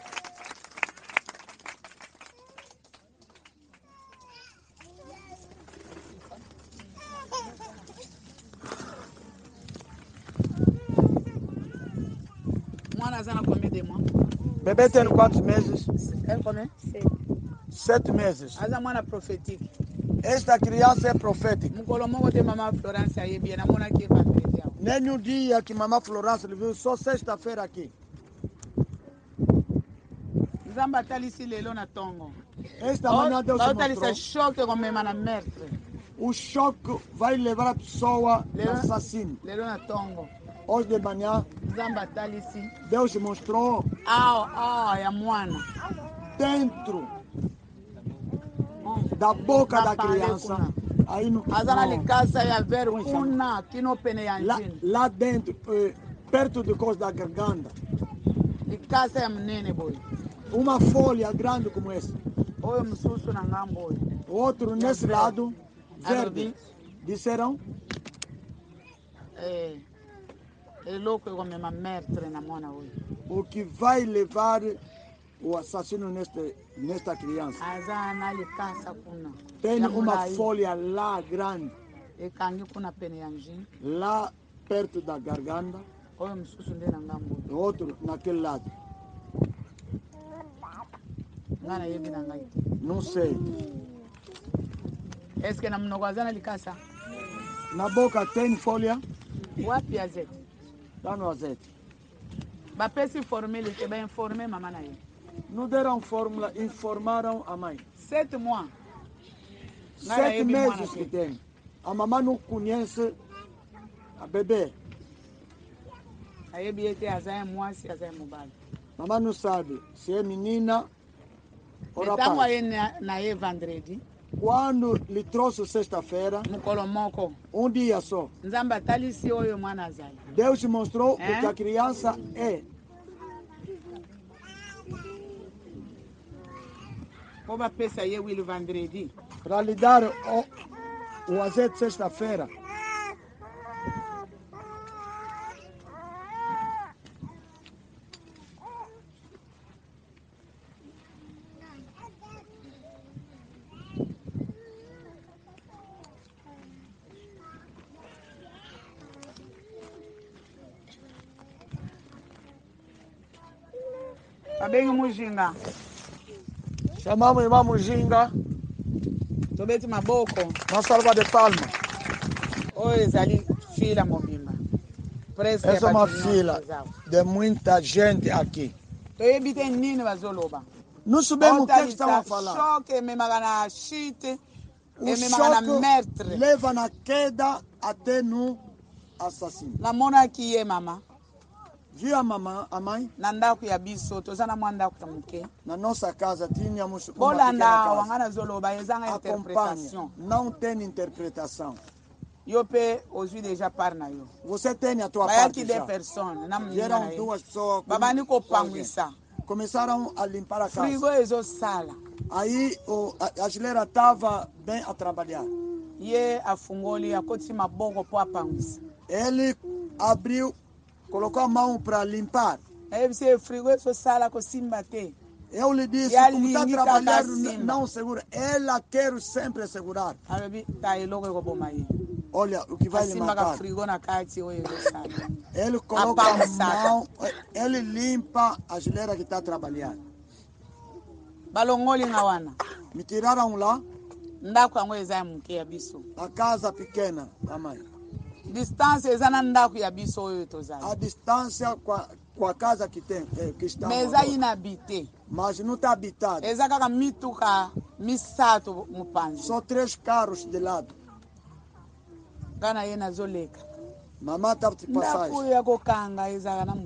B: Mwana azana combien de mois?
A: Bebê tem quantos meses?
B: Elle combien?
D: Sete.
A: Sete meses.
B: Aza mwana prophétique.
A: Esta criança é profética.
B: Mukolo moko te mama Florence ayebi na mona ki vendredi.
A: Nenhum dia que mamãe Florence viu, só sexta-feira aqui.
B: Nzamba talisi lelo na tongo.
A: Esta manhã Deus se
B: mostrou. Choque com mema na meurtre.
A: O choque vai levar a pessoa ao assassino.
B: Lelo na tongo.
A: Hoje de manhã, Deus mostrou
B: ah, ah, é mwana.
A: Dentro da boca da criança. Aí no, lá, lá dentro, eh, perto do cos da garganta. Uma folha grande como essa. Outro nesse lado, verde. Disseram?
B: É. É louco como uma meurtre na mona hoje.
A: O que vai levar o assassino nesta, nesta criança? Tem uma folha lá grande. Lá perto da garganta. Outro naquele lado. Não sei.
B: É que na
A: Na boca tem folha?
B: Wapi azete?
A: Lá no azeite.
B: Bapesi informé, ele te bem informé, mamãe aí.
A: Não deram fórmula, informaram a mãe.
B: Sete mois.
A: Sete meses que tem. A mamãe não conhece a bebê.
B: Aí biete azai mois, se azai mobile.
A: Mamãe não sabe se é menina ou rapaz.
B: Estamos aí na, na vendredi.
A: Quando lhe trouxe sexta-feira, um dia só, Deus mostrou é? o que a criança é. Para lhe dar o, o azeite sexta-feira.
B: Bem Mujinga.
A: Chamamos irmã Mujinga.
B: Tobeti maboko.
A: Uma salva de palma.
B: Oi, Zali, filha Mobimba.
A: Essa é uma filha de muita gente aqui. Não sabemos o que estão a falar.
B: Choque, me magana shite,
A: o choque leva na queda até no assassino.
B: Na mona aqui é mama.
A: Viu a mamãe, a mãe?
B: Nanda ku ya biso tozana mwanda ku tamuke.
A: Na nossa casa tínhamos uma
B: Bolanda wangana zoloba ezanga interpretação.
A: Não tem interpretação.
B: Eu pe aujourd'hui déjà par na yo.
A: Você tem a tua parte
B: já. Personas,
A: vieram duas pessoas.
B: Babani ko panguisa.
A: Começaram a limpar a casa.
B: Frigo ezo sala.
A: Aí o, a, a geleira estava bem a trabalhar.
B: Ye afungoli akoti mabongo po apanguisa.
A: Ele abriu, colocou a mão para limpar.
B: Aí você frigo ezo sala ko simbate.
A: Eu lhe disse, como está trabalhando, não segura. Ela quer sempre segurar. Olha, o que vai lhe matar. Ele coloca a mão, ele limpa a geleira que está trabalhando. Me tiraram lá. A casa pequena da mãe.
B: Distância
A: a distância com a, com a casa que tem, que está. Mas não está habitado. Só três carros de lado. Mamãe estava de passagem.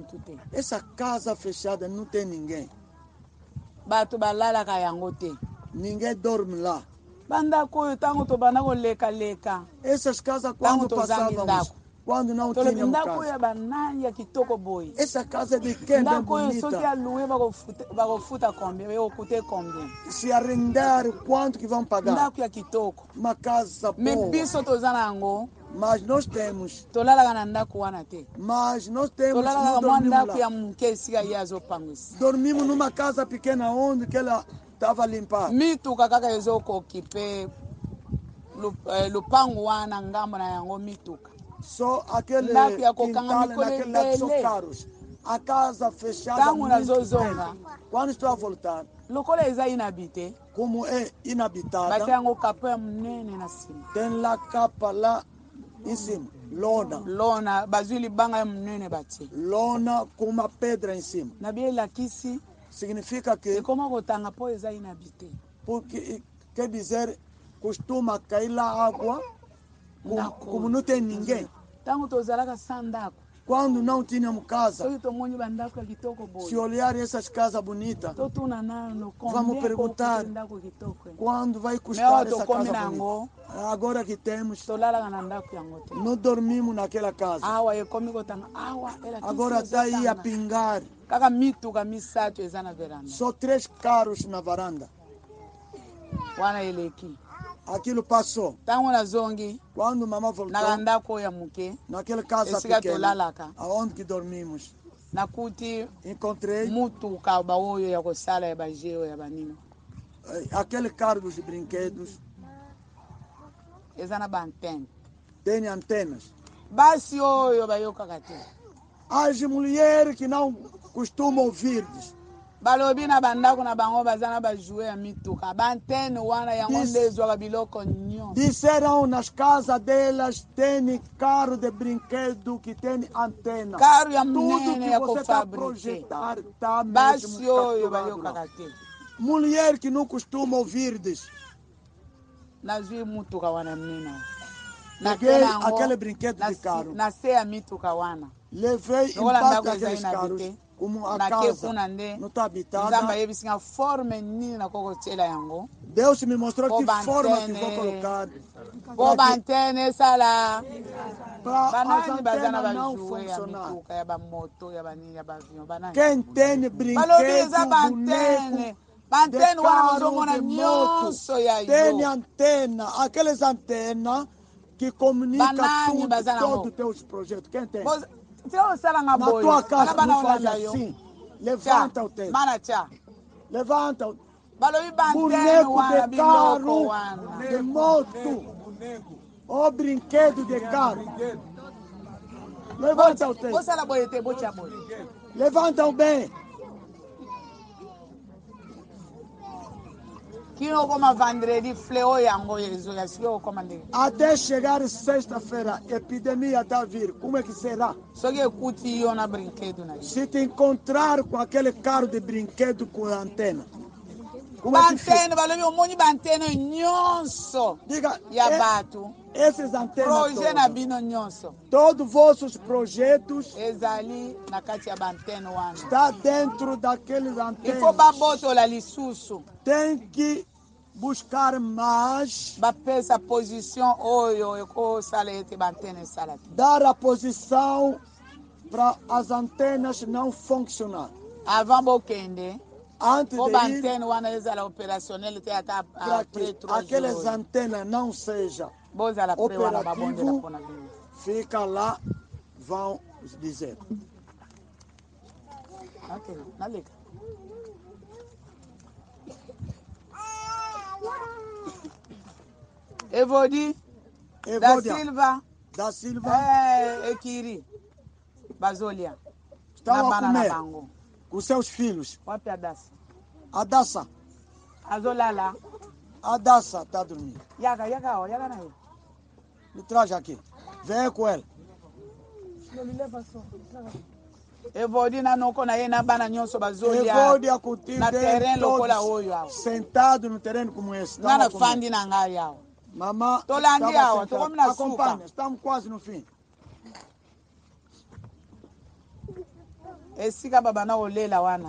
A: Essa casa fechada não tem ninguém. Ninguém dorme lá.
B: Bandako oyo tango tobanda koleka leka.
A: Essas casas quando passávamos, quando não tínhamos casa.
B: Ya banani ya kitoko boy.
A: Essa casa é de quem bem bonita.
B: Soki aluwe bakofuta combien, bakokute combien.
A: Se arrendar, quanto que vão pagar?
B: Ndako ya kitoko.
A: Uma casa boa.
B: Me biso tozana yango.
A: Mas nós temos.
B: Tolalaka na ndako wana te.
A: Mas nós temos.
B: Tolalaka mwa ndako ya muke esika ye azopangwisa.
A: Dormimos numa casa pequena onde que ela estava limpada.
B: Mituka kaka ezokokipe lupango wana ngambo na yango mituka.
A: Só aquele quintal naquele lado são caros. A casa fechada muito. Quando estou a voltar, como é inabitada, tem lá capa lá em cima, lona.
B: Lona, bazuli banga mnene bati.
A: Lona com uma pedra em cima. Significa que porque quer dizer costuma cair lá água. Como, como não tem ninguém. Quando não tínhamos casa, se olhar essas casas bonitas, vamos perguntar quando vai custar essa casa bonita. Agora que temos, não dormimos naquela casa. Agora está aí a pingar. Só três carros na varanda. Aquilo passou. Quando mamãe voltou, naquela casa pequena, aonde que dormimos, encontrei aquele carro dos brinquedos. Tem antenas. As mulheres que não costumam ouvir.
B: Balobi na bandako na bango bazana ba jouer a mituka bantene wana yango ndezwa biloko nyo.
A: Disseram nas casas delas tem carro de brinquedo que tem antena.
B: Carro ya
A: tudo que você está projetar tá mesmo capturado. Mulher que não costuma ouvir diz.
B: Nazui mutuka wana menina.
A: Naquele aquele brinquedo de carro.
B: Nasce a mituka wana.
A: Levei embaixo daqueles carros. Como a casa não está habitada. Deus me mostrou que forma que vou colocar. Para as antenas não funcionar. Quem tem brinquedo, boneco, de carro, de moto, tem antena. Aquelas antenas que comunicam tudo, todos os teus projetos. Quem tem? Na tua casa não faz assim. Levanta o teto. Levanta o boneco de carro, de moto, ou brinquedo de carro. Levanta o teto. Levanta o bem. Até chegar sexta-feira, a epidemia está a vir. Como é que será? Se te encontrar com aquele carro de brinquedo com antena. Como é que fica? Diga, é, esses antenas todos, todos os vossos projetos está dentro daqueles antenas. Tem que buscar mais, dar a posição para as antenas não funcionar. Antes de ir, para que aquelas antenas não sejam operativas, fica lá, vão dizer.
B: Evodi, da Silva,
A: da Silva,
B: é, Ekiri, Basolia,
A: estão a comer com seus filhos.
B: Wapi Adassa?
A: Adassa.
B: Azolala.
A: Adassa está dormindo.
B: Yaga, yaga, ó, yaga na aí.
A: Me traz aqui. Vem com ele.
B: Evodi na noko na yena bana nyonso bazolia.
A: Evodi a curtir
B: na terreno lokola oyo awo.
A: Sentado no terreno como esse.
B: Nana fandi na ngai awo.
A: Mamã,
B: Tolandi awo, tokomi na suka.
A: Acompanha, estamos quase no fim.
B: Esika baba na olela wana.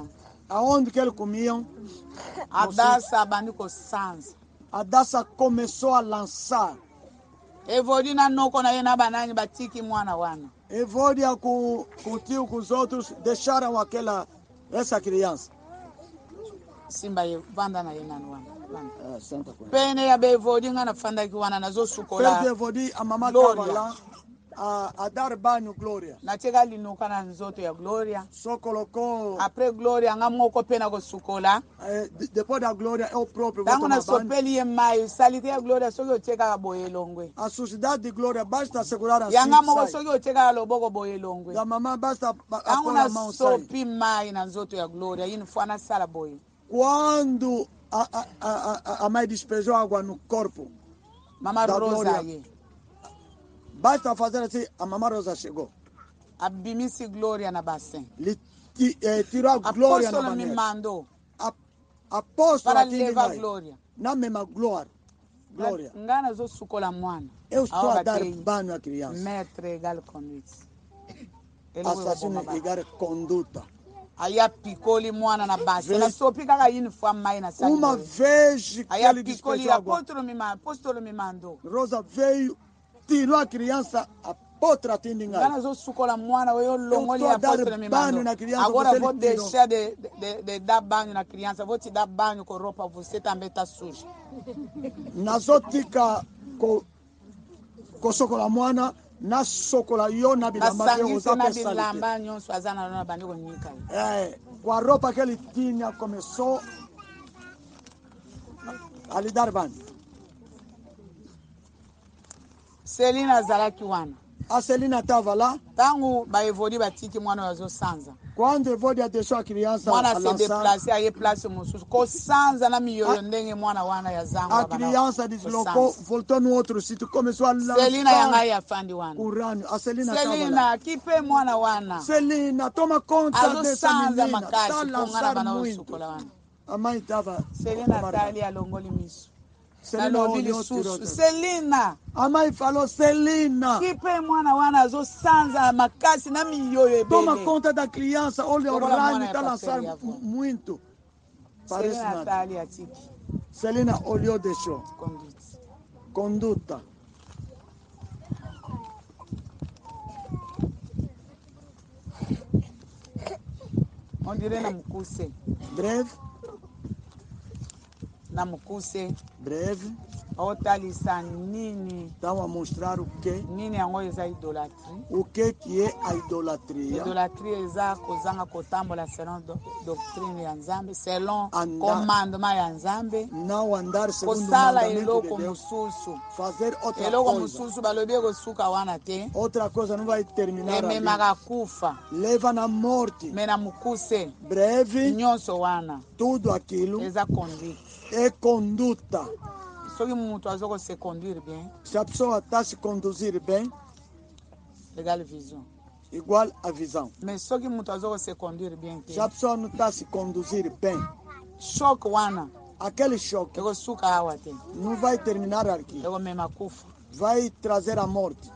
A: Aonde que eles comiam?
B: A dança abandicou sans.
A: A dança começou a lançar.
B: Evodina não quando aí na banana batiki mwana wana.
A: Evodia com com o tio, com os outros deixaram aquela essa criança.
B: Simba ye vanda na yena wana. Senta com. Pene ya be evodinga na fanda ki wana nazo sukola.
A: Pede evodi a mamãe estava lá a, a dar banho Glória.
B: Na chega ali no kana nzoto ya Glória.
A: Só colocou.
B: Après Glória ngamo ko pena ko sukola.
A: É, depois da Glória é o próprio.
B: Tango na sopeli ye mai salite ya Glória só que chega boye longwe.
A: A sociedade de Glória basta segurar assim.
B: Ya ngamo ko só que chega loboko boye longwe.
A: Da mamãe basta
B: a pôr a mão sai. Sopi mai na nzoto ya Glória yin fana sala boye.
A: Quando a, a, a, a mãe despejou água no corpo,
B: Mama Rosa aí.
A: Basta fazer assim, a Mama Rosa chegou.
B: A bimisi Glória na bassin.
A: Ele eh, tirou a Glória na banheira.
B: Me mandou.
A: A, apóstolo
B: para levar Glória.
A: Na mesma glória. Glória.
B: Ngana zo sukola mwana.
A: Eu estou a dar banho à criança.
B: Maître égale conduite.
A: Assassino égale conduta.
B: Aí a picoli mwana na base. Ela só pica a uniforme mais na sala.
A: Uma vez que
B: aí ele picoli apóstolo me mandou, apóstolo me mandou.
A: Rosa veio, tirou a criança, a potra tindinga.
B: Ngana zo sukola mwana eu longoli apóstolo me mandou. Agora vou deixar de, de, de dar banho na criança, vou te dar banho com roupa, você também tá suja.
A: Nazotika ko ko sokola mwana. Na sokola yo na bilamba
B: nyonso azana na bandiko nyika.
A: Eh, com a roupa que ele tinha começou a lhe dar banho.
B: Celina Zalaki wana.
A: A Celina estava lá.
B: Tango ba evodi batiki mwana wazo sanza.
A: Quando evodi deixou a criança
B: mwana se déplacer aí place mususu ko sanza na miyoyo ndenge mwana wana ya zangu
A: a criança deslocou, voltou no outro sítio, começou a lançar.
B: Celina yanga ya fandi wana.
A: Urano, a Celina
B: Celina kipe mwana wana.
A: Celina toma conta dessa menina.
B: Tá lançar muito.
A: A mãe estava.
B: Celina tá ali alongoli miso.
A: Celina olhou, tirou.
B: Celina.
A: A mãe falou, Celina.
B: Kipe mwana wana zo sanza makasi na miyoyo.
A: Toma conta da criança, olha o ranho, está lançando muito. Parece
B: nada. Tá ali a
A: Celina olhou, deixou. Conduta.
B: On dirait na mukuse.
A: Breve.
B: Na mukuse.
A: Breve.
B: Otalisa nini.
A: Estão a mostrar o que?
B: Nini yango eza idolatrie.
A: O que que é a idolatria?
B: Idolatrie eza kozanga kotambola selon doctrine ya Nzambe, selon commandement ya Nzambe.
A: Não andar segundo o
B: mandamento de Deus. Mususu.
A: Fazer outra
B: eloko
A: coisa.
B: Mususu balobi kosuka wana te.
A: Outra coisa não vai terminar ali.
B: Ememaka kufa.
A: Leva na morte.
B: Mena mukuse.
A: Breve.
B: Nyonso wana.
A: Tudo aquilo.
B: Eza conduite.
A: É conduta.
B: Se conduire bem.
A: Se a pessoa está se conduzir bem,
B: igual visão.
A: Igual a visão.
B: Mas só que muito se conduire bem.
A: Se a pessoa não está se conduzir bem,
B: choque wana.
A: Aquele choque não vai terminar aqui. Vai trazer a morte.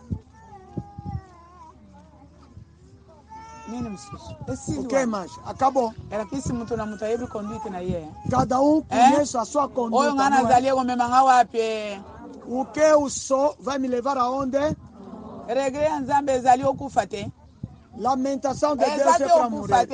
A: O que mais? Acabou. Cada um conhece a sua conduta. O que eu sou vai me levar aonde? Lamentação de Deus é para morrer.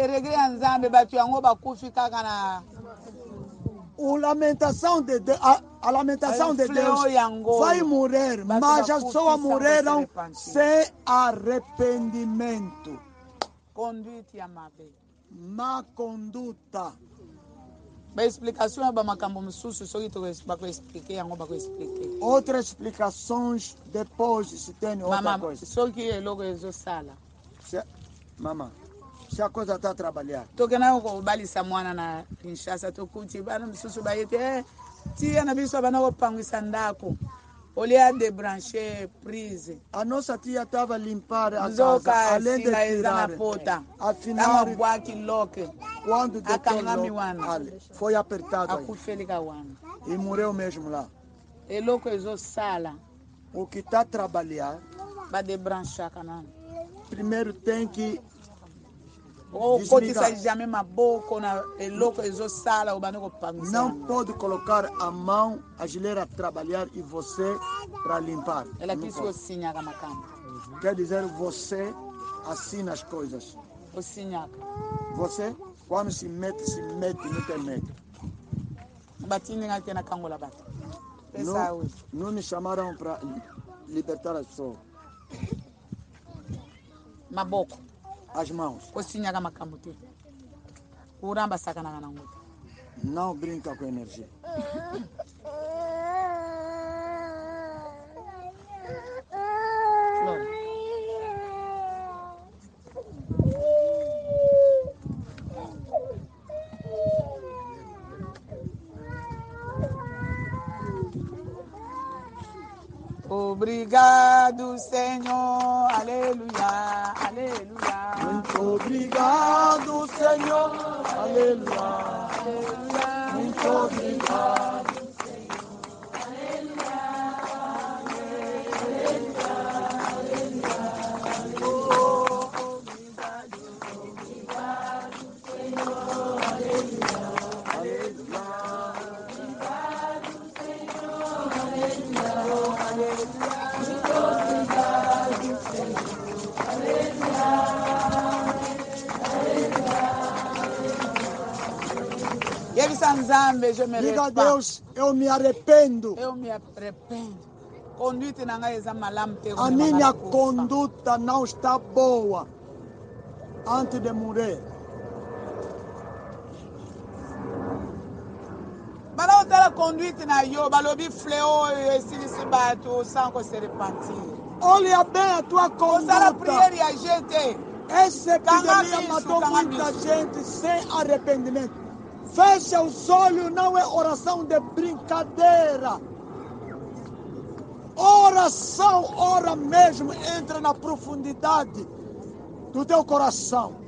A: O lamentação de Deus, a, a lamentação de Deus vai morrer, mas as pessoas morreram sem arrependimento.
B: Conduite amável.
A: Má conduta.
B: A explicação é para macambo mususu, só que tu vai explicar, não vai explicar.
A: Outras explicações depois se tem outra
B: Mama,
A: coisa.
B: Só que é logo é sala.
A: Se, mama, se a coisa está a trabalhar.
B: Tu que não o bali samuana na Kinshasa, tu curte, vai no mususu vai ter, tia na bicho vai não pangu sandako. Olhar de brancher prise.
A: A nossa tia estava a limpar a casa, além de tirar.
B: Afinal,
A: quando foi apertado
B: aí,
A: e morreu mesmo lá.
B: É louco é sala.
A: O que está a trabalhar,
B: vai debranchar canal.
A: Primeiro tem que Não pode colocar a mão, a geleira a trabalhar e você para limpar. Quer dizer, você assina as coisas. Você, quando se mete, se mete, não tem medo. Não, não me chamaram para libertar as pessoas. As mãos. Não brinca com energia.
B: Obrigado, Senhor, aleluia, aleluia.
A: Muito obrigado, Senhor, aleluia, aleluia. Muito obrigado, Senhor, aleluia, aleluia, aleluia. Oh, obrigado, obrigado, Senhor, aleluia, aleluia. Obrigado, Senhor, aleluia. Diga a Deus, eu me arrependo.
B: Eu me arrependo.
A: A minha conduta não está boa antes de morrer. Olha bem a tua conduta. Essa epidemia matou muita gente sem arrependimento. Fecha os olhos, não é oração de brincadeira. Oração, ora mesmo, entra na profundidade do teu coração.